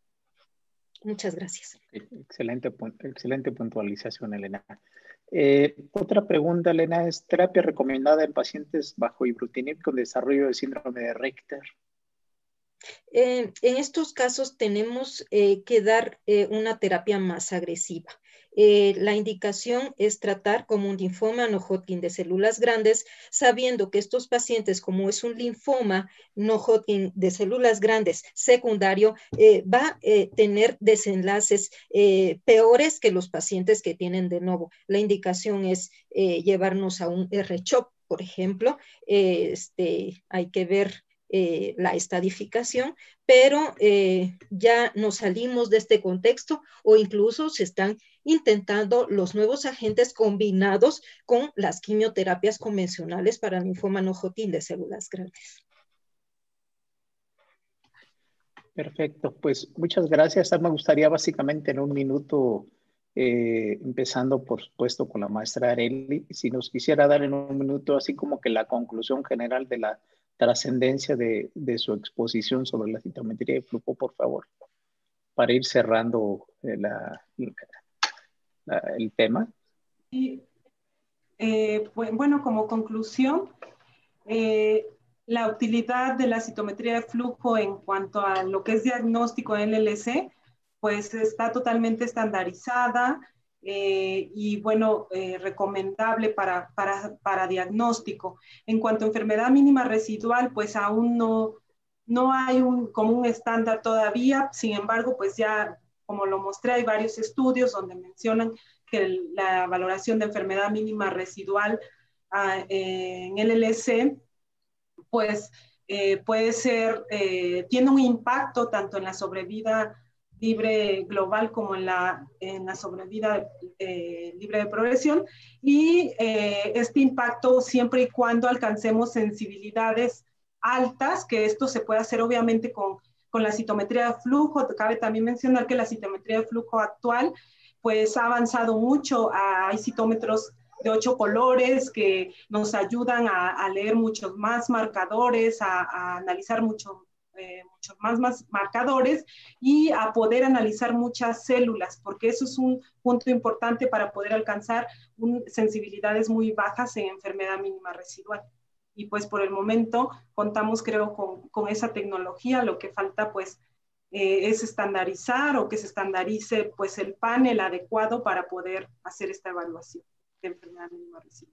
Muchas gracias. Excelente, excelente puntualización, Elena. Eh, otra pregunta, Elena, ¿es terapia recomendada en pacientes bajo ibrutinib con desarrollo de síndrome de Richter? Eh, en estos casos tenemos eh, que dar eh, una terapia más agresiva. Eh, la indicación es tratar como un linfoma no Hodgkin de células grandes, sabiendo que estos pacientes, como es un linfoma no Hodgkin de células grandes secundario, eh, va a eh, tener desenlaces eh, peores que los pacientes que tienen de novo. La indicación es eh, llevarnos a un R CHOP, por ejemplo. Eh, este, hay que ver Eh, la estadificación, pero eh, ya nos salimos de este contexto, o incluso se están intentando los nuevos agentes combinados con las quimioterapias convencionales para linfoma no Hodgkin de células grandes. Perfecto, pues muchas gracias. Me gustaría básicamente en un minuto eh, empezando por supuesto con la maestra Arely, si nos quisiera dar en un minuto así como que la conclusión general de la trascendencia de, de su exposición sobre la citometría de flujo, por favor, para ir cerrando eh, la, la, el tema. Y, eh, bueno, como conclusión, eh, la utilidad de la citometría de flujo en cuanto a lo que es diagnóstico en L L C, pues está totalmente estandarizada eh, y bueno, eh, recomendable para, para, para diagnóstico. En cuanto a enfermedad mínima residual, pues aún no, no hay un, como un estándar todavía, sin embargo, pues ya como lo mostré, hay varios estudios donde mencionan que el, la valoración de enfermedad mínima residual uh, en L L C pues eh, puede ser, eh, tiene un impacto tanto en la sobrevida libre global como en la, en la sobrevida eh, libre de progresión, y eh, este impacto siempre y cuando alcancemos sensibilidades altas, que esto se puede hacer obviamente con, con la citometría de flujo. Cabe también mencionar que la citometría de flujo actual pues ha avanzado mucho, hay citómetros de ocho colores que nos ayudan a, a leer muchos más marcadores, a, a analizar mucho, eh, muchos más, más marcadores y a poder analizar muchas células, porque eso es un punto importante para poder alcanzar un, sensibilidades muy bajas en enfermedad mínima residual. Y pues por el momento contamos, creo, con, con esa tecnología. Lo que falta pues eh, es estandarizar o que se estandarice pues el panel adecuado para poder hacer esta evaluación de enfermedad mínima residual.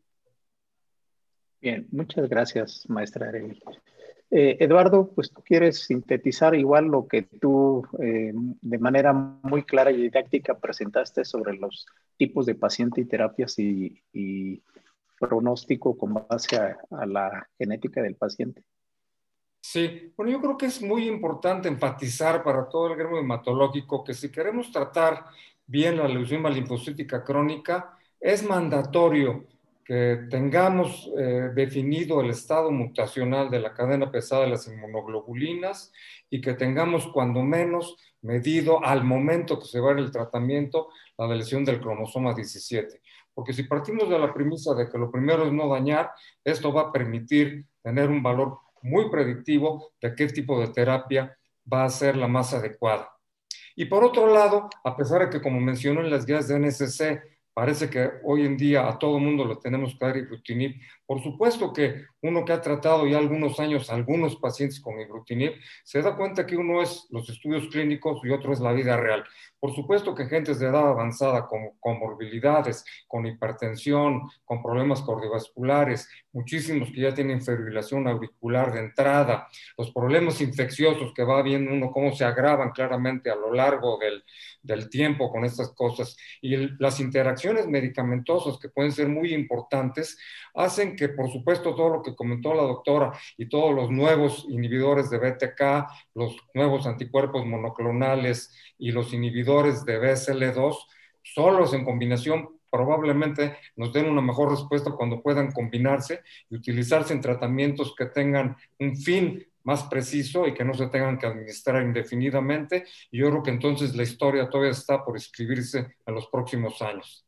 Bien, muchas gracias, maestra Arely. Eh, Eduardo, pues tú quieres sintetizar igual lo que tú eh, de manera muy clara y didáctica presentaste sobre los tipos de paciente y terapias y, y pronóstico con base a, a la genética del paciente. Sí, bueno, yo creo que es muy importante enfatizar para todo el gremio hematológico que si queremos tratar bien la leucemia linfocítica crónica, es mandatorio que tengamos eh, definido el estado mutacional de la cadena pesada de las inmunoglobulinas y que tengamos cuando menos medido al momento que se va a dar el tratamiento la lesión del cromosoma diecisiete. Porque si partimos de la premisa de que lo primero es no dañar, esto va a permitir tener un valor muy predictivo de qué tipo de terapia va a ser la más adecuada. Y por otro lado, a pesar de que, como mencionó en las guías de N S C, parece que hoy en día a todo mundo le tenemos que dar ibrutinib, por supuesto que uno que ha tratado ya algunos años a algunos pacientes con ibrutinib, se da cuenta que uno es los estudios clínicos y otro es la vida real. Por supuesto que gentes de edad avanzada con comorbilidades, con hipertensión, con problemas cardiovasculares, muchísimos que ya tienen fibrilación auricular de entrada, los problemas infecciosos que va viendo uno cómo se agravan claramente a lo largo del, del tiempo con estas cosas, y el, las interacciones medicamentosas que pueden ser muy importantes, hacen que, por supuesto, todo lo que comentó la doctora y todos los nuevos inhibidores de B T K, los nuevos anticuerpos monoclonales y los inhibidores de B S L dos, solos en combinación probablemente nos den una mejor respuesta cuando puedan combinarse y utilizarse en tratamientos que tengan un fin más preciso y que no se tengan que administrar indefinidamente. Y yo creo que entonces la historia todavía está por escribirse en los próximos años.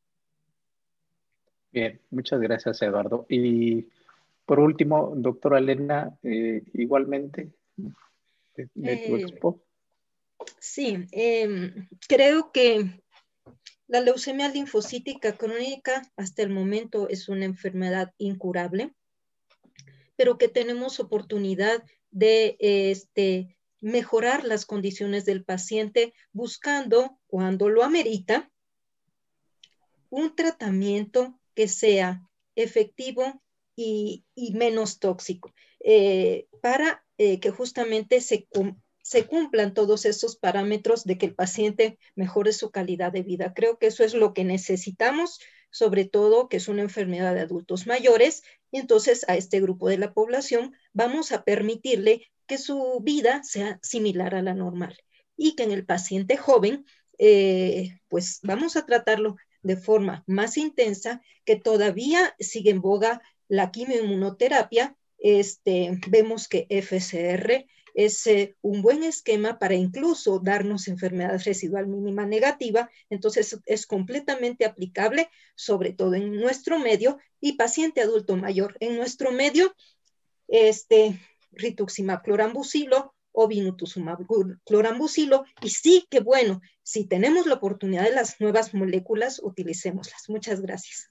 Bien, muchas gracias, Eduardo. Y por último, doctora Elena, eh, igualmente, de, de tu Eh, expo. Sí, eh, creo que la leucemia linfocítica crónica hasta el momento es una enfermedad incurable, pero que tenemos oportunidad de este, mejorar las condiciones del paciente buscando, cuando lo amerita, un tratamiento que sea efectivo y, y menos tóxico, eh, para eh, que justamente se, se cumplan todos esos parámetros de que el paciente mejore su calidad de vida. Creo que eso es lo que necesitamos, sobre todo que es una enfermedad de adultos mayores, y entonces a este grupo de la población vamos a permitirle que su vida sea similar a la normal, y que en el paciente joven, eh, pues vamos a tratarlo de forma más intensa, que todavía sigue en boga la quimioinmunoterapia. Este, vemos que F C R es eh, un buen esquema para incluso darnos enfermedad residual mínima negativa. Entonces es completamente aplicable, sobre todo en nuestro medio, y paciente adulto mayor. En nuestro medio, este, rituximab clorambucilo o vinutuximab clorambucilo, y sí que bueno, si tenemos la oportunidad de las nuevas moléculas, utilicémoslas. Muchas gracias.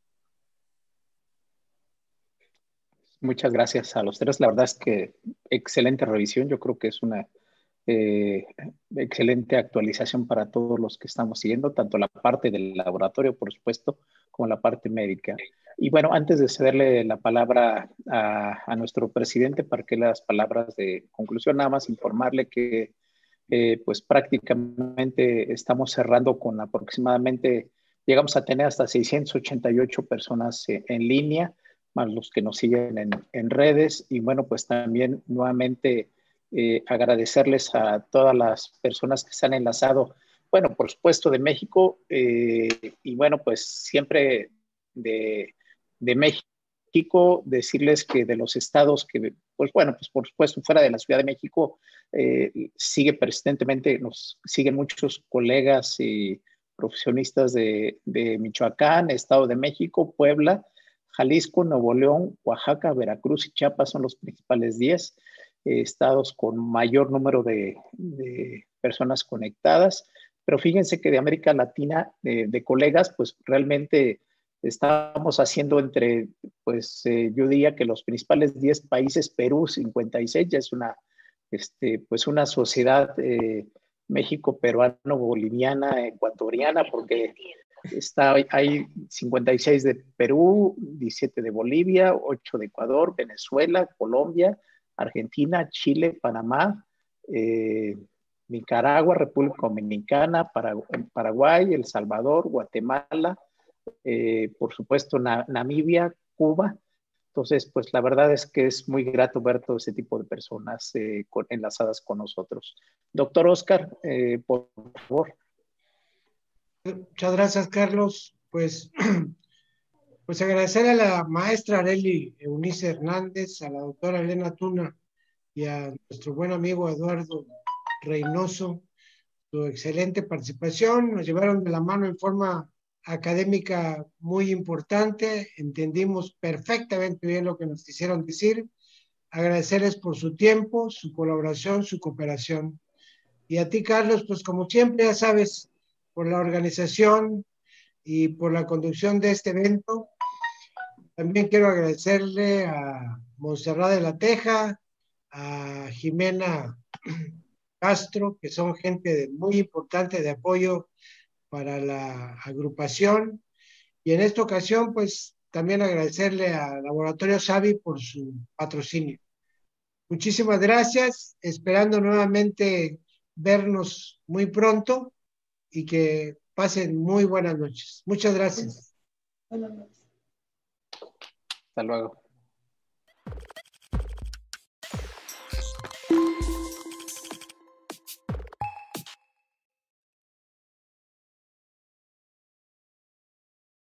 Muchas gracias a los tres. La verdad es que excelente revisión. Yo creo que es una eh, excelente actualización para todos los que estamos siguiendo, tanto la parte del laboratorio, por supuesto, como la parte médica. Y bueno, antes de cederle la palabra a, a nuestro presidente para que las palabras de conclusión, nada más informarle que eh, pues prácticamente estamos cerrando con aproximadamente, llegamos a tener hasta seiscientas ochenta y ocho personas eh, en línea, más los que nos siguen en, en redes. Y bueno, pues también nuevamente eh, agradecerles a todas las personas que se han enlazado, bueno, por supuesto de México, eh, y bueno, pues siempre de, de México, decirles que de los estados que, pues bueno, pues por supuesto fuera de la Ciudad de México, eh, sigue persistentemente, nos siguen muchos colegas y profesionistas de, de Michoacán, Estado de México, Puebla, Jalisco, Nuevo León, Oaxaca, Veracruz y Chiapas son los principales diez eh, estados con mayor número de, de, personas conectadas. Pero fíjense que de América Latina, de, de colegas, pues realmente estamos haciendo entre, pues eh, yo diría que los principales diez países, Perú cincuenta y seis, ya es una, este, pues una sociedad eh, México, peruano, boliviana, ecuatoriana, porque Está, hay cincuenta y seis de Perú, diecisiete de Bolivia, ocho de Ecuador, Venezuela, Colombia, Argentina, Chile, Panamá, eh, Nicaragua, República Dominicana, Paraguay, El Salvador, Guatemala, eh, por supuesto Na Namibia, Cuba. Entonces, pues la verdad es que es muy grato ver todo ese tipo de personas eh, con, enlazadas con nosotros. Doctor Oscar, eh, por favor. Muchas gracias, Carlos. Pues, pues agradecer a la maestra Arely Eunice Hernández, a la doctora Elena Tuna y a nuestro buen amigo Eduardo Reynoso su excelente participación. Nos llevaron de la mano en forma académica muy importante. Entendimos perfectamente bien lo que nos quisieron decir. Agradecerles por su tiempo, su colaboración, su cooperación. Y a ti, Carlos, pues como siempre, ya sabes, por la organización y por la conducción de este evento. También quiero agradecerle a Montserrat de la Teja, a Jimena Castro, que son gente muy importante de apoyo para la agrupación. Y en esta ocasión, pues también agradecerle a Laboratorio Savi por su patrocinio. Muchísimas gracias, esperando nuevamente vernos muy pronto y que pasen muy buenas noches. Muchas gracias. Buenas noches. Hasta luego.